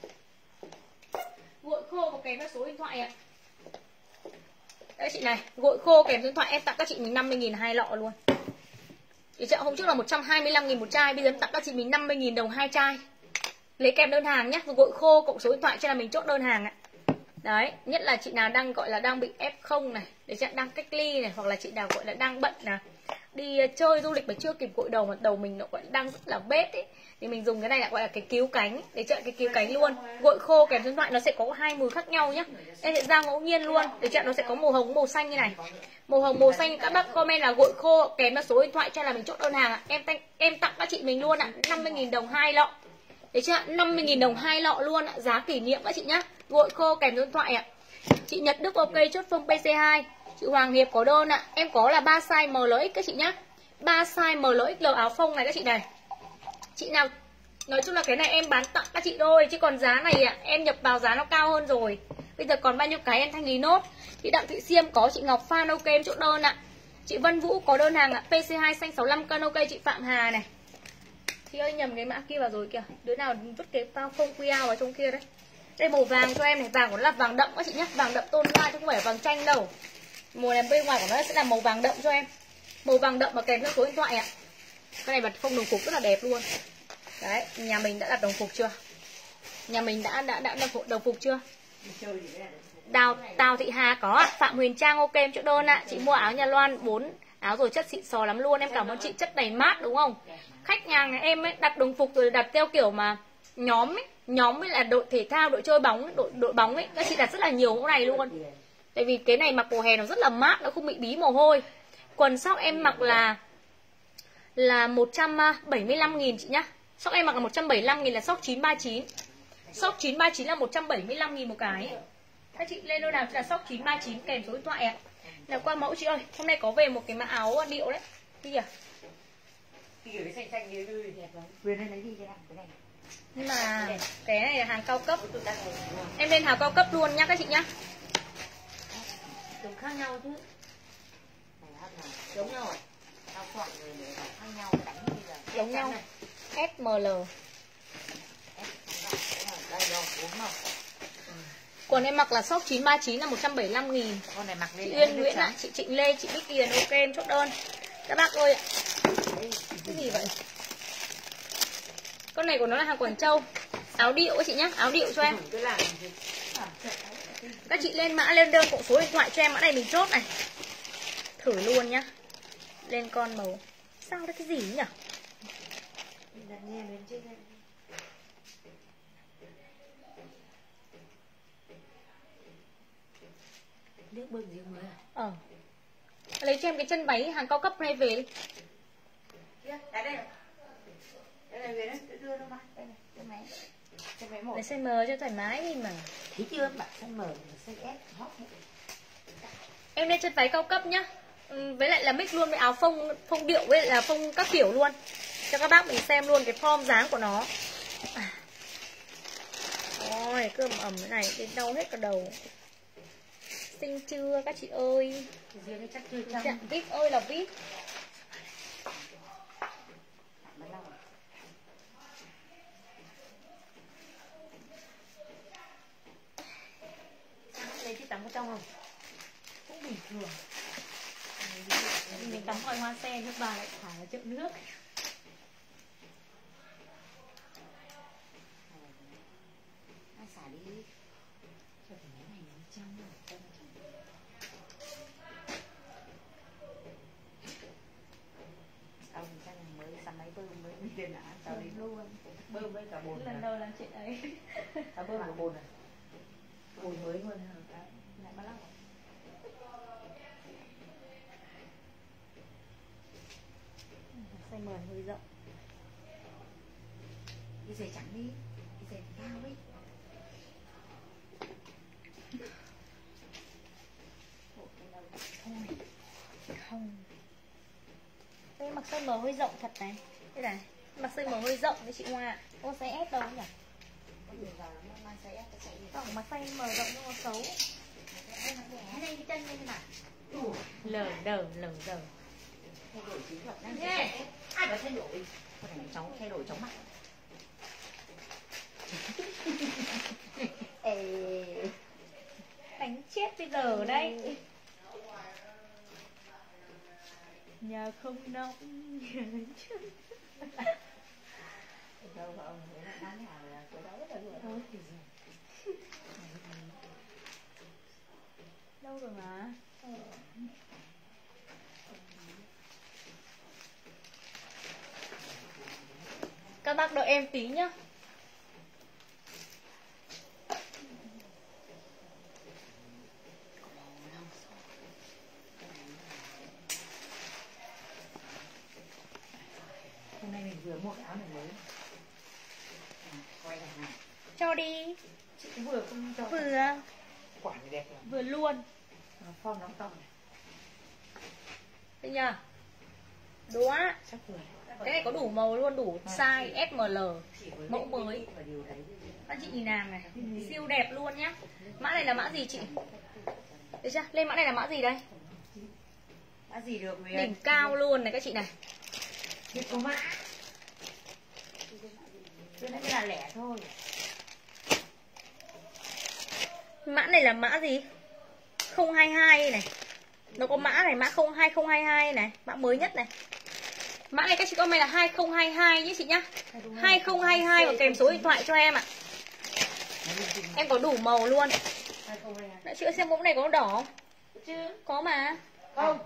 Speaker 1: Gội khô có kèm theo số điện thoại ạ. Đây chị này, gội khô kèm số điện thoại em tặng các chị mình 50.000 2 lọ luôn. Chị chợ hôm trước là 125.000 một chai, bây giờ em tặng các chị mình 50.000 đồng 2 chai. Lấy kèm đơn hàng nhé, gội khô cộng số điện thoại cho là mình chốt đơn hàng ạ. Đấy, nhất là chị nào đang gọi là đang bị F0 này, để chị đang cách ly này, hoặc là chị nào gọi là đang đi chơi du lịch mà chưa kịp gội đầu mà đầu mình nó vẫn đang rất là bết ấy, thì mình dùng cái này là gọi là cái cứu cánh, để chọn cái cứu cánh luôn. Gội khô kèm số điện thoại nó sẽ có hai mùi khác nhau nhá. Em sẽ ra ngẫu nhiên luôn, để chọn nó sẽ có màu hồng màu xanh như này. Màu hồng màu xanh các bác comment là gội khô kèm theo số điện thoại cho là mình chốt đơn hàng ạ. Em tặng các chị mình luôn ạ, 50.000 đồng 2 lọ. Đấy chưa ạ? 50.000 đồng 2 lọ luôn ạ, giá kỷ niệm các chị nhá. Gội khô kèm số điện thoại ạ. Chị Nhật Đức ok chốt phông PC2. Chị Hoàng Hiệp có đơn ạ. Em có là 3 size MLX các chị nhá. 3 size MLXL áo phông này các chị này. Chị nào nói chung là cái này em bán tặng các chị thôi, chứ còn giá này ạ, em nhập vào giá nó cao hơn rồi. Bây giờ còn bao nhiêu cái em thanh lý nốt. Chị Đặng Thị Xiêm có, chị Ngọc Phan ok em chốt đơn ạ. Chị Vân Vũ có đơn hàng ạ. PC2 xanh 65 cân ok. Chị Phạm Hà này. Chị ơi nhầm cái mã kia vào rồi kìa. Đứa nào vứt cái phao không QR vào trong kia đấy. Đây màu vàng cho em này, vàng của nó là vàng đậm các chị nhé, vàng đậm tôn hoa chứ không phải là vàng chanh đâu. Màu này bên ngoài của nó sẽ là màu vàng đậm cho em. Màu vàng đậm mà kèm theo số điện thoại ạ. Cái này bật phông đồng phục rất là đẹp luôn. Đấy, nhà mình đã đặt đồng phục chưa? Nhà mình đã đồng phục chưa? Tào Thị Hà có ạ. Phạm Huyền Trang ok em chỗ đơn ạ. Chị mua áo nhà Loan 4 áo rồi, chất xịn sò lắm luôn. Em cảm ơn chị, chất đầy mát đúng không? Khách nhà em ấy đặt đồng phục rồi đặt theo kiểu mà nhóm ấy, nhóm ấy là đội thể thao, đội chơi bóng, đội bóng ấy, các chị đặt rất là nhiều mẫu này luôn. Tại vì cái này mặc mùa hè nó rất là mát, nó không bị bí mồ hôi. Quần sóc em mặc là 175.000 chị nhá. Sóc em mặc là 175.000 là sóc 939. Sóc 939 là 175.000 một cái. Các chị lên đôi nào là sóc 939 kèm số điện thoại ạ. Nào qua mẫu chị ơi, hôm nay có về một cái mã áo điệu đấy. Đi kìa.
Speaker 2: Cái xanh xanh đi đẹp lắm. Quyền lên lấy đi cái này.
Speaker 1: Nhưng mà cái này là hàng cao cấp. Em lên hàng cao cấp luôn nhá các chị nhá.
Speaker 2: Dùng khác nhau chứ. Giống nhau rồi. Tao chọn người để khác nhau đánh bây giờ.
Speaker 1: Giống nhau. SML.
Speaker 2: Đây rồi, uống không?
Speaker 1: Quần em mặc là shop 939 là 175.000.
Speaker 2: Con này mặc lên.
Speaker 1: Chị Uyên Nguyễn ạ, chị Trịnh Lê, chị Bích Hiền ok em chốt đơn. Các bác ơi ạ. Cái gì vậy? Con này của nó là hàng Quảng Châu. Áo điệu các chị nhá, áo điệu cho em. Các chị lên mã lên đơn cộng số điện thoại cho em, mã này mình chốt này. Thử luôn nhá. Lên con màu. Sao đấy cái gì nhỉ?
Speaker 2: Nước bơm gì mới à?
Speaker 1: Lấy cho em cái chân váy hàng cao cấp này về đi.
Speaker 2: Đây này. Đây này về đấy, đưa nó mà. Đây này, chân máy. Chân máy 1.
Speaker 1: Lấy size M cho thoải mái đi mà.
Speaker 2: Thấy chưa bạn, size M, size S hot.
Speaker 1: Em lên chân váy cao cấp nhá. Với lại là mix luôn với áo phông điệu với lại là phông các kiểu luôn. Cho các bác mình xem luôn cái form dáng của nó. Ôi, cứ ẩm cái này đến đau hết cả đầu. Xinh chưa các chị ơi?
Speaker 2: Riêng cái chắc chưa trong.
Speaker 1: Dạ, VIP ơi là VIP.
Speaker 2: Đây chị tắm có trong không?
Speaker 1: Cũng bình thường. Mình tắm vòi hoa sen nước bà lại thả vào chậu nước.
Speaker 2: Ai xả đi. Cho cái máy này nó trong. Tao thì chắc là mới sắm máy bơm mới tiền đã. Tao đi luôn. Bơm với cả bồn.
Speaker 1: Lần đầu làm chuyện ấy.
Speaker 2: Tao bơm cả bồn này. Bồn mới luôn hả? Lại bắt lắm.
Speaker 1: Size M hơi rộng.
Speaker 2: Đi giày trắng đi. Đi giày cao ấy.
Speaker 1: Thôi. Không. Đây mặc size M hơi rộng thật này. Đây này. Mặc size M hơi rộng với chị Hoa. Ô size S đâu nhỉ? Tổng mặc size M rộng nhưng mà xấu.
Speaker 2: Đây cái chân như thế nào?
Speaker 1: Lờ đờ.
Speaker 2: Thay đổi chiến thuật năng yeah. Ai có thay đổi? Con này cháu thay đổi chóng mặt.
Speaker 1: Đánh chết bây giờ đây. Nhà không nóng.
Speaker 2: Đâu mà ông thấy là bán nhà là cái đó rất là vừa thôi thì gì?
Speaker 1: Đâu rồi mà. em tí nhá.
Speaker 2: Hôm nay mình vừa mua cái áo này mới. Quay lại này.
Speaker 1: Cho đi.
Speaker 2: Chị cũng vừa không cho.
Speaker 1: Vừa.
Speaker 2: Quả này đẹp lắm.
Speaker 1: Vừa luôn.
Speaker 2: Form nóng to này.
Speaker 1: Thấy chưa? Đúng á.
Speaker 2: Chắc vừa.
Speaker 1: Cái này có đủ màu luôn, đủ size SML. Mẫu mới. Các chị nhìn nàng này, siêu đẹp luôn nhá. Mã này là mã gì chị? Được chưa? Lên mã này là mã gì đây?
Speaker 2: Mã gì được Huyền?
Speaker 1: Đỉnh cao luôn này các chị này.
Speaker 2: Biết có mã. Cái này là lẻ thôi.
Speaker 1: Mã này là mã gì? 022 này. Nó có mã này, mã 02022 này, mã mới nhất này. Mã này các chị comment là 2022 nhé chị nhá. 2022 và kèm số điện thoại cho em ạ. Em có đủ màu luôn. Đã chữa xem mẫu này có đỏ không?
Speaker 2: Chứ
Speaker 1: Có mà.
Speaker 2: không.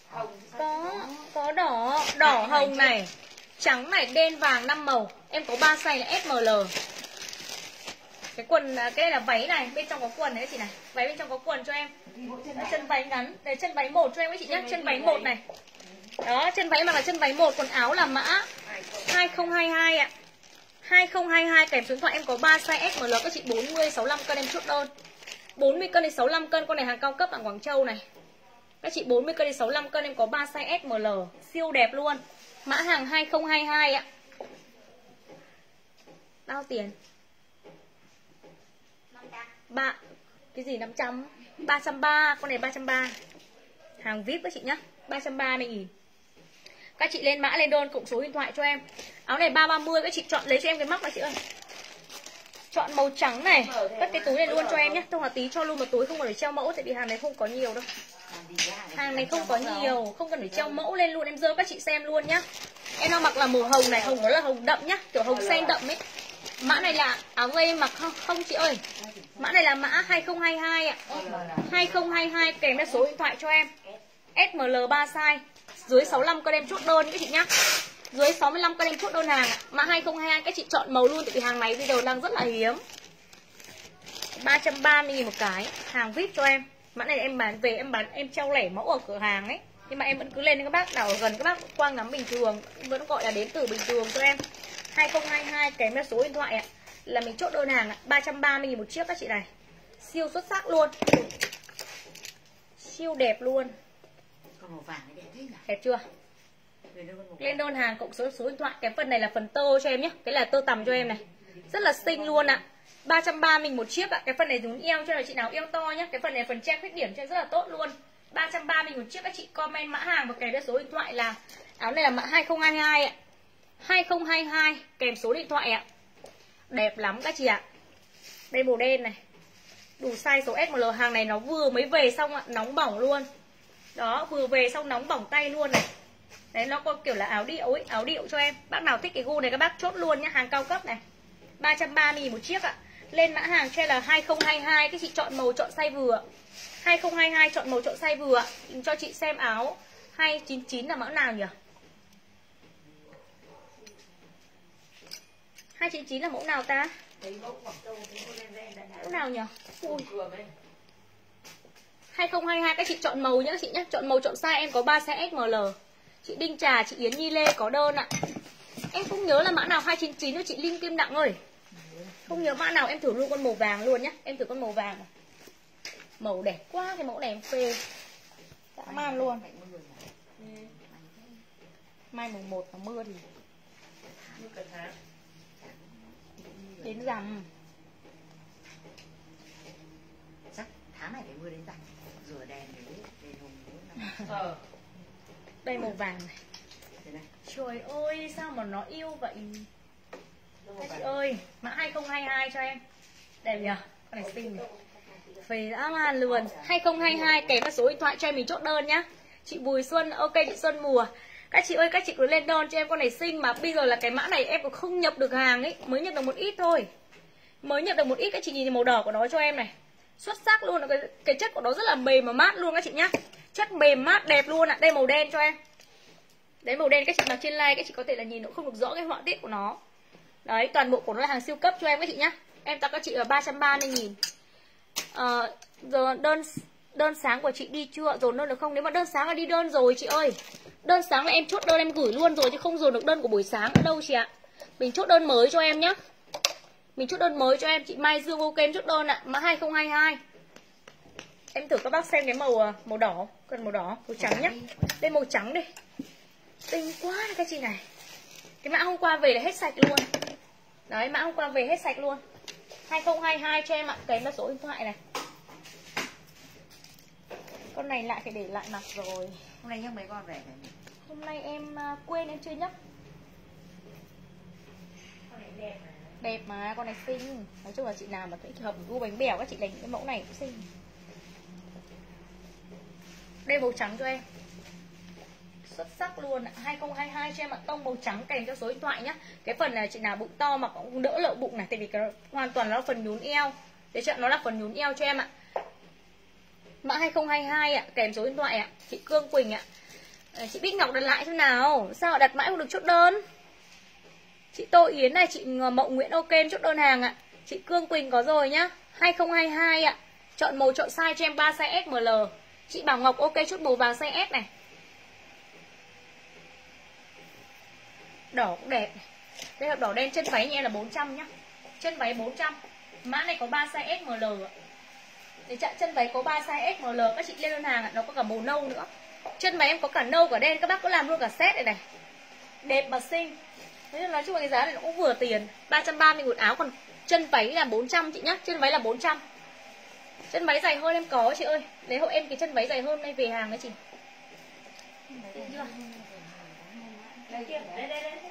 Speaker 1: Có đỏ, đỏ hồng này, trắng này, đen vàng 5 màu. Em có 3 size là SML. Cái quần, cái này là váy này, bên trong có quần đấy chị này. Váy bên trong có quần cho em. Chân váy ngắn, để chân váy 1 cho em ấy chị nhá, chân váy 1 này. Đó, chân váy mà là chân váy 1, quần áo là mã 2022 ạ. 2022 kèm số điện thoại em có 3 size SML các chị 40 65 cân em chốt đơn. 40 cân đến 65 cân, con này hàng cao cấp ở Quảng Châu này. Các chị 40 cân đến 65 cân em có 3 size SML, siêu đẹp luôn. Mã hàng 2022 ạ. Bao tiền? 3 cái gì 500? 330, con này 330. Hàng VIP các chị nhá, 330.000. Các chị lên mã lên đơn cộng số điện thoại cho em. Áo này 330 các chị chọn lấy cho em cái móc này chị ơi. Chọn màu trắng này, cất cái túi này luôn cho em nhé. Thông là tí cho luôn một túi không cần phải treo mẫu tại vì hàng này không có nhiều đâu. Hàng này không có nhiều, không cần phải treo mẫu lên luôn, em dơ các chị xem luôn nhá. Em đang mặc là màu hồng này, hồng đó là hồng đậm nhá, kiểu hồng sen đậm ấy. Mã này là áo dây mặc không chị ơi. Mã này là mã 2022 ạ. 2022 kèm theo số điện thoại cho em. SML 3 size. Dưới 65 cân em chốt đơn các chị nhá. Dưới 65 cân em chốt đơn hàng. Mã 2022 các chị chọn màu luôn tại vì hàng này bây giờ đang rất là hiếm. 330.000 một cái, hàng VIP cho em. Mã này em bán về em treo lẻ mẫu ở cửa hàng ấy. Nhưng mà em vẫn cứ lên cho các bác nào ở gần các bác qua ngắm bình thường, vẫn gọi là đến từ bình thường cho em. 2022 kèm theo số điện thoại ạ. Là mình chốt đơn hàng ạ, 330.000 một chiếc các chị này. Siêu xuất sắc luôn. Siêu đẹp luôn.
Speaker 2: Còn màu vàng này đẹp thế nhỉ?
Speaker 1: Đẹp chưa? Lên đơn hàng cộng số điện thoại. Cái phần này là phần tơ cho em nhé. Cái là tơ tằm cho em này. Rất là xinh luôn ạ. 330.000 một chiếc ạ. Cái phần này đúng eo cho là chị nào eo to nhé. Cái phần này phần che khuyết điểm cho em rất là tốt luôn. 330.000 một chiếc các chị comment mã hàng và kèm theo số điện thoại là áo này là mã 2022 ạ. 2022 kèm số điện thoại ạ. Đẹp lắm các chị ạ. Đây màu đen này. Đủ size số SML, hàng này nó vừa mới về xong ạ, nóng bỏng luôn. Đó, vừa về xong nóng bỏng tay luôn này. Đấy, nó có kiểu là áo điệu ấy, áo điệu cho em. Bác nào thích cái gu này các bác chốt luôn nhá, hàng cao cấp này. 330.000 một chiếc ạ. Lên mã hàng cho là 2022, các chị chọn màu chọn size vừa. 2022 chọn màu chọn size vừa. Cho chị xem áo 299 là mã nào nhỉ? 299 là mẫu nào ta? Mẫu nào nhỉ? Ui. 2022 các chị chọn màu nhá các chị nhé. Chọn màu chọn size, em có 3 size SML. Chị Đinh Trà, chị Yến Nhi Lê có đơn ạ. Em không nhớ là mã nào 299 cho chị Linh Kim Đặng ơi. Không nhớ mã nào, em thử luôn con màu vàng luôn nhá. Em thử con màu vàng này. Màu đẹp quá, cái mẫu này em phê. Dã man luôn. Mai mùng 1 mà mưa thì đến rằm.
Speaker 2: Chắc tháng này phải mưa đến rằm. Rửa đèn để hùng.
Speaker 1: Đây màu vàng này. Trời ơi, sao mà nó yêu vậy? Các chị ơi, mã 2022 cho em. Đẹp nhỉ? Con này xinh này. Phê dã man luôn. 2022 kèm các số điện thoại cho em mình chốt đơn nhá. Chị Bùi Xuân, ok chị Xuân Mùa. Các chị ơi, các chị cứ lên đơn cho em con này xinh. Mà bây giờ là cái mã này em cũng không nhập được hàng ấy. Mới nhập được một ít thôi. Mới nhập được một ít, các chị nhìn màu đỏ của nó cho em này. Xuất sắc luôn, cái chất của nó rất là mềm và mát luôn các chị nhá. Chất mềm mát đẹp luôn ạ. Đây màu đen cho em. Đấy màu đen các chị mặc trên like các chị có thể là nhìn nó không được rõ cái họa tiết của nó. Đấy, toàn bộ của nó là hàng siêu cấp cho em các chị nhá. Em tặng các chị là 330.000. Giờ đơn sáng của chị đi chưa? Dồn đơn được không? Nếu mà đơn sáng là đi đơn rồi chị ơi. Đơn sáng là em chốt đơn em gửi luôn rồi, chứ không dồn được đơn của buổi sáng ở đâu chị ạ. Mình chốt đơn mới cho em nhá. Mình chốt đơn mới cho em. Chị Mai Dương ok em chốt đơn ạ. Mã 2022. Em thử các bác xem cái màu đỏ. Cần màu đỏ, màu trắng nhá. Lên màu trắng đi. Tinh quá các chị này. Cái mã hôm qua về là hết sạch luôn. Đấy, mã hôm qua về hết sạch luôn. 2022 cho em ạ. Kèm là số điện thoại này. Con này lại phải để lại mặt rồi.
Speaker 2: Hôm nay nhắc mấy con về này.
Speaker 1: Hôm nay em quên em chưa nhắc.
Speaker 2: Con này đẹp mà.
Speaker 1: Đẹp mà, con này xinh. Nói chung là chị nào mà thích hợp gu bánh bèo các chị lấy cái mẫu này cũng xinh. Đây màu trắng cho em. Xuất sắc luôn ạ. 2022 cho em ạ. Tông màu trắng kèm cho số điện thoại nhá. Cái phần này chị nào bụng to mà cũng đỡ lộ bụng này, tại vì cái hoàn toàn nó là phần nhún eo. Đấy chứ, nó là phần nhún eo cho em ạ. Mã 2022 ạ, kèm số điện thoại ạ. Chị Cương Quỳnh ạ. Chị Bích Ngọc đặt lại xem nào. Sao đặt mãi không được chốt đơn? Chị Tô Yến này, chị Mậu Nguyễn ok chốt đơn hàng ạ. Chị Cương Quỳnh có rồi nhá. 2022 ạ. Chọn màu chọn size cho em 3 size SML. Chị Bảo Ngọc ok chốt màu vàng size S này. Đỏ cũng đẹp này. Đây là đỏ đen, chân váy như em là 400 nhá. Chân váy 400. Mã này có 3 size SML ạ. Để chặn chân váy có 3 size SML, các chị lên đơn hàng ạ, nó có cả màu nâu nữa. Chân váy em có cả nâu cả đen, các bác có làm luôn cả set này này. Đẹp mà xinh. Thế nên nói chung là cái giá này nó cũng vừa tiền. 330 một áo, còn chân váy là 400 chị nhá, chân váy là 400. Chân váy dày hơn em có chị ơi. Lấy hộ em cái chân váy dày hơn đây về hàng đấy chị. Được chưa? Đây kia, đây đây đây.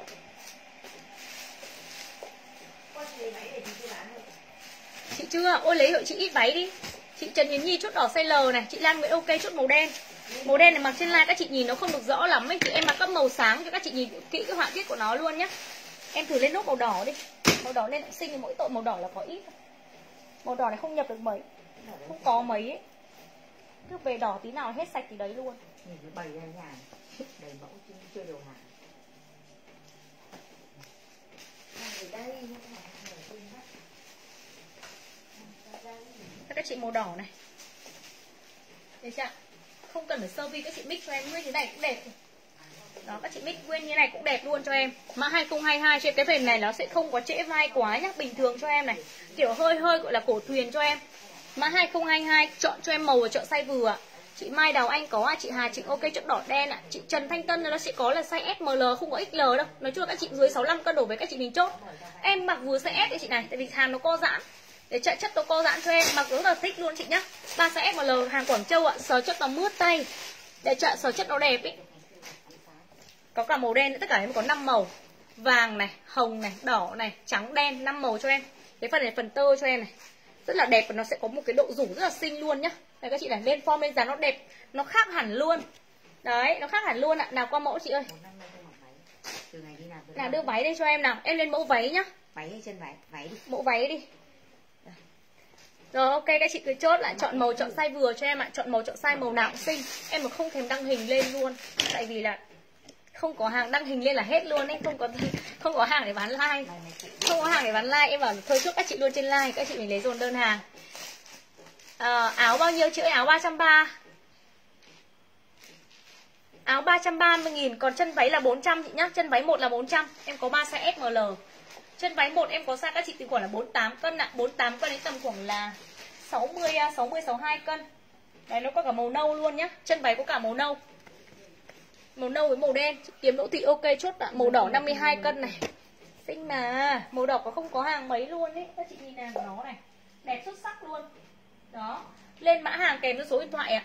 Speaker 1: Chị chưa? Ôi lấy hộ chị ít váy đi. Chị Trần Yến Nhi chốt đỏ size L này, chị Lan Nguyễn ok chốt màu đen. Màu đen này mặc trên live các chị nhìn nó không được rõ lắm ấy, thì em mặc các màu sáng cho các chị nhìn kỹ cái họa tiết của nó luôn nhá. Em thử lên nốt màu đỏ đi. Màu đỏ lên xinh thì mỗi tội màu đỏ là có ít. Màu đỏ này không nhập được mấy. Không có mấy ấy. Cứ về đỏ tí nào hết sạch thì đấy luôn.
Speaker 2: Nhìn nó bày ra nhà. Đầy mẫu chưa đều hàng.
Speaker 1: Các chị màu đỏ này. Được chưa? Không cần phải sơ vi, các chị mix cho em nguyên như này cũng đẹp. Đó, các chị mix nguyên như này cũng đẹp luôn cho em. Mã 2022 trên cái phần này nó sẽ không có trễ vai quá nhá, bình thường cho em này. Kiểu hơi gọi là cổ thuyền cho em. Mã 2022 chọn cho em màu và chọn size vừa. Chị Mai Đào Anh có, chị Hà Trịnh ok chốt đỏ đen ạ. Chị Trần Thanh Tân nó sẽ có là size SML, không có XL đâu. Nói chung là các chị dưới 65 cân đổ về các chị mình chốt. Em mặc vừa size S đấy chị này, tại vì hàng nó co giãn. Để chạy chất nó co giãn cho em, mặc rất là thích luôn chị nhá. 3 size SML hàng Quảng Châu ạ, sờ chất nó mướt tay. Để chạy sờ chất nó đẹp ý. Có cả màu đen nữa, tất cả em có 5 màu. Vàng này, hồng này, đỏ này, trắng đen, 5 màu cho em. Cái phần này phần tơ cho em này. Rất là đẹp và nó sẽ có một cái độ rủ rất là xinh luôn nhá. Đây các chị này, lên form lên dáng nó đẹp, nó khác hẳn luôn. Đấy, nó khác hẳn luôn ạ. Nào qua mẫu chị ơi. Nào đưa váy đây cho em nào. Em lên mẫu váy nhá.
Speaker 2: Váy hay chân váy? Váy đi.
Speaker 1: Mẫu váy đi. Rồi ok, các chị cứ chốt lại, chọn màu chọn size vừa cho em ạ. Chọn màu chọn size màu nào cũng xinh. Em mà không thèm đăng hình lên luôn. Tại vì là không có hàng đăng hình lên là hết luôn ấy, không có hàng để bán like. Không có hàng để bán like, em bảo thôi chốt các chị luôn trên like, các chị mình lấy dồn đơn hàng. Áo bao nhiêu chị ơi? Áo 330. Áo 330.000, còn chân váy là 400 chị nhá. Chân váy 1 là 400, em có 3 size SML. Chân váy 1 em có size các chị từ khoảng là 48 cân ạ, 48 cân đến tầm khoảng là 62 cân. Đấy, nó có cả màu nâu luôn nhá. Chân váy có cả màu nâu. Màu nâu với màu đen. Chị Kiếm Đỗ Thị ok chốt ạ. Màu đỏ 52 cân này. Xinh mà. Màu đỏ có không có hàng mấy luôn ấy. Các chị nhìn hàng của nó này. Đẹp xuất sắc luôn. Đó. Lên mã hàng kèm với số điện thoại ạ.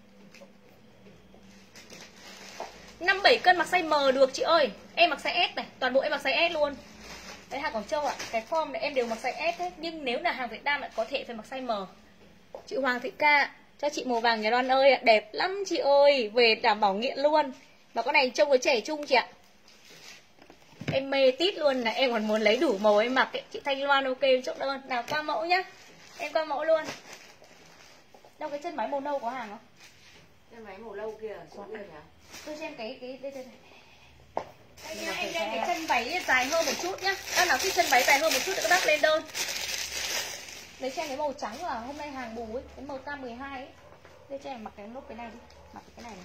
Speaker 1: 57 cân mặc size M được chị ơi. Em mặc size S này. Toàn bộ em mặc size S luôn. Đấy, hàng Quảng Châu ạ. Cái form này em đều mặc size S hết. Nhưng nếu là hàng Việt Nam lại có thể phải mặc size M. Chị Hoàng Thị Ca, cho chị màu vàng nhà Đoan ơi ạ. Đẹp lắm chị ơi. Về đảm bảo nghiện luôn. Mà con này trông với trẻ trung chị ạ. Em mê tít luôn là em còn muốn lấy đủ màu em mặc ấy. Chị Thanh Loan ok chốt đơn. Nào qua mẫu nhá. Em qua mẫu luôn. Đâu cái chân váy màu nâu có hàng không?
Speaker 2: Chân váy màu lâu kia, chỗ kia nhỉ?
Speaker 1: Tôi xem cái đây. Đây nhá, em đem cái chân váy dài hơn một chút nhá. Các nào thích chân váy dài hơn một chút thì các bác lên đơn. Lấy cho em cái màu trắng là hôm nay hàng bù ấy, cái màu K12 ấy. Đây cho em mặc cái nốt cái này đi, mặc cái này này.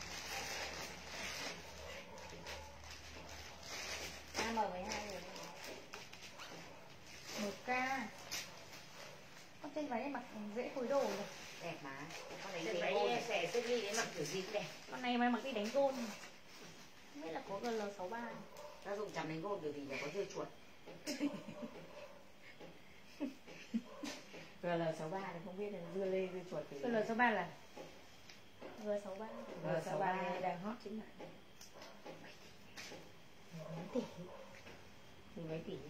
Speaker 2: AM12 rồi.
Speaker 1: 1K. Con chân váy em mặc dễ phối đồ rồi.
Speaker 2: Đẹp mà. Con đấy chân váy xẻ xếp đi đấy mặc kiểu gì cũng đẹp.
Speaker 1: Con này mà mặc đi đánh gôn. Không biết là có GL63.
Speaker 2: Tác dụng chấm đánh gôn kiểu gì là có dưa chuột. GL63 thì không biết là dưa lê dưa chuột thì
Speaker 1: GL63 là G63.
Speaker 2: G63 đang hot chính là mấy tỷ. Thì mấy tỷ.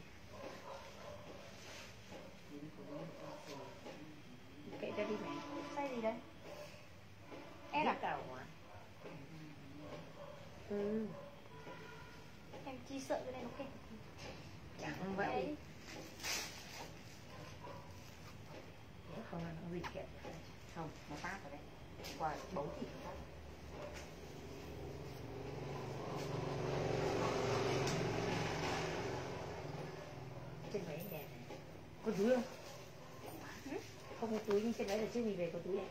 Speaker 2: Kệ cho đi mẹ.
Speaker 1: Size gì đấy? Em à?
Speaker 2: Cầu hả?
Speaker 1: Ừ. Em chi sợ cái này nó kẹp.
Speaker 2: Chẳng vậy. Nếu không là nó dịch kẹp. Không, nó tát rồi đấy. Qua bấu thì nó tát. Trên váy đẹp này. Có túi không? Không có túi nhưng trên váy là chưa gì về có túi này.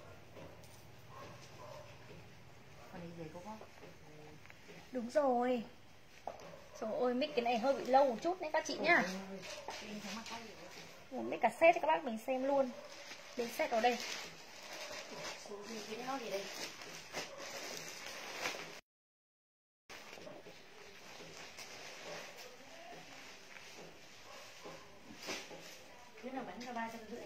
Speaker 2: Con đi về có không?
Speaker 1: Đúng rồi. Trời ơi, mic cái này hơi bị lâu một chút đấy các chị nhá. Mic cả set cho các bác mình xem luôn. Đến set ở đây.
Speaker 2: Cứ nào bán cho 350.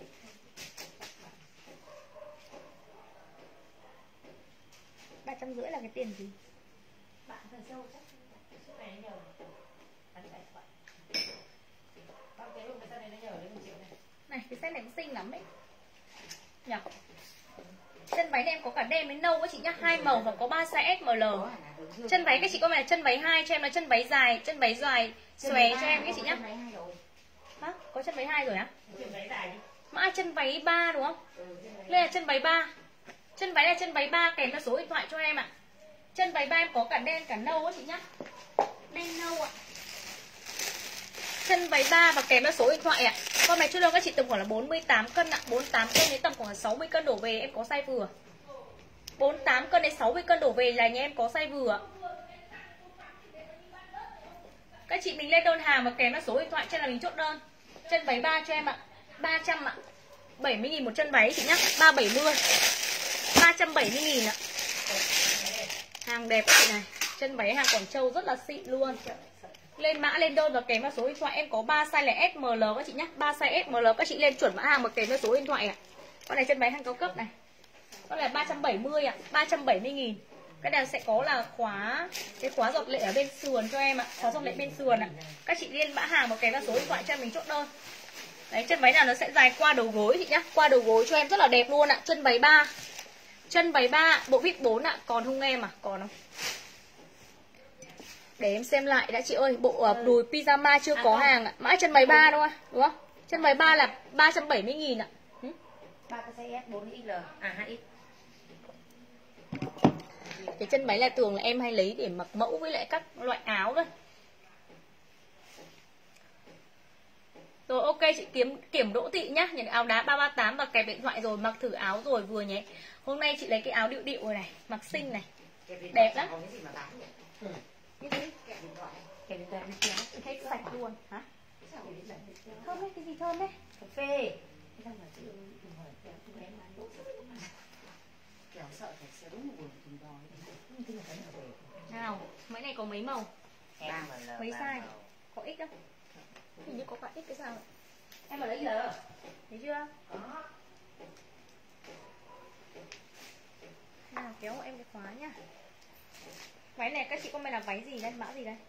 Speaker 1: $350 là cái tiền gì?
Speaker 2: Bạn thần sâu chắc suốt này nó nhờ bán lại các bạn. Bác cái lúc người ta này nó nhờ đến 1 triệu này.
Speaker 1: Này, cái set này cũng xinh lắm ấy nhỉ? Chân váy này em có cả đen với nâu các chị nhá, 2 màu và có 3 size S, ML. Chân váy các chị có phải là chân váy 2 cho em là chân váy dài xòe cho em các chị nhá. Hả? Có chân váy 2 rồi á?
Speaker 2: Chân váy dài đi.
Speaker 1: Mã chân váy 3 đúng không? Đây là chân váy 3. Chân váy là chân váy 3 kèm theo số điện thoại cho em ạ. Chân váy 3 em có cả đen cả nâu á chị nhá. Đen nâu ạ. Chân váy 3 và kèm theo số điện thoại ạ. Con này chốt đơn các chị tầm khoảng là 48 cân ạ. 48 cân đến tầm khoảng là 60 cân đổ về em có size vừa. 48 cân đến 60 cân đổ về là nhà em có size vừa. Các chị mình lên đơn hàng và kèm theo số điện thoại cho là mình chốt đơn. Chân váy 3 cho em ạ. 300 ạ. 70.000 một chân váy chị nhá. 370. 370.000 ạ. Hàng đẹp các chị này. Chân váy hàng Quảng Châu rất là xịn luôn. Lên mã lên đơn và kèm theo số điện thoại em có 3 size là S, ML các chị nhá. 3 size S, ML các chị lên chuẩn mã hàng và kèm theo số điện thoại ạ. Con này chân váy hàng cao cấp này. Con này 370 ạ, 370.000. Cái này sẽ có là cái khóa giọt lệ ở bên sườn cho em ạ. Khóa giọt lệ bên sườn ạ. Các chị lên mã hàng và kèm theo số điện thoại cho mình chốt đơn. Đấy, chân váy nào nó sẽ dài qua đầu gối chị nhá. Qua đầu gối cho em rất là đẹp luôn ạ. Chân váy 3. Chân váy 3, bộ vít 4 ạ. Còn không em à? Còn không? Để em xem lại đã chị ơi. Bộ đùi pyjama chưa có hàng ạ. Mã chân váy 3 đâu ạ? Đúng không? Chân váy 3 là 370.000 ạ.
Speaker 2: 3 cái size S, 4XL, 2X.
Speaker 1: Cái chân váy là thường là em hay lấy để mặc mẫu với lại các loại áo thôi. Rồi ok chị Kiểm Đỗ Thị nhá, nhận áo đá 338 và kèm điện thoại rồi, mặc thử áo rồi vừa nhé. Hôm nay chị lấy cái áo điệu điệu rồi này, mặc xinh này. Đẹp lắm.
Speaker 2: Có cái gì mà bán nhỉ?
Speaker 1: Như thế,
Speaker 2: Kẹp điện thoại. Kẹp điện thoại đi kéo.
Speaker 1: hết sạch luôn hả?
Speaker 2: Sao để lại đi kéo?
Speaker 1: Thơm đấy, cái gì thơm đấy?
Speaker 2: Cà phê. Cái thằng mà chị đừng hỏi kéo tụi em ăn đốt. Kéo sợ phải xe đúng một buồn tìm đòi. Thế là cái nào về?
Speaker 1: Nào, mấy này có mấy màu? Mấy size? Có X không? Hình như có cả X cái sao?
Speaker 2: Em mà lấy giờ.
Speaker 1: Thấy chưa? Nào kéo hộ em cái khóa nhá. Váy này các chị comment là váy gì đây? Mã gì đây?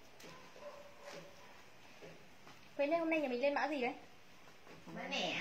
Speaker 1: Quên lên hôm nay nhà mình lên mã gì đấy?
Speaker 2: Mã nẻ.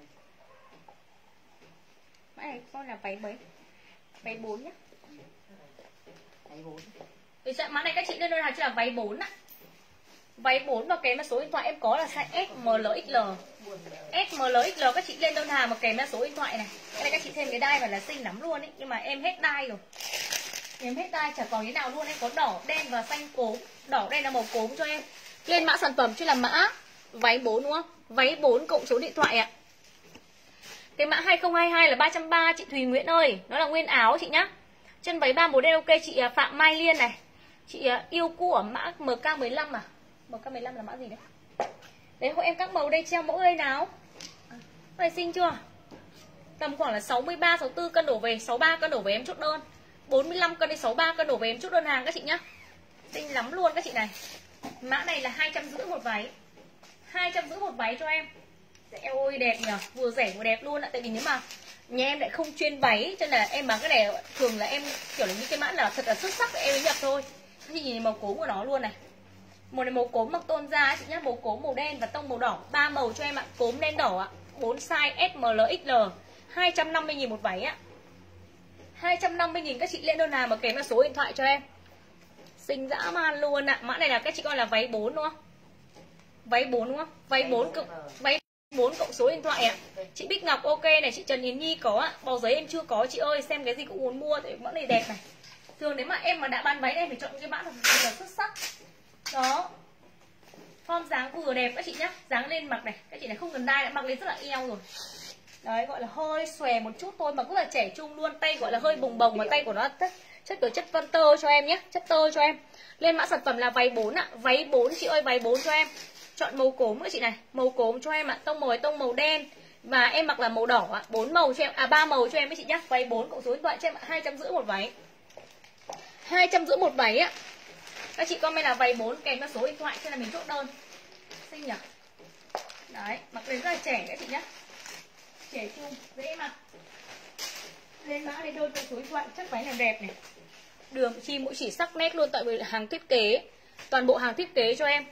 Speaker 1: Mã này con là váy mấy? Váy 4 nhá.
Speaker 2: Váy 4.
Speaker 1: Thì mã này các chị lên đơn hàng chỉ là váy 4 ạ. Váy 4 và kèm theo số điện thoại em có là size S, ML, XL. S, ML, XL các chị lên đơn hàng và kèm theo số điện thoại này. Cái này các chị thêm cái đai vào là xinh lắm luôn ấy, nhưng mà em hết đai rồi. Em hết tay chả còn cái nào luôn. Em có đỏ, đen và xanh cốm. Đỏ đen là màu cốm cho em. Lên mã sản phẩm chuyên là mã váy 4 đúng không? Váy 4 cộng số điện thoại ạ. Cái mã 2022 là 330 chị Thùy Nguyễn ơi. Nó là nguyên áo chị nhá. Chân váy 3 màu đen ok chị Phạm Mai Liên này. Chị yêu cũ ở mã MK15 à? MK15 là mã gì đấy? Đấy hộ em các màu đây treo mẫu đây nào. Này xinh chưa? Tầm khoảng là 63 64 cân đổ về, 63 cân đổ về em chốt đơn. 45 cân đến 63 cân đổ về em chốt đơn hàng các chị nhá. Xinh lắm luôn các chị này. Mã này là 250 một váy. 250 một váy cho em. Ôi đẹp nhỉ, vừa rẻ vừa đẹp luôn ạ. Tại vì nếu mà nhà em lại không chuyên váy, cho nên là em bán cái này thường là em kiểu là những cái mã là thật là xuất sắc để em mới nhập thôi. Các chị nhìn màu cốm của nó luôn này. Màu này màu cốm mặc tôn da chị nhá, màu cốm màu đen và tông màu đỏ, 3 màu cho em ạ, cốm đen đỏ ạ. 4 size S, ML, XL, 250.000 một váy ạ. 250.000 các chị lên đơn hàng mà kèm là số điện thoại cho em. Xinh dã man luôn ạ. Mã này là các chị coi là váy 4 đúng không? Váy 4 đúng không? Váy 4 cộng số điện thoại ạ. Chị Bích Ngọc ok này, chị Trần Yến Nhi có ạ. Bò giấy em chưa có chị ơi, xem cái gì cũng muốn mua tại mã này đẹp này. Thường nếu mà em mà đã bán váy em phải chọn cái mã thật là xuất sắc. Đó. Form dáng vừa đẹp các chị nhá. Dáng lên mặc này, các chị này không cần đai đã mặc lên rất là eo rồi. Đấy gọi là hơi xòe một chút thôi mà rất là trẻ trung luôn, tay gọi là hơi bồng bồng mà tay của nó chất kiểu chất vân tơ cho em nhé, chất tơ cho em. Lên mã sản phẩm là váy 4 ạ, váy 4 chị ơi, váy 4 cho em. Chọn màu cốm nữa chị này, màu cốm cho em ạ, tông màu đen và em mặc là màu đỏ ạ, 4 màu cho em, 3 màu cho em với chị nhá. Váy 4 cộng số điện thoại cho em ạ, 250 một váy. 250 một váy ạ. Các chị comment là váy 4 kèm theo số điện thoại cho là mình chốt đơn. Xinh nhỉ? Đấy, mặc lên rất là trẻ các chị nhá. Trẻ trung, dễ mặc. Lên mã đây đôi số điện thoại, chắc váy này đẹp này. Đường chi mũi chỉ sắc nét luôn, tại vì hàng thiết kế. Toàn bộ hàng thiết kế cho em.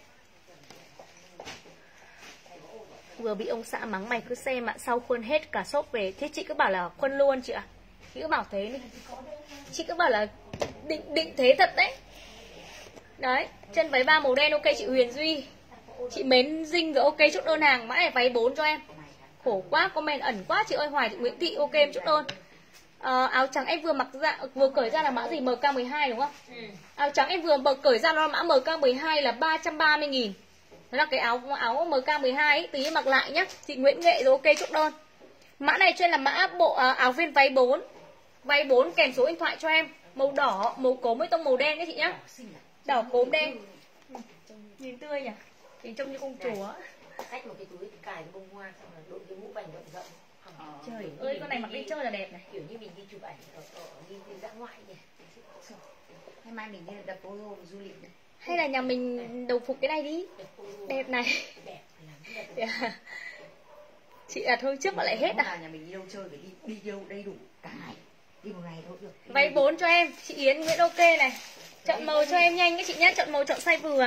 Speaker 1: Vừa bị ông xã mắng mày cứ xem ạ, sau khuôn hết cả shop về. Thế chị cứ bảo là khuôn luôn chị ạ. Chị cứ bảo thế đi. Chị cứ bảo là định thế thật đấy. Đấy, chân váy 3 màu đen ok chị Huyền Duy. Chị Mến Dinh rồi ok chốt đơn hàng. Mã này váy 4 cho em. Khổ quá, comment ẩn quá chị ơi. Hoài Thị Nguyễn Thị ok em chốt đơn. Áo trắng em vừa cởi ra là mã gì, MK12 đúng không? Áo trắng em vừa cởi ra nó là mã MK12 là 330.000. Đó là cái áo MK12 ấy, tí mặc lại nhá. Chị Nguyễn Nghệ rồi ok chốt đơn. Mã này trên là mã bộ áo viên váy 4. Váy 4 kèm số điện thoại cho em. Màu đỏ, màu cốm với tông màu đen đấy chị nhá. Đỏ cốm đen. Nhìn tươi nhỉ? Nhìn trông như công chúa.
Speaker 2: Xách một cái túi cài cái bông hoa xong rồi đội cái mũ vành rộng rộng.
Speaker 1: Trời ơi, con này mặc đi chơi là đẹp này.
Speaker 2: Kiểu như mình đi chụp ảnh đi dã ngoại nhỉ. Hay mai mình đi đập polo du lịch này.
Speaker 1: Hay là nhà mình đồng phục cái này đi. Đẹp này. Đẹp. Chị là thôi trước mà lại hết à?
Speaker 2: Nhà mình đi đâu chơi phải đi đâu đầy đủ cả ngày. Đi một ngày thôi được.
Speaker 1: Váy 4 cho em, chị Yến Nguyễn ok này. Chọn màu cho em nhanh các chị nhé, chọn màu chọn size vừa.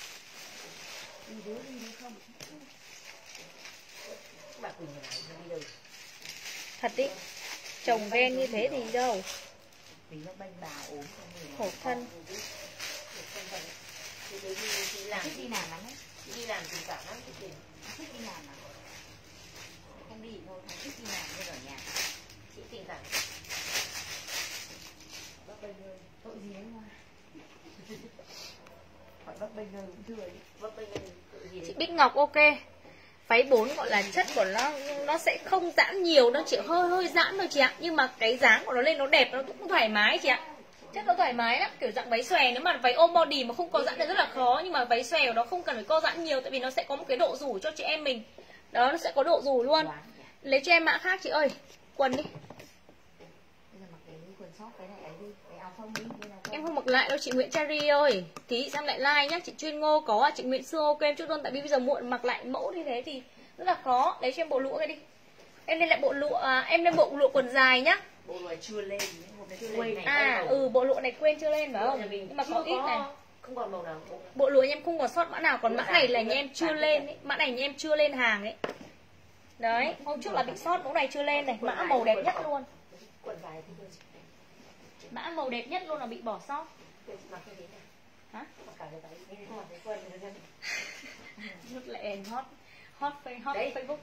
Speaker 1: Thật ý, chồng ghen như thế thì đâu. Khổ thân.
Speaker 2: Thích đi làm lắm ấy. Đi làm tình cảm lắm, thích đi làm mà. Không đi thôi, không thích đi làm nên ở nhà. Chị tình cảm. Bác bênh ơi, tội gì ấy Hoa. Hỏi bác bênh ơi cũng thưa đi. Bác bênh ơi, tội gì đấy.
Speaker 1: Chị Bích Ngọc ok. Váy 4 gọi là chất của nó sẽ không giãn nhiều, nó chỉ hơi giãn thôi chị ạ. Nhưng mà cái dáng của nó lên nó đẹp, nó cũng thoải mái chị ạ. Chất nó thoải mái lắm, kiểu dạng váy xòe. Nếu mà váy ôm body mà không có giãn thì rất là khó. Nhưng mà váy xòe của nó không cần phải co giãn nhiều, tại vì nó sẽ có một cái độ rủ cho chị em mình. Đó, nó sẽ có độ rủ luôn. Lấy cho em mã khác chị ơi. Quần đi. Em không mặc lại đâu chị Nguyễn Cherry ơi. Tí xem lại like nhá. Chị Chuyên Ngô có, chị Nguyễn Sương ok em chút luôn. Tại vì bây giờ muộn mặc lại mẫu như thế thì rất là khó. Lấy cho em bộ lụa cái đi. Em lên lại bộ lụa, em lên bộ lụa quần dài nhá.
Speaker 2: Bộ lụa chưa lên.
Speaker 1: Bộ lụa này quên chưa lên phải không? Nhưng mà có ít này.
Speaker 2: Không còn màu nào.
Speaker 1: Bộ lụa em không còn sót mã nào. Còn mã này là nhà em chưa lên ấy. Mã này nhà em chưa lên hàng ấy. Đấy, hôm trước là bị sót, mẫu này chưa lên này. Mã màu đẹp nhất luôn. Mã màu đẹp nhất luôn là bị bỏ sót. Hả? Rất là hot Facebook.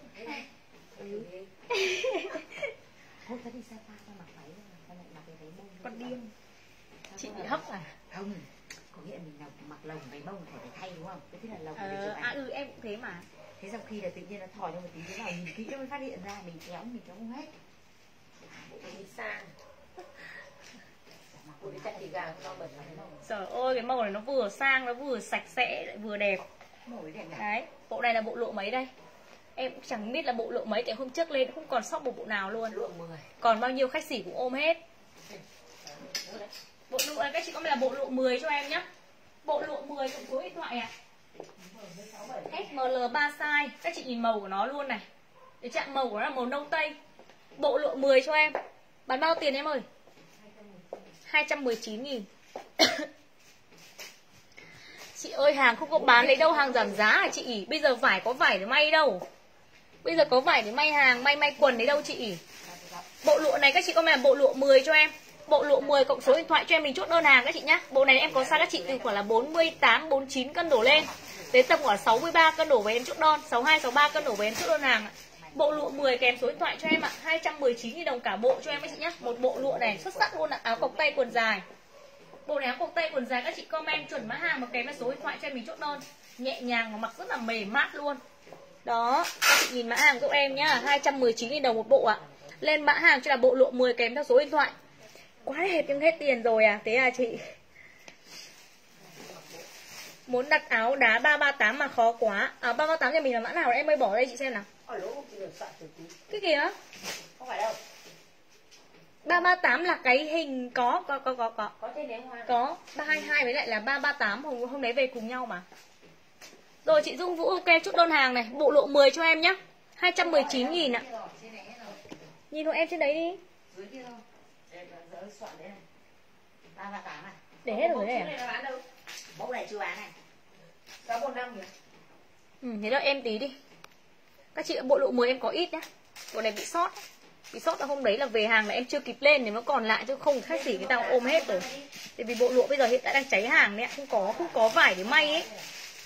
Speaker 1: Con điên. Chị bị hấp à?
Speaker 2: Không, có nghĩa là mình mặc lồng váy bông phải thay đúng không? Thế là lồng để chụp ảnh.
Speaker 1: Em cũng thế mà.
Speaker 2: Thế sau khi là tự nhiên nó thòi ra một tí thế nào nhìn kỹ nó mới phát hiện ra mình kéo không hết. Bộ đi sang. Bộ đi cắt thì gà nó bẩn lắm không?
Speaker 1: Trời ơi, cái màu này nó vừa sang, nó vừa sạch sẽ, lại vừa đẹp.
Speaker 2: Màu đẹp nhỉ?
Speaker 1: Đấy, bộ này là bộ lộ mấy đây? Em cũng chẳng biết là bộ lộ mấy, tại hôm trước lên không còn sót một bộ nào luôn.
Speaker 2: Lộ 10.
Speaker 1: Còn bao nhiêu khách sỉ cũng ôm hết. Bộ lộ này các chị có là bộ lộ 10 cho em nhé. Bộ lộ 10 cộng số điện thoại ạ. SML 3 size. Các chị nhìn màu của nó luôn này. Để chạm màu của nó là màu nâu tây. Bộ lộ 10 cho em. Bán bao tiền em ơi? 219.000. Chị ơi, hàng không có bán lấy đâu, hàng giảm giá hả chị? Bây giờ vải có vải để may đâu. Bây giờ có vải để may hàng, may quần đấy đâu chị. Bộ lụa này các chị có là bộ lụa 10 cho em. Bộ lụa 10 cộng số điện thoại cho em, mình chốt đơn hàng các chị nhá. Bộ này em có size các chị từ khoảng là 48, 49 cân đổ lên. Đến tầm khoảng 63 cân đổ về em chốt đơn, 62, 63 cân đổ về em chốt đơn hàng. Bộ lụa 10 kèm số điện thoại cho em ạ. 219.000 đồng cả bộ cho em các chị nhá. Một bộ lụa này xuất sắc luôn ạ, áo cộc tay quần dài. Bộ này áo cộc tay quần dài các chị comment chuẩn mã hàng mà kèm với số điện thoại cho em mình chốt đơn. Nhẹ nhàng và mặc rất là mềm mát luôn. Đó, các chị nhìn mã hàng giúp em nhá, 219.000 đồng một bộ ạ. Lên mã hàng cho là bộ lụa 10 kèm theo số điện thoại. Quá đẹp nhưng hết tiền rồi à, thế à chị. Muốn đặt áo đá 338 mà khó quá. 338 nhà mình là mã nào em ơi, bỏ đây chị xem nào. Cái kìa.
Speaker 2: Không phải đâu.
Speaker 1: 338 là cái hình có
Speaker 2: trên đấy hoa.
Speaker 1: Có 322 với lại là 338 hôm đấy về cùng nhau mà. Rồi chị Dung Vũ ok chốt đơn hàng này, bộ lộ 10 cho em nhá. 219.000 ạ. Nhìn hộ em trên đấy đi.
Speaker 2: Dưới kia không? Để soạn đấy này. 338 này.
Speaker 1: Để hết rồi đấy à?
Speaker 2: Bán đâu? Mẫu này chưa bán này. Có 45 nhỉ?
Speaker 1: Thế đợi em tí đi. Các chị bộ lộ 10 em có ít nhá. Bộ này bị sót. Bị sót là hôm đấy là về hàng là em chưa kịp lên thì nó còn lại, chứ không khách gì cái tao ôm hết rồi. Tại vì bộ lụa bây giờ hiện tại đang cháy hàng đấy ạ, không có vải để may ấy.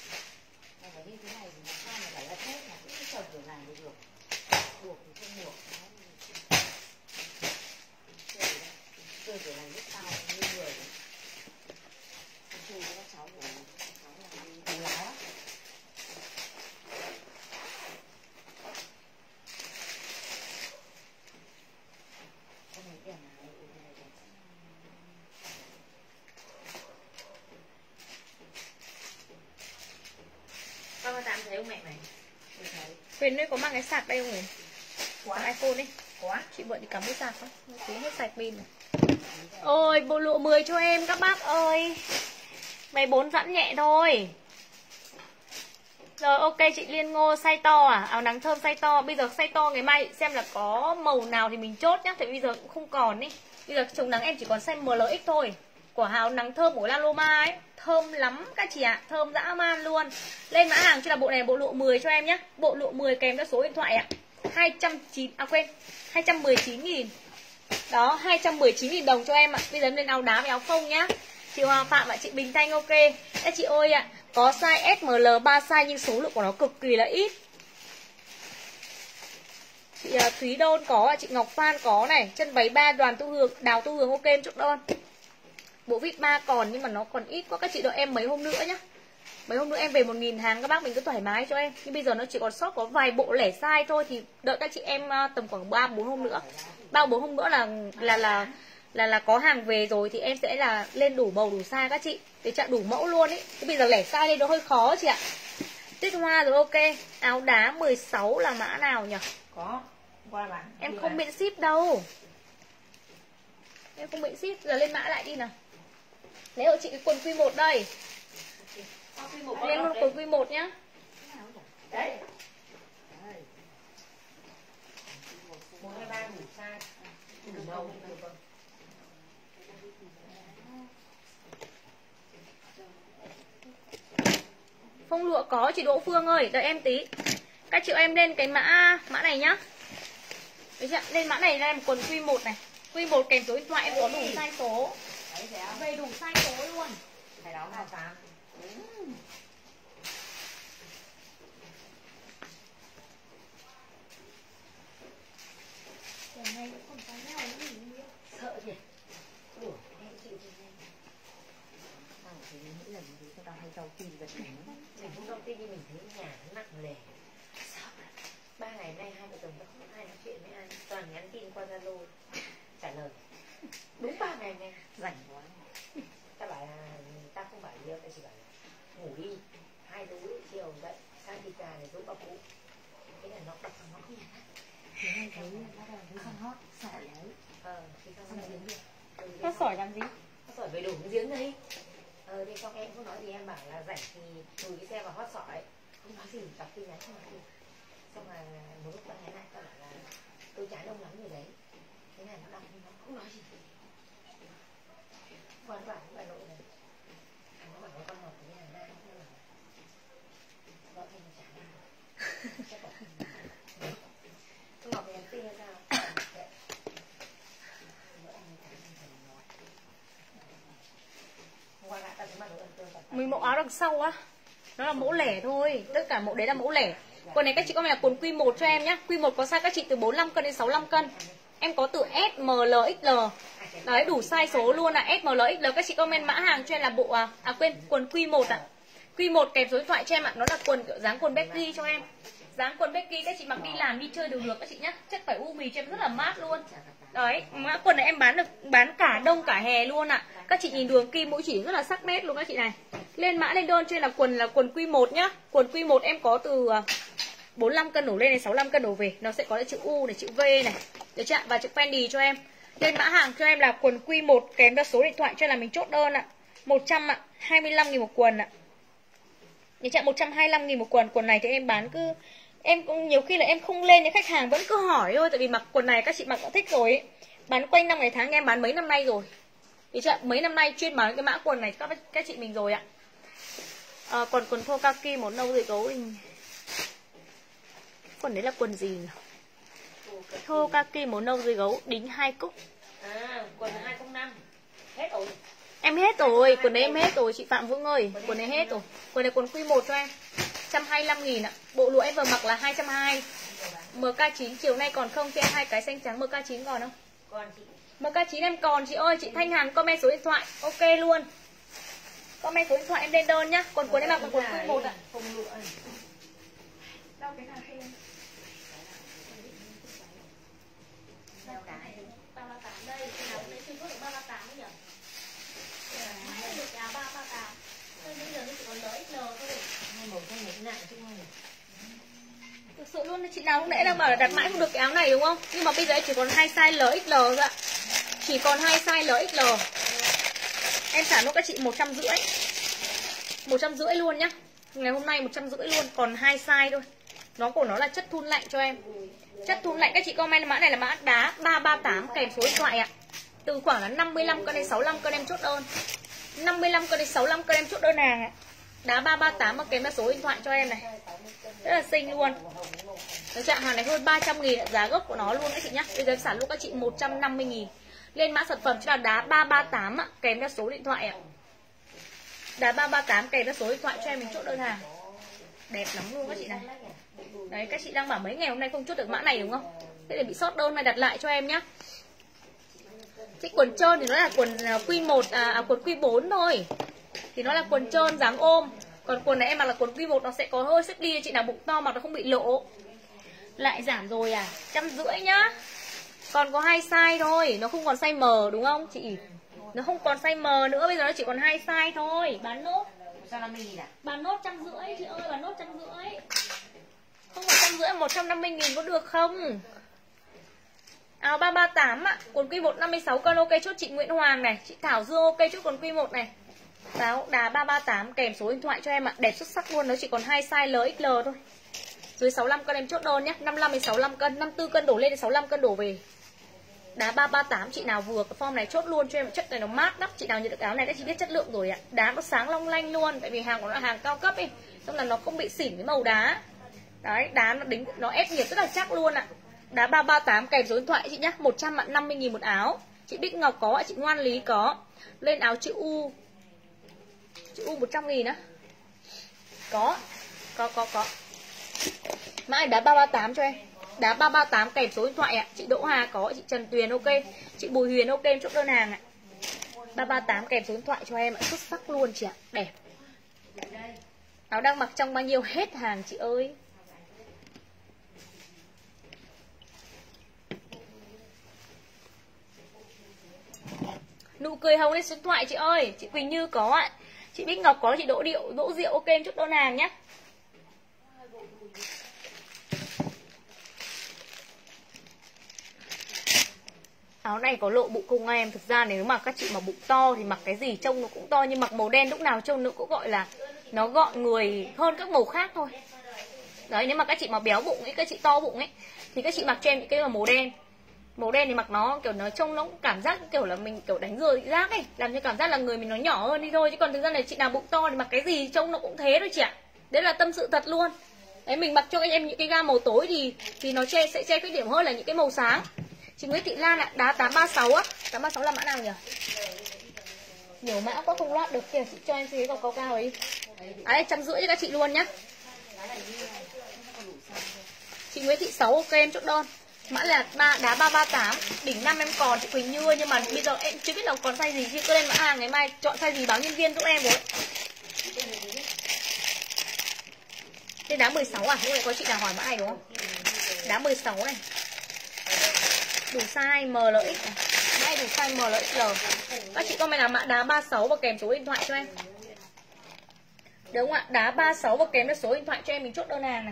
Speaker 1: Huyền đây có mang cái sạc đây không Huyền? Sạc iPhone đi. Chị mượn thì cắm cái sạc không? Tí hết sạch pin rồi. Ôi bộ lụa 10 cho em các bác ơi. Váy 4 giãn nhẹ thôi. Rồi ok chị Liên Ngô size to à? Áo nắng thơm size to. Bây giờ size to ngày mai xem là có màu nào thì mình chốt nhá. Tại bây giờ cũng không còn ý. Bây giờ chống nắng em chỉ còn size MLX thôi. Của áo nắng thơm của Laloma ấy. Thơm lắm các chị ạ. Thơm dã man luôn. Lên mã hàng cho là bộ này bộ lụa 10 cho em nhá. Bộ lụa 10 kèm theo số điện thoại ạ. 219.000. Đó 219.000 đồng cho em ạ. Bây giờ lên áo đá với áo phông nhá. Chị Hoàng Phạm ạ, chị Bình Thanh ok. Các chị ơi ạ, có size SML 3 size nhưng số lượng của nó cực kỳ là ít. Chị Thúy Đôn có ạ, chị Ngọc Phan có này. Chân váy 3 Đoàn Tu Hương, Đào Tu Hương ok em chốt đơn. Bộ vip 3 còn nhưng mà nó còn ít quá. Các chị đợi em mấy hôm nữa nhá. Mấy hôm nữa em về 1.000 hàng các bác mình cứ thoải mái cho em. Nhưng bây giờ nó chỉ còn sót có vài bộ lẻ size thôi. Thì đợi các chị em tầm khoảng 3-4 hôm nữa. 3-4 hôm nữa là có hàng về rồi thì em sẽ là lên đủ màu đủ size các chị. Để chặn đủ mẫu luôn ý. Thì bây giờ lẻ size lên nó hơi khó chị ạ. Tuyết Hoa rồi ok. Áo đá 16 là mã nào nhỉ?
Speaker 2: Có. Qua bán.
Speaker 1: Em không miễn ship đâu. Em không miễn ship. Giờ lên mã lại đi nào. Lấy hộ chị cái quần Q1 đây. Lên luôn quần Q1 nhá.
Speaker 2: Đấy. 1, 2, 3 đủ size. Đủ màu.
Speaker 1: Phong lụa có chị Đỗ Phương ơi, đợi em tí. Các chị em lên cái mã này nhá. Đấy chưa? Lên mã này là một quần Q1 này. Q1 kèm số điện thoại em có đủ size số. Về đủ size số luôn.
Speaker 2: Phải đó nào 8.
Speaker 1: Này cũng còn có nhau nữa.
Speaker 2: Sợ gì? Ủa, em chịu gì? Rảnh quá. Ta bảo là ta không bảo nhiều, ta chỉ bảo là ngủ đi 2 tối chiều dậy sang thịt gà để giúp bà cụ. Cái này nó đập nó không nhạt. Thì hay thấy bắt đầu thấy con hót sỏi đấy. Thì xong giếng đi.
Speaker 1: Nó sỏi làm gì?
Speaker 2: Hót sỏi về đổ cái giếng đấy. Thì xong em không nói gì, em bảo là rảnh thì lùi cái xe vào hót sỏi. Không nói gì, đọc tin nhắn không nói gì. Xong là một lúc bạn nhắn lại ta bảo là tôi chán ông lắm rồi đấy. Thế này nó đọc nhưng nó không nói gì. Quan quản với bà nội này. Nó bảo con ngọt với nhà Nam. Vợ thêm chán ăn. Chắc bảo con ngọt với nhắn tin hay sao?
Speaker 1: Mình mẫu áo đằng sau á, nó là mẫu lẻ thôi, tất cả mẫu đấy là mẫu lẻ. Quần này các chị comment là quần Q1 cho em nhá. Q1 có size các chị từ 45 cân đến 65 cân. Em có từ S, M, L, XL. Đấy, đủ size số luôn là S, M, L, XL. Các chị comment mã hàng cho em là bộ quần Q1 ạ. Q1 kèm số điện thoại cho em ạ. Nó là quần kiểu dáng quần Becky cho em. Dáng quần Becky các chị mặc đi làm đi chơi đều được các chị nhá. Chất vải u mì cho em rất là mát luôn. Đấy, mã quần này em bán cả đông cả hè luôn ạ. Các chị nhìn đường kim mũi chỉ rất là sắc nét luôn các chị này. Lên mã lên đơn trên là quần Q1 nhá. Quần Q1 em có từ 45 cân đổ lên đến 65 cân đổ về. Nó sẽ có chữ U này, chữ V này. Được chưa? Và chữ Fendi cho em. Lên mã hàng cho em là quần Q1 kèm theo số điện thoại cho là mình chốt đơn ạ. 125.000 một quần ạ. Được chưa? 125.000 một quần. Quần này thì em bán em cũng nhiều khi là em không lên nhưng khách hàng vẫn cứ hỏi thôi, tại vì mặc quần này các chị mặc đã thích rồi ấy. Bán quanh năm ngày tháng em bán mấy năm nay rồi. Được chưa? Mấy năm nay chuyên bán cái mã quần này các chị mình rồi ạ. Còn quần thô kaki màu nâu rồi gấu thì... Quần đấy là quần gì nhỉ? Thô kaki màu nâu dưới gấu đính 2 cúc.
Speaker 2: Quần 205. Hết rồi.
Speaker 1: Em hết rồi, quần đấy em hết rồi chị Phạm Vững ơi, quần này hết rồi. Quần này quần Q1 cho em. 125.000 ạ. Bộ lụa em vừa mặc là 220. MK9 chiều nay còn không cho em 2 cái xanh trắng, MK9 còn không?
Speaker 2: Còn chị.
Speaker 1: MK9 em còn chị ơi, chị Thanh Hằng comment số điện thoại, ok luôn. Comment số điện thoại em lên đơn nhá. Còn quần em mặc là quần Q1 ạ.
Speaker 2: Không lụa.
Speaker 1: Đâu cái nào khen? 338 đây, cái nào cũng lấy chưa có được 338 nhỉ? Mãi được áo 338. Thôi bây giờ nó chỉ còn LXL thôi.
Speaker 2: Hai màu xanh này nặng chứ không?
Speaker 1: Thực sự luôn, chị nào lúc nãy đang bảo là đặt mãi không được cái áo này đúng không? Nhưng mà bây giờ chỉ còn 2 size LXL thôi ạ. Chỉ còn 2 size LXL. Em trả luôn các chị 150. 150 luôn nhá. Ngày hôm nay 150 luôn, còn 2 size thôi. Nó của nó là chất thun lạnh cho em. Chất thun lạnh các chị comment mã này là mã đá 338 kèm số điện thoại ạ. Từ khoảng là 55 cân đến 65 cân em chốt đơn. 55 cân đến 65 cân em chốt đơn hàng ạ. Đá 338 mà kèm theo số điện thoại cho em này. Rất là xinh luôn. Cái trạng hàng này hơn 300.000 giá gốc của nó luôn các chị nhá. Bây giờ em sản luôn các chị 150.000. Lên mã sản phẩm cho là đá 338 ạ, kèm theo số điện thoại ạ. Đá 338 kèm theo số điện thoại cho em mình chốt đơn hàng. Đẹp lắm luôn các chị này. Đấy, các chị đang bảo mấy ngày hôm nay không chốt được mã này đúng không? Thế để bị sót đơn này đặt lại cho em nhá. Cái quần trơn thì nó là quần Q1 quần Q4 thôi. Thì nó là quần trơn dáng ôm. Còn quần này em mặc là quần Q1 nó sẽ có hơi xếp đi, chị nào bụng to mặc nó không bị lộ. Lại giảm rồi à? 150 nhá. Còn có 2 size thôi, nó không còn size M đúng không chị? Nó không còn size M nữa, bây giờ nó chỉ còn 2 size thôi. Bán nốt. Bán nốt 150 chị ơi, bán nốt 150. Không phải 150, 150.000 có được không? Áo 338 ạ, quần Q1 56 cân ok chốt chị Nguyễn Hoàng này, chị Thảo Dương ok chốt quần Q1 này. Áo đá 338 kèm số điện thoại cho em ạ, đẹp xuất sắc luôn, nó chỉ còn 2 size LXL thôi. Dưới 65 cân em chốt đơn nhé, 55 đến 65 cân, 54 cân đổ lên đến 65 cân đổ về. Đá 338 chị nào vừa cái form này chốt luôn cho em, chất này nó mát lắm, chị nào nhận được áo này đã chỉ biết chất lượng rồi ạ. Đá nó sáng long lanh luôn, tại vì hàng của nó là hàng cao cấp ấy, xong là nó không bị xỉn cái màu đá. Đấy, đá nó đính nó ép nhiệt rất là chắc luôn ạ. Đá 338 kèm số điện thoại chị nhá, 150.000 một áo. Chị Bích Ngọc có ạ, chị Ngoan Lý có. Lên áo chữ U. Chữ U 100.000 á. Có. Mã này đá 338 cho em. Đá 338 kèm số điện thoại ạ. Chị Đỗ Hà có, chị Trần Tuyền ok. Chị Bùi Huyền ok em chốt đơn hàng ạ. 338 kèm số điện thoại cho em ạ, xuất sắc luôn chị ạ, đẹp. Áo đang mặc trong bao nhiêu hết hàng chị ơi. Nụ cười hồng lên số điện thoại chị ơi. Chị Quỳnh Như có ạ. Chị Bích Ngọc có, chị Đỗ Diệu ok em chút đơn hàng nhé. Áo này có lộ bụng không em? Thực ra nếu mà các chị mà bụng to thì mặc cái gì trông nó cũng to, nhưng mặc màu đen lúc nào trông nó cũng gọi là nó gọn người hơn các màu khác thôi. Đấy, nếu mà các chị mà béo bụng ấy, các chị to bụng ấy thì các chị mặc cho em những cái mà màu đen. Màu đen thì mặc nó kiểu nó trông nó cũng cảm giác kiểu là mình kiểu đánh rơi thị giác ấy, làm cho cảm giác là người mình nó nhỏ hơn đi thôi. Chứ còn thực ra là chị nào bụng to thì mặc cái gì trông nó cũng thế thôi chị ạ. Đấy là tâm sự thật luôn. Đấy, mình mặc cho các em những cái gam màu tối thì nó sẽ che khuyết điểm hơn là những cái màu sáng. Chị Nguyễn Thị Lan ạ, đá 836 á. 836 là mã nào nhỉ? Nhiều mã quá không loát được kìa, chị cho em cái cầu cao ấy. Đấy, 150 cho các chị luôn nhá. Chị Nguyễn Thị 6 ok em chốt đơn. Mã là đá 338, đỉnh 5 em còn chị Quỳnh Như, nhưng mà bây giờ em chưa biết là còn size gì, chứ cứ lên mã hàng ngày mai chọn size gì báo nhân viên giúp em với. Đây đá 16 à? Lúc này có chị nào hỏi mã này đúng không? Đá 16 này. Đủ size MLX này. Đây đủ size MLXL. Các chị comment là mã đá 36 và kèm số điện thoại cho em. Đúng không ạ? Đá 36 và kèm số điện thoại cho em, mình chốt đơn hàng này.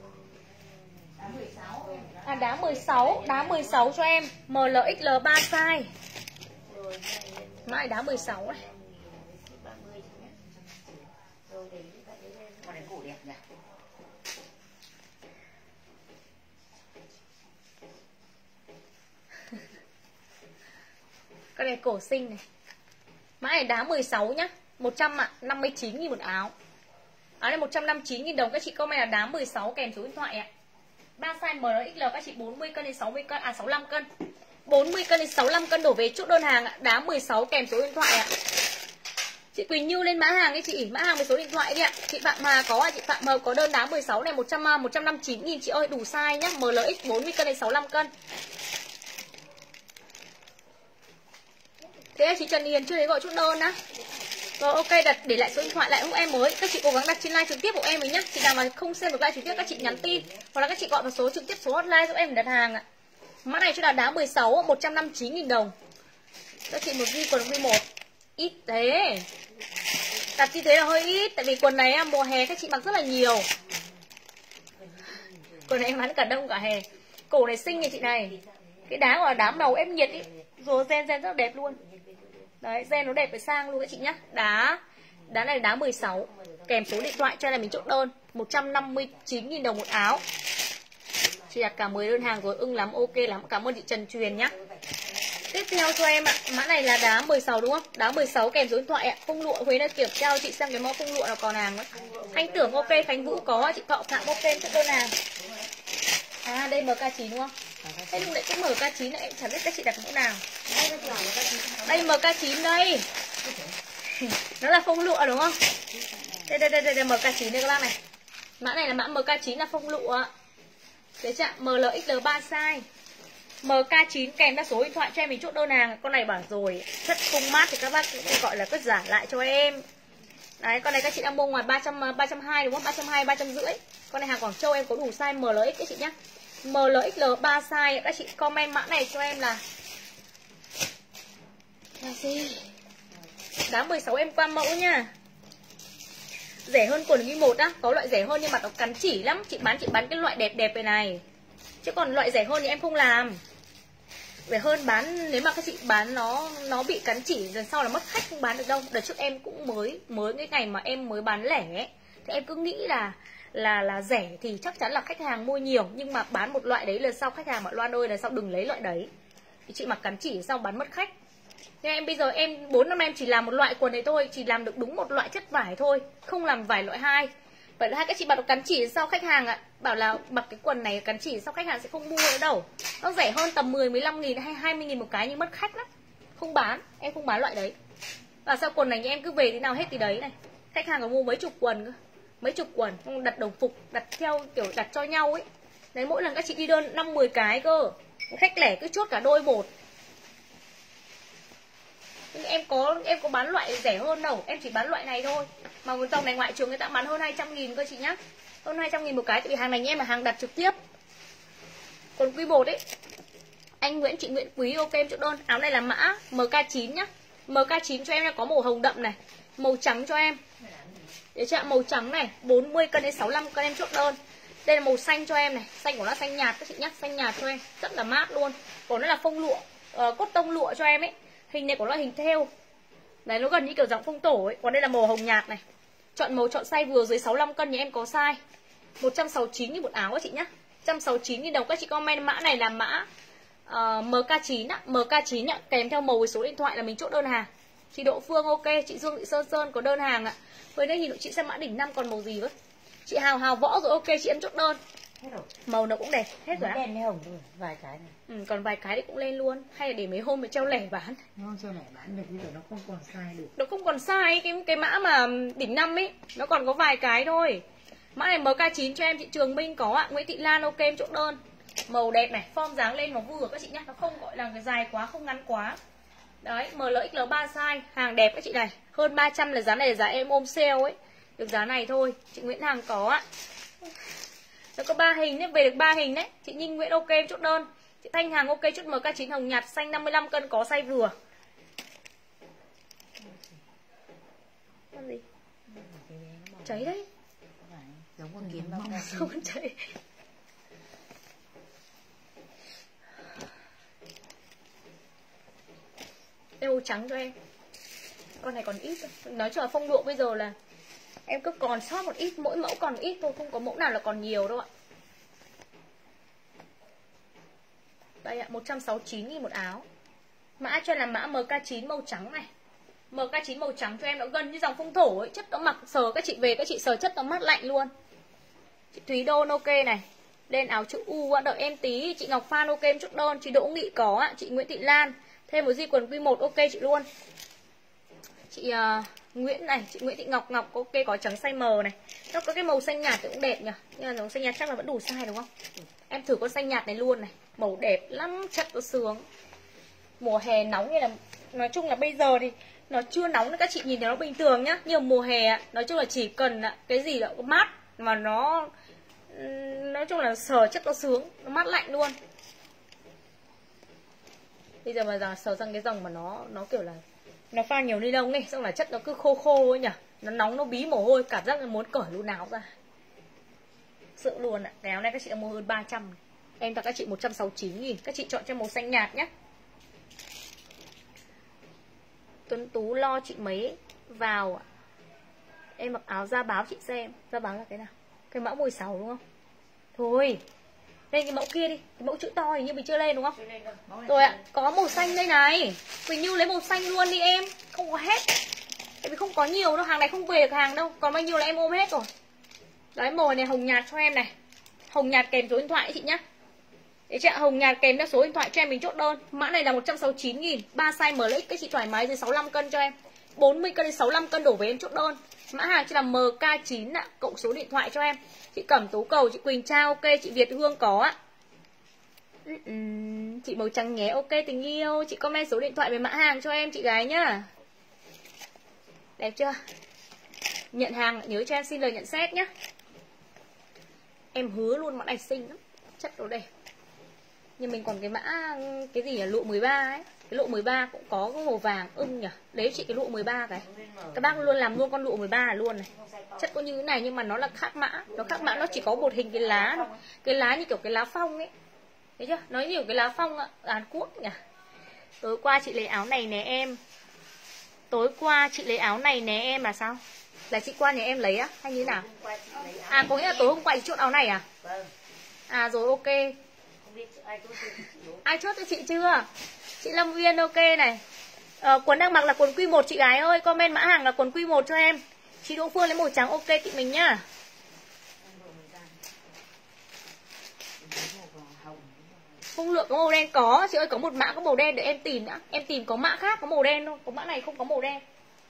Speaker 1: À đá 16 cho em, MLXL 3 size. Mã này đá 16 này. Cái này cổ xinh này. Mã này đá 16 nhá, 100 ạ, 59.000 một áo. Áo này 159.000 đồng, các chị comment là đá 16 kèm số điện thoại ạ. 3 size MXL các chị 40 cân đến 60 cân, à 65 cân. 40 cân đến 65 cân đổ về chốt đơn hàng ạ, đá 16 kèm số điện thoại ạ. Chị Quỳnh Như lên mã hàng ấy chị, mã hàng với số điện thoại đi ạ. Chị Phạm Hà có ạ, chị Phạm Hà có đơn đá 16 này 159.000 chị ơi, đủ size nhá, MLX 40 cân đến 65 cân. Thế chị Trần Hiền chưa thấy gọi chốt đơn á. Rồi ok, đặt để lại số điện thoại lại giúp em mới. Các chị cố gắng đặt trên live trực tiếp của em ấy nhá. Chị nào mà không xem được live trực tiếp các chị nhắn tin hoặc là các chị gọi vào số trực tiếp, số hotline giúp em để đặt hàng ạ. Mã này cho là đá 16 159.000 đồng. Các chị một ghi quần quy 1. Ít thế. Đặt như thế là hơi ít, tại vì quần này mùa hè các chị mặc rất là nhiều. Quần này em bán cả đông cả hè. Cổ này xinh nha chị này. Cái đá gọi là đá màu ép nhiệt ý. Rồi gen rất là đẹp luôn. Đấy, gen nó đẹp phải sang luôn các chị nhá. Đá này đá 16 kèm số điện thoại cho là mình chốt đơn 159.000 đồng một áo. Chị đặt cả 10 đơn hàng rồi, ưng lắm, ok lắm. Cảm ơn chị Trần Truyền nhá. Tiếp theo cho em ạ, mã này là đá 16 đúng không? Đá 16 kèm số điện thoại ạ. Phông lụa Huế đã kiểm tra chị xem cái mẫu phông lụa nào còn hàng nữa. Anh Tưởng ok, Khánh Vũ có, chị Thọ Phạm ok chốt đơn hàng. À đây MK9 đúng không? Thế lúc nãy cũng MK9 này em chẳng biết các chị đặt mẫu nào. Đây MK9 đây. Nó là phông lụa đúng không? Đây MK9 đây các bác này. Mã này là mã MK9 là phông lụa. Đấy chưa? MLXL 3 size. MK9 kèm theo số điện thoại cho em mình chốt đơn hàng. Con này bảo rồi chất không mát thì các bác cũng gọi là cất giả lại cho em. Đấy, con này các chị đang mua ngoài 320 đúng không? 320, 350. Con này hàng Quảng Châu em có đủ size MLX các chị nhá. MLXL 3 size, các chị comment mã này cho em là gì? Đá 16 em qua mẫu nha. Rẻ hơn quần ghi 1 á, có loại rẻ hơn nhưng mà nó cắn chỉ lắm. Chị bán cái loại đẹp đẹp này. Chứ còn loại rẻ hơn thì em không làm. Rẻ hơn bán, nếu mà các chị bán nó bị cắn chỉ lần sau là mất khách, không bán được đâu. Đợt trước em cũng mới cái ngày mà em mới bán lẻ ấy, thì em cứ nghĩ là rẻ thì chắc chắn là khách hàng mua nhiều, nhưng mà bán một loại đấy lần sau khách hàng bảo Loan ơi lần sau đừng lấy loại đấy. Thì chị mặc cắn chỉ sau bán mất khách. Nhưng em bây giờ em 4 năm em chỉ làm một loại quần này thôi, chỉ làm được đúng một loại chất vải thôi, không làm vải loại 2. Vậy là hai các chị bảo cắn chỉ sau khách hàng ạ, bảo là mặc cái quần này cắn chỉ sau khách hàng sẽ không mua nữa đâu. Nó rẻ hơn tầm 10-15.000 hay 20.000 một cái nhưng mất khách lắm. Không bán, em không bán loại đấy. Và sau quần này em cứ về thế nào hết thì đấy này. Khách hàng có mua mấy chục quần cơ. Mấy chục quần, đặt đồng phục, đặt theo kiểu đặt cho nhau ấy. Đấy, mỗi lần các chị đi đơn 5-10 cái cơ. Khách lẻ cứ chốt cả đôi một. Em có bán loại rẻ hơn đâu, em chỉ bán loại này thôi. Mà dòng này ngoại trường người ta bán hơn 200.000 cơ chị nhá. Hơn 200.000 một cái, tại vì hàng này em là hàng đặt trực tiếp. Còn quy bột ấy, anh Nguyễn, chị Nguyễn Quý ok em chốt đơn. Áo này là mã MK9 nhá. MK9 cho em là có màu hồng đậm này, màu trắng cho em. Để chạm màu trắng này, 40 cân đến 65 cân em chốt đơn. Đây là màu xanh cho em này, xanh của nó xanh nhạt các chị nhá, xanh nhạt cho em, rất là mát luôn. Còn nó là phông lụa, cốt tông lụa cho em ấy. Hình này của nó là hình thêu. Đấy, nó gần như kiểu dạng phông tổ ấy. Còn đây là màu hồng nhạt này. Chọn màu, chọn size vừa, dưới 65 cân thì em có size 169.000 một áo các chị nhá. 169.000 đồng. Các chị comment mã này là mã MK9 á, MK9 á, kèm theo màu với số điện thoại là mình chốt đơn hàng. Chị Độ Phương ok, chị Dương Thị Sơn có đơn hàng ạ. Với đây nhìn chị xem mã đỉnh 5 còn màu gì với. Chị Hào Võ rồi ok, chị em chốt đơn.
Speaker 2: Hết rồi.
Speaker 1: Màu nó cũng đẹp, hết rồi á.
Speaker 2: Đen với hồng thôi, vài cái này.
Speaker 1: Còn vài cái thì cũng lên luôn. Hay là để mấy hôm mới treo lẻ bán.
Speaker 2: Nó không treo lẻ bán được, bây giờ nó không còn size được.
Speaker 1: Nó không còn size cái mã mà đỉnh 5 ấy, nó còn có vài cái thôi. Mã này MK9 cho em, chị Trường Minh có ạ. Nguyễn Thị Lan ok em chốt đơn. Màu đẹp này, form dáng lên nó vừa các chị nhá, nó không gọi là cái dài quá, không ngắn quá. Đấy, ML XL 3 size, hàng đẹp các chị này. Hơn 300 là giá này, là giá em ôm sale ấy. Được giá này thôi, chị Nguyễn Hằng có ạ. Nó có 3 hình đấy, về được 3 hình đấy. Chị Ninh Nguyễn ok em chốt đơn. Chị Thanh Hằng ok chốt MK9 hồng nhạt xanh 55 cân có size vừa. Con gì? Cháy đấy.
Speaker 2: Giống con kiến bao ca.
Speaker 1: Không cháy. Đây màu trắng cho em. Con này còn ít thôi. Nói chung là phong độ bây giờ là em cứ còn sót một ít, mỗi mẫu còn ít thôi, không có mẫu nào là còn nhiều đâu ạ. Đây ạ, 169.000 một áo. Mã cho là mã MK9 màu trắng này. MK9 màu trắng cho em, nó gần như dòng phong thổ ấy, chất nó mặc sờ các chị về các chị sờ chất nó mát lạnh luôn. Chị Thúy Đôn ok này. Lên áo chữ U ạ, đợi em tí. Chị Ngọc Phan ok em chốt đơn, chị Đỗ Nghị có ạ, chị Nguyễn Thị Lan. Thêm một di quần Q1 ok chị luôn. Chị Nguyễn này, chị Nguyễn Thị Ngọc ok có trắng size M này. Nó có cái màu xanh nhạt thì cũng đẹp nhỉ. Nhưng mà màu xanh nhạt chắc là vẫn đủ size đúng không? Em thử con xanh nhạt này luôn này. Màu đẹp lắm, chất nó sướng. Mùa hè nóng như là, nói chung là bây giờ thì nó chưa nóng, các chị nhìn thấy nó bình thường nhá. Nhưng mùa hè nói chung là chỉ cần cái gì đó mát mà nó, nói chung là sờ chất nó sướng, nó mát lạnh luôn. Bây giờ mà sờ sang cái dòng mà nó kiểu là nó pha nhiều ni lông ấy, xong là chất nó cứ khô khô ấy nhỉ. Nó nóng, nó bí mồ hôi, cảm giác là muốn cởi luôn áo ra. Sự luôn ạ. Cái áo này các chị đã mua hơn 300. Em tặng các chị 169.000. Các chị chọn cho màu xanh nhạt nhé. Tuấn Tú lo chị mấy vào. Em mặc áo da báo chị xem. Da báo là cái nào? Cái mẫu 16 đúng không? Thôi lên cái mẫu kia đi. Cái mẫu chữ to hình như mình chưa lên đúng không? Rồi ạ, có màu xanh đây này. Quỳnh Như lấy màu xanh luôn đi em. Không có hết. Tại vì không có nhiều đâu, hàng này không về được hàng đâu. Còn bao nhiêu là em ôm hết rồi. Đấy, màu này hồng nhạt cho em này. Hồng nhạt kèm số điện thoại chị nhá. Đấy chị ạ, hồng nhạt kèm theo số điện thoại cho em mình chốt đơn. Mã này là 169.000, 3 size MLX các chị thoải mái dưới 65 cân cho em. 40 cân đến 65 cân đổ về em chốt đơn. Mã hàng chỉ là MK9 ạ, cộng số điện thoại cho em. Chị Cẩm Tú Cầu, chị Quỳnh Trao ok, chị Việt Hương có ạ. Chị màu trắng nhé ok tình yêu. Chị comment số điện thoại về mã hàng cho em chị gái nhá. Đẹp chưa? Nhận hàng nhớ cho em xin lời nhận xét nhá. Em hứa luôn mã này xinh lắm, chất nó đẹp. Nhưng mình còn cái mã cái gì là lụa 13 ấy. Cái lụa 13 cũng có cái màu vàng ưng nhỉ. Đấy chị cái lụa 13 cái. Các bác luôn làm luôn con lụa 13 này luôn này. Chất có như thế này nhưng mà nó là khác mã. Nó khác mã, nó chỉ có một hình cái lá thôi. Cái lá như kiểu cái lá phong ấy. Thấy chưa? Nói nhiều cái lá phong ạ, Hàn Quốc nhỉ. Tối qua chị lấy áo này nè em. Tối qua chị lấy áo này nè em là sao? Là chị qua nhà em lấy á hay như thế nào? À có nghĩa là tối hôm qua chị chốt áo này à?
Speaker 2: Vâng.
Speaker 1: À rồi ok. Ai chốt cho chị chưa? Chị Lâm Uyên ok này. Quần đang mặc là quần Q1 chị gái ơi. Comment mã hàng là quần Q1 cho em. Chị Đỗ Phương lấy màu trắng ok chị mình nhá. Không lượng có màu đen có. Chị ơi có một mã có màu đen để em tìm đã. Em tìm có mã khác có màu đen thôi. Có mã này không có màu đen.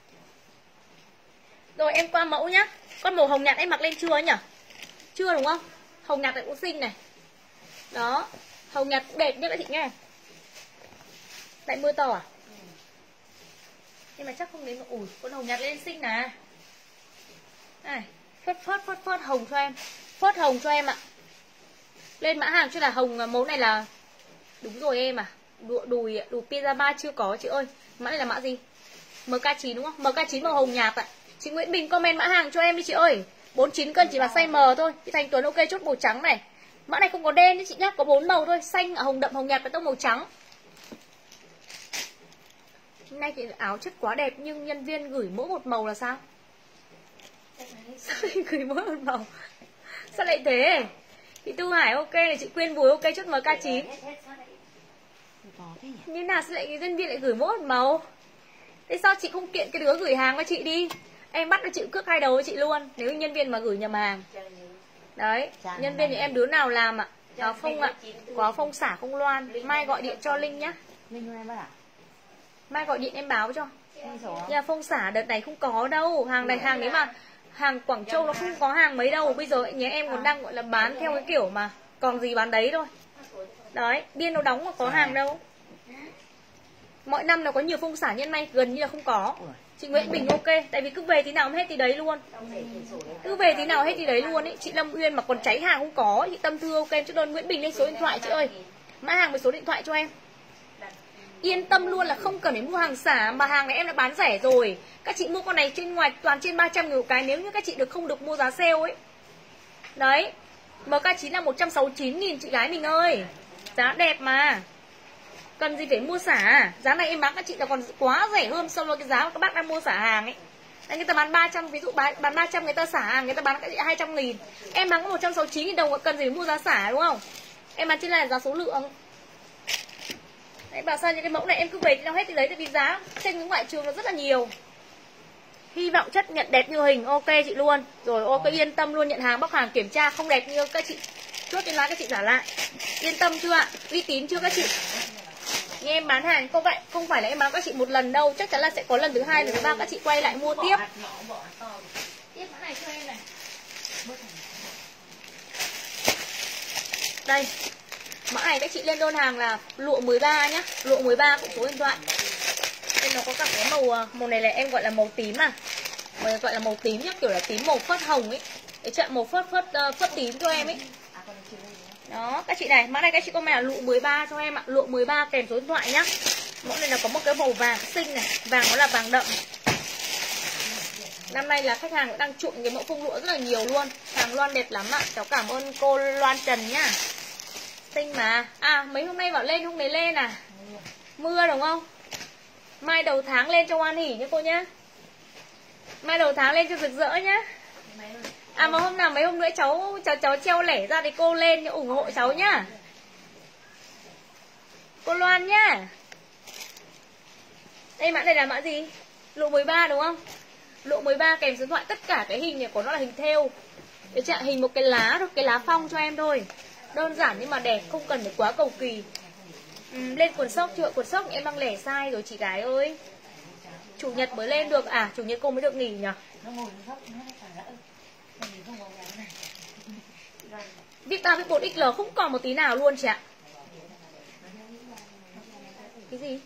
Speaker 1: Rồi em qua mẫu nhá. Con màu hồng nhạt em mặc lên chưa nhỉ? Chưa đúng không? Hồng nhạt này cũng xinh này. Đó. Hồng nhạt cũng đẹp nhất các chị nghe. Lại mưa to à? Nhưng mà chắc không đến mà ủi. Con hồng nhạt lên xinh nè. Này. Phớt hồng cho em. Phớt hồng cho em ạ. Lên mã hàng cho là hồng mẫu này là. Đúng rồi em à. Đùi pyjama chưa có chị ơi. Mã này là mã gì? MK9 đúng không? MK9 màu hồng nhạt ạ. Chị Nguyễn Bình comment mã hàng cho em đi chị ơi. 49 cân chỉ là size M thôi. Chị Thành Tuấn ok chốt màu trắng này. Mã này không có đen đấy chị nhá, có 4 màu thôi, xanh, hồng đậm, hồng nhạt và tông màu trắng. Hôm nay thì áo chất quá đẹp nhưng nhân viên gửi mỗi một màu là sao? Sao lại gửi mỗi một màu? Sao lại thế? Chị Tu Hải ok này, chị Quyên Bùi ok chốt MK9. Như nào sao lại nhân viên lại gửi mỗi một màu? Thế sao chị không kiện cái đứa gửi hàng với chị đi? Em bắt nó chịu cước hai đầu với chị luôn. Nếu nhân viên mà gửi nhầm hàng. Đấy, nhân viên thì em đứa nào làm ạ? Áo phông ạ. Có áo phông xả không loan. Mai gọi điện cho Linh nhá. Mai gọi điện em báo cho. Nhà phông xả đợt này không có đâu. Hàng này hàng đấy mà hàng Quảng Châu nó không có hàng mấy đâu. Bây giờ nhé em còn đang gọi là bán theo cái kiểu mà còn gì bán đấy thôi. Đấy, biên nó đóng mà có hàng đâu. Mọi năm nó có nhiều phông xả, nhân nay gần như là không có. Chị Nguyễn Bình ok, tại vì cứ về tí nào hết tí đấy luôn. Cứ về tí nào hết tí đấy luôn ý. Chị Lâm Uyên mà còn cháy hàng không có. Chị Tâm Thư ok em cho đơn Nguyễn Bình lên số điện thoại chị ơi. Mã hàng với số điện thoại cho em. Yên tâm luôn là không cần phải mua hàng xả. Mà hàng này em đã bán rẻ rồi. Các chị mua con này trên ngoài toàn trên 300 nghìn một cái. Nếu như các chị không được mua giá sale ấy. Đấy, MK9 là 169 nghìn chị gái mình ơi. Giá đẹp mà. Cần gì phải mua xả. Giá này em bán các chị là còn quá rẻ hơn so với cái giá mà các bác đang mua xả hàng ấy. Đấy, người ta bán 300, ví dụ bán 300 người ta xả hàng, người ta bán các chị 200 nghìn. Em bán có 169 nghìn đồng, cần gì phải mua giá xả đúng không? Em bán trên này là giá số lượng. Đấy, bảo sao những cái mẫu này em cứ về nó hết thì lấy, tại vì giá trên những ngoại trường nó rất là nhiều. Hy vọng chất nhận đẹp như hình, ok chị luôn. Rồi ok yên tâm luôn, nhận hàng bóc hàng kiểm tra không đẹp như các chị chốt trên lá các chị trả lại. Yên tâm chưa ạ? Uy tín chưa các chị? Như em bán hàng không phải là em bán các chị một lần đâu, chắc chắn là sẽ có lần thứ hai, lần thứ ba các chị quay lại mua tiếp. Tiếp mã này cho em này. Đây. Mã này các chị lên đơn hàng là lụa 13 nhá, lụa 13 cũng số điện thoại. Đây nó có cả cái màu này là em gọi là màu tím à. Màu gọi là màu tím nhá, kiểu là tím màu phớt hồng ấy. Để chọn màu phớt tím cho em ấy. Đó, các chị này, mã này các chị comment là lụa 13 cho em ạ, lụa 13 kèm số điện thoại nhá. Mẫu này là có một cái màu vàng xinh này, vàng nó là vàng đậm. Năm nay là khách hàng cũng đang chuộng cái mẫu phông lụa rất là nhiều luôn. Hàng Loan đẹp lắm ạ, cháu cảm ơn cô Loan Trần nhá. Xinh mà. À, mấy hôm nay bảo lên không thấy lên à? Mưa đúng không? Mai đầu tháng lên cho hoan hỉ nhá cô nhá. Mai đầu tháng lên cho rực rỡ nhá. À mà hôm nào mấy hôm nữa cháu treo lẻ ra thì cô lên để ủng hộ cháu nhá. Cô Loan nhá. Đây mã này là mã gì? Lụa 13 đúng không? Lụa 13 kèm số điện thoại, tất cả cái hình này của nó là hình thêu. Để chặn hình một cái lá thôi, cái lá phong cho em thôi. Đơn giản nhưng mà đẹp, không cần phải quá cầu kỳ. Lên quần sóc chưa? Quần sóc em đang lẻ size rồi chị gái ơi. Chủ nhật mới lên được à? Chủ nhật cô mới được nghỉ nhỉ? Viết 3 viết 1 XL không còn một tí nào luôn chị ạ. Cái gì?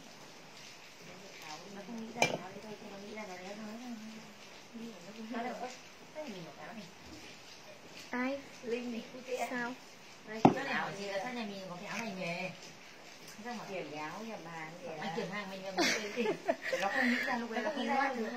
Speaker 1: Ai?
Speaker 2: Linh này.
Speaker 1: Sao?
Speaker 2: Cái áo gì là sao nhà mình có cái áo này về. Sao mà kiểm áo nhà bà kìa. Anh kiểm hàng mình nó không nghĩ ra lúc đấy nó không loát nữa.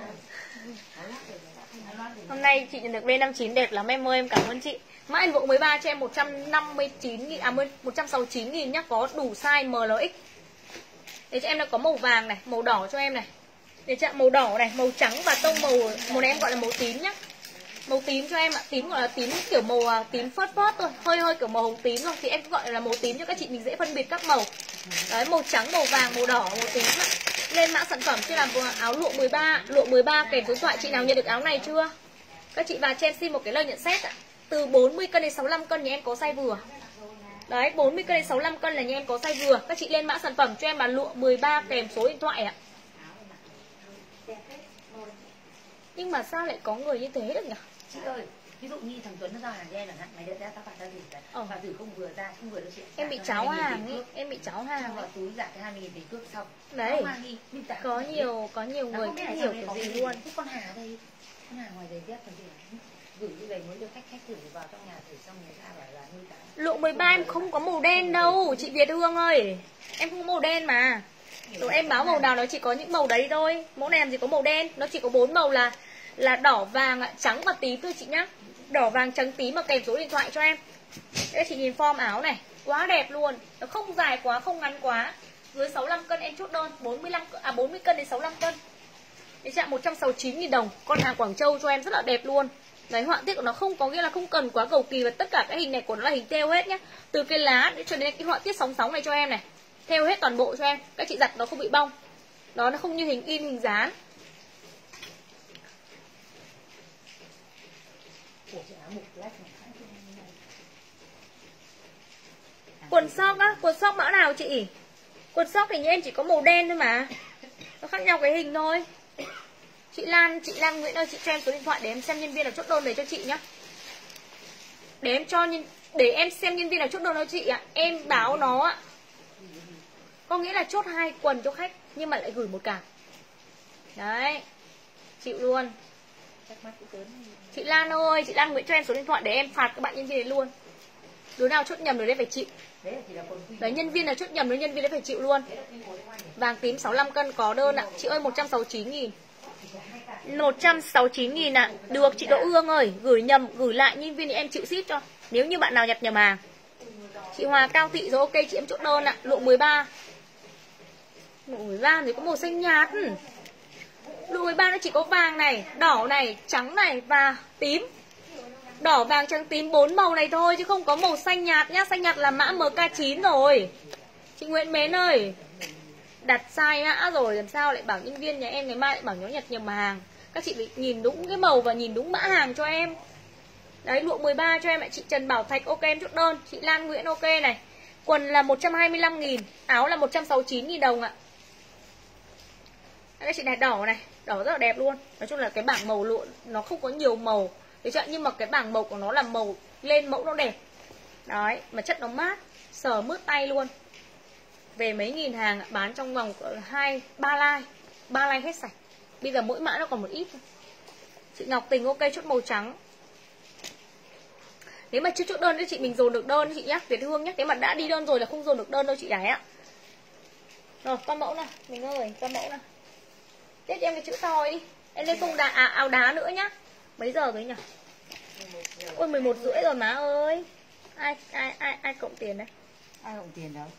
Speaker 1: Hôm nay chị nhận được B59 đẹp lắm em ơi, em cảm ơn chị. Mã ảnh vụ 13 cho em 159.000 169.000 nhá, có đủ size MLX. Để cho em nó có màu vàng này, màu đỏ cho em này. Để chạm màu đỏ này, màu trắng và tông màu này em gọi là màu tím nhá. Màu tím cho em ạ, tím gọi là tím kiểu màu tím phớt thôi, hơi kiểu màu hồng tím thôi thì em cứ gọi là màu tím cho các chị mình dễ phân biệt các màu. Đấy, màu trắng, màu vàng, màu đỏ, màu tím ạ. Lên mã sản phẩm cho làm áo lụa 13 kèm số điện thoại. Chị nào nhận được áo này chưa? Các chị vào cho em xin một cái lời nhận xét ạ. Từ 40 cân đến 65 cân nhà em có size vừa. Đấy, 40 cân đến 65 cân là nhà em có size vừa. Các chị lên mã sản phẩm cho em là lụa 13 kèm số điện thoại ạ. Nhưng mà sao lại có người như thế được nhỉ?
Speaker 2: Chị ơi, ví dụ như thằng Tuấn nó giao hàng cho em là mày đưa ra tao phạt tao gì cả. Và thử không vừa ra, không vừa đâu chị.
Speaker 1: Em bị cháo hàng ấy, em bị cháo hàng.
Speaker 2: Xong rồi túi giả cái 20.000 tiền cước xong.
Speaker 1: Đấy, có nhiều người không hiểu cái gì luôn.
Speaker 2: Cái con Hà đây, con Hà ngoài giày dép còn gì gửi đi về muốn đưa khách thử vào trong nhà thử xong người ta bảo là nuôi cá.
Speaker 1: Lụa 13 em không có màu đen đâu, chị Việt Hương ơi. Em không có màu đen mà. Rồi em báo màu nào nó chỉ có những màu đấy thôi. Mẫu này làm gì có màu đen. Nó chỉ có 4 màu là đỏ, vàng, trắng và tím thôi chị nhá. Đỏ, vàng, trắng, tím và kèm số điện thoại cho em. Đây chị nhìn form áo này, quá đẹp luôn. Nó không dài quá, không ngắn quá. Dưới 65 cân em chốt đơn 40 cân đến 65 cân. Đấy chị ạ, 169.000 đồng. Con hàng Quảng Châu cho em rất là đẹp luôn. Đấy, họa tiết của nó không có nghĩa là không cần quá cầu kỳ. Và tất cả cái hình này của nó là hình theo hết nhá. Từ cái lá cho đến cái họa tiết sóng sóng này cho em này, theo hết toàn bộ cho em. Các chị giặt nó không bị bong. Đó, nó không như hình in, hình dán. Quần sóc á, quần sóc mã nào chị? Quần sóc thì như em chỉ có màu đen thôi mà. Nó khác nhau cái hình thôi. Chị Lan Nguyễn ơi, chị cho em số điện thoại để em xem nhân viên nào chốt đơn này cho chị nhá. Để em xem nhân viên nào chốt đơn cho chị ạ. Em báo nó ạ. Có nghĩa là chốt 2 quần cho khách nhưng mà lại gửi 1 card. Đấy. Chịu luôn. Chị Lan ơi, chị Lan Nguyễn cho em số điện thoại để em phạt các bạn nhân viên đấy luôn. Đứa nào chốt nhầm rồi đấy phải chịu. Đấy, nhân viên nào chốt nhầm rồi nhân viên đấy phải chịu luôn. Vàng tím 65 cân có đơn ạ. Chị ơi 169.000. 169.000 ạ. Được chị Đỗ Hương ơi, gửi nhầm, gửi lại nhân viên thì em chịu ship cho. Nếu như bạn nào nhập nhầm hàng. Chị Hòa Cao Thị rồi, ok chị em chốt đơn ạ. Lộ 13. Lộ 13 thì có màu xanh nhạt. Lộ 13 nó chỉ có vàng này, đỏ này, trắng này và tím. Đỏ, vàng, trắng, tím 4 màu này thôi chứ không có màu xanh nhạt nhá. Xanh nhạt là mã MK9 rồi. Chị Nguyễn Mến ơi, đặt sai mã rồi làm sao lại bảo nhân viên nhà em ngày mai lại bảo nó nhập nhầm hàng. Các chị phải nhìn đúng cái màu và nhìn đúng mã hàng cho em. Đấy, lụa 13 cho em ạ. Chị Trần Bảo Thạch ok em chốt đơn. Chị Lan Nguyễn ok này. Quần là 125.000, áo là 169.000 đồng ạ. Các chị này đỏ này, đỏ rất là đẹp luôn. Nói chung là cái bảng màu lụa nó không có nhiều màu. Được chưa? Nhưng mà cái bảng màu của nó là màu lên mẫu nó đẹp. Đấy, mà chất nó mát, sờ mướt tay luôn. Về mấy nghìn hàng bán trong vòng 2-3 like. 3 like hết sạch. Bây giờ mỗi mã nó còn một ít thôi. Chị Ngọc Tình ok chốt màu trắng. Nếu mà chưa chốt đơn thì chị mình dồn được đơn chị nhá, Việt Hương nhá. Nếu mà đã đi đơn rồi là không dồn được đơn đâu chị gái ạ. Rồi, con mẫu nào, mình ơi, con mẫu nào. Tiếp cho em cái chữ to đi. Em lên phông áo đá nữa nhá. Mấy giờ rồi nhỉ? Ôi 11 rưỡi rồi má ơi. Ai cộng tiền đấy?
Speaker 3: Ai cộng tiền đâu?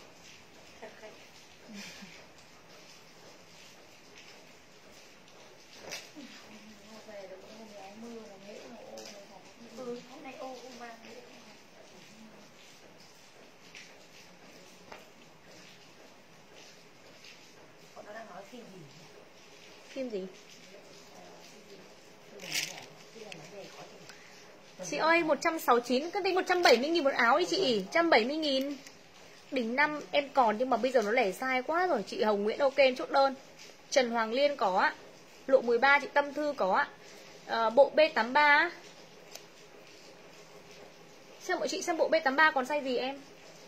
Speaker 1: Phim gì? Chị ơi 169, cứ tính 170.000 một áo đi chị. 170.000. Đỉnh 5 em còn nhưng mà bây giờ nó lẻ sai quá rồi. Chị Hồng Nguyễn ok em chốt đơn. Trần Hoàng Liên có ạ. Lộ 13 chị Tâm Thư có ạ. Bộ B83. Xem mọi chị xem bộ B83 còn size gì em?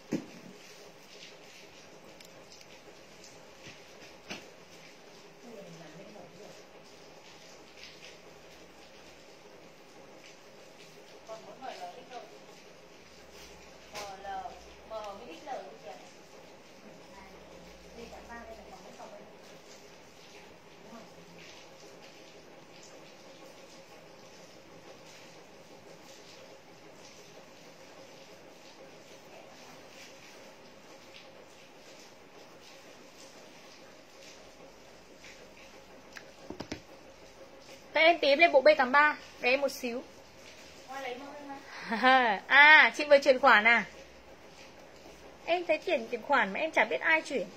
Speaker 1: Thế em tím lên bộ B83. Để em một xíu. À, chị vừa chuyển khoản à? Em thấy tiền chuyển khoản mà em chả biết ai chuyển.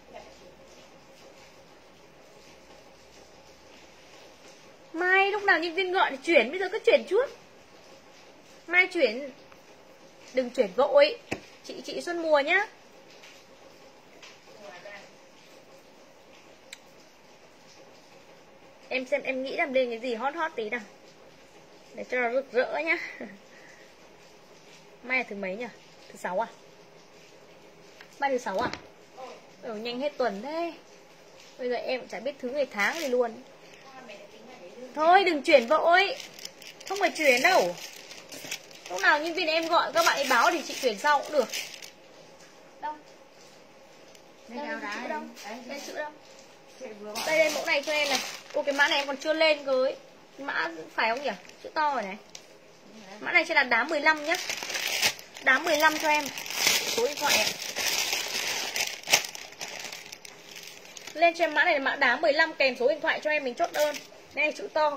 Speaker 1: Mai lúc nào nhân viên gọi thì chuyển, bây giờ cứ chuyển trước. Mai chuyển. Đừng chuyển vội. Chị Xuân Mùa nhá. Em xem em nghĩ làm lên cái gì hot tí nào. Để cho nó rực rỡ nhá. Mai là thứ mấy nhỉ? Thứ 6 à? Mai thứ 6 à? Nhanh hết tuần thế. Bây giờ em cũng chả biết thứ ngày tháng gì luôn. Thôi đừng chuyển vội. Không phải chuyển đâu. Lúc nào nhân viên em gọi các bạn ấy báo thì chị chuyển sau cũng được. Đâu?
Speaker 2: Lên áo đá
Speaker 1: chữ đâu?
Speaker 2: đấy.
Speaker 1: Lên chữ đâu?
Speaker 2: Chị vừa bảo.
Speaker 1: Đây đây mẫu này cho em này. Ô cái mã này em còn chưa lên cơ ấy. Mã phải không nhỉ? Chữ to rồi này. Mã này sẽ là đá 15 nhá. Đá 15 cho em. Số điện thoại ạ. Lên cho em mã này là mã đá 15 kèm số điện thoại cho em mình chốt đơn. Đây là chữ to.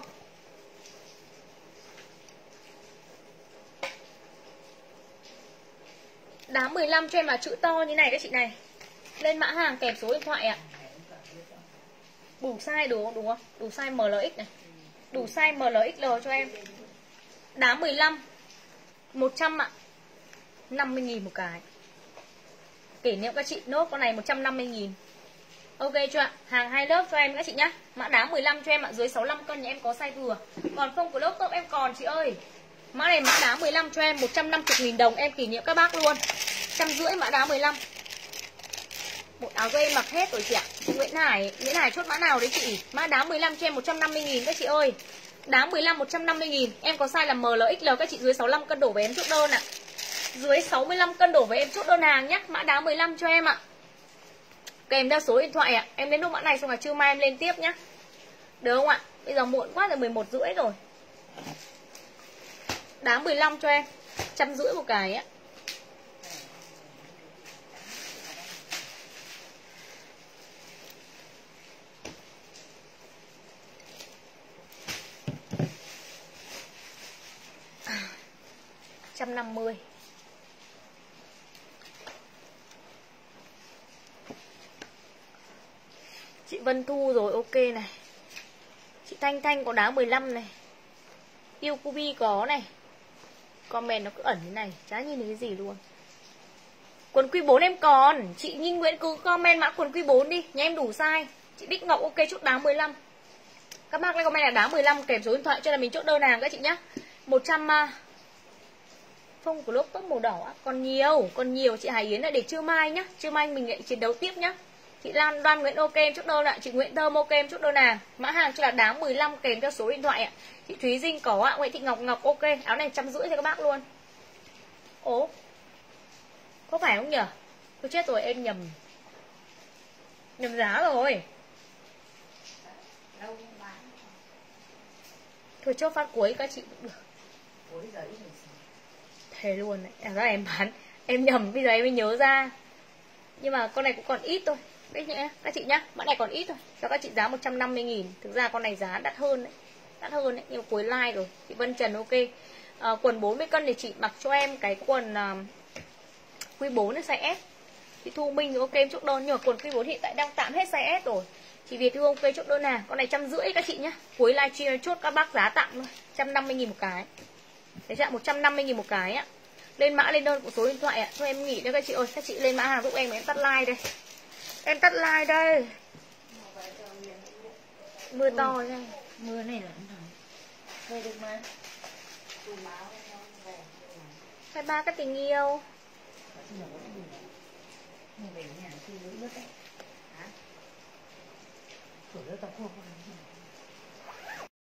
Speaker 1: Đá 15 cho em là chữ to như này các chị này. Lên mã hàng kèm số điện thoại ạ. Đủ size đúng không? Đủ size MLX này. Đủ size MLXL cho em. Đá 15 100 ạ. 50.000 một cái. Kỷ niệm các chị nốt con này 150.000. Ok chưa ạ? Hàng 2 lớp cho em các chị nhá. Mã đá 15 cho em ạ, dưới 65 cân nhà em có size vừa. Còn không của lớp top em còn chị ơi. Mã này mã đá 15 cho em 150.000 đồng, em kỷ niệm các bác luôn. 150 mã đá 15. Một áo dây mặc hết rồi chị ạ. Nguyễn Hải chốt mã nào đấy chị? Mã đá 15 cho em 150.000 các chị ơi. Đá 15 150.000, em có size là MLXL các chị, dưới 65 cân đổ về em chốt đơn ạ. Dưới 65 cân đổ về em chốt đơn hàng nhá. Mã đá 15 cho em ạ. Kèm theo số điện thoại ạ. Em đến lúc mã này xong là trưa mai em lên tiếp nhá. Được không ạ? Bây giờ muộn quá rồi, 11:30 rồi. Đá 15 cho em 150 một cái á. À, 150. Chị Vân Thu rồi, ok này. Chị Thanh Thanh có đá 15 này. Yêu Cubi có này. Comment nó cứ ẩn như này, chả nhìn thấy cái gì luôn. Quần Q4 em còn. Chị Nhi Nguyễn cứ comment mã quần Q4 đi, nhà em đủ size. Chị Bích Ngọc ok chốt đá 15. Các bác lại comment là đá 15 kèm số điện thoại cho là mình chốt đơn hàng các chị nhá. 100 phông của lốp top màu đỏ á. Còn nhiều chị Hải Yến lại để trưa mai nhá. Trưa mai mình lại chiến đấu tiếp nhá. Chị Lan Đoan Nguyễn ok em chốt đơn ạ. Chị Nguyễn Thơm ok em chốt đơn hàng. Mã hàng cho là đá 15 kèm theo số điện thoại ạ. Chị Thúy Dinh có ạ. Nguyễn Thị Ngọc ok. Áo này 150 cho các bác luôn. Ố, có phải không nhỉ? Tôi chết rồi, em nhầm giá rồi. Thôi chốt phát cuối các chị cũng được. Thế luôn đấy. À, ra em bán, em nhầm, bây giờ em mới nhớ ra. Nhưng mà con này cũng còn ít thôi. Biết nhé, các chị nhá. Mã này còn ít thôi. Cho các chị giá 150.000. Thực ra con này giá đắt hơn đấy. Nhưng mà cuối like rồi. Chị Vân Trần ok. Quần 40 cân thì chị mặc cho em cái quần Q4 là size S. Chị Thu Minh ok em chốt đơn. Nhưng mà quần Q4 hiện tại đang tạm hết size S rồi. Chị Việt Hương ok chốt đơn nào. Con này 150 các chị nhá. Cuối livestream chốt các bác giá tặng thôi. 150.000 một cái. Đấy chị ạ, 150.000 một cái ạ. Lên mã lên đơn của số điện thoại ạ. Thôi em nghỉ nữa các chị ơi. Các chị lên mã hàng giúp em tắt like đây. Em tắt like đây. Mưa to đây.
Speaker 2: Mưa này là về được mà.
Speaker 1: Hai ba các tình yêu.
Speaker 2: Về nhà khi nước đấy. Hả? Cửa tao khô không?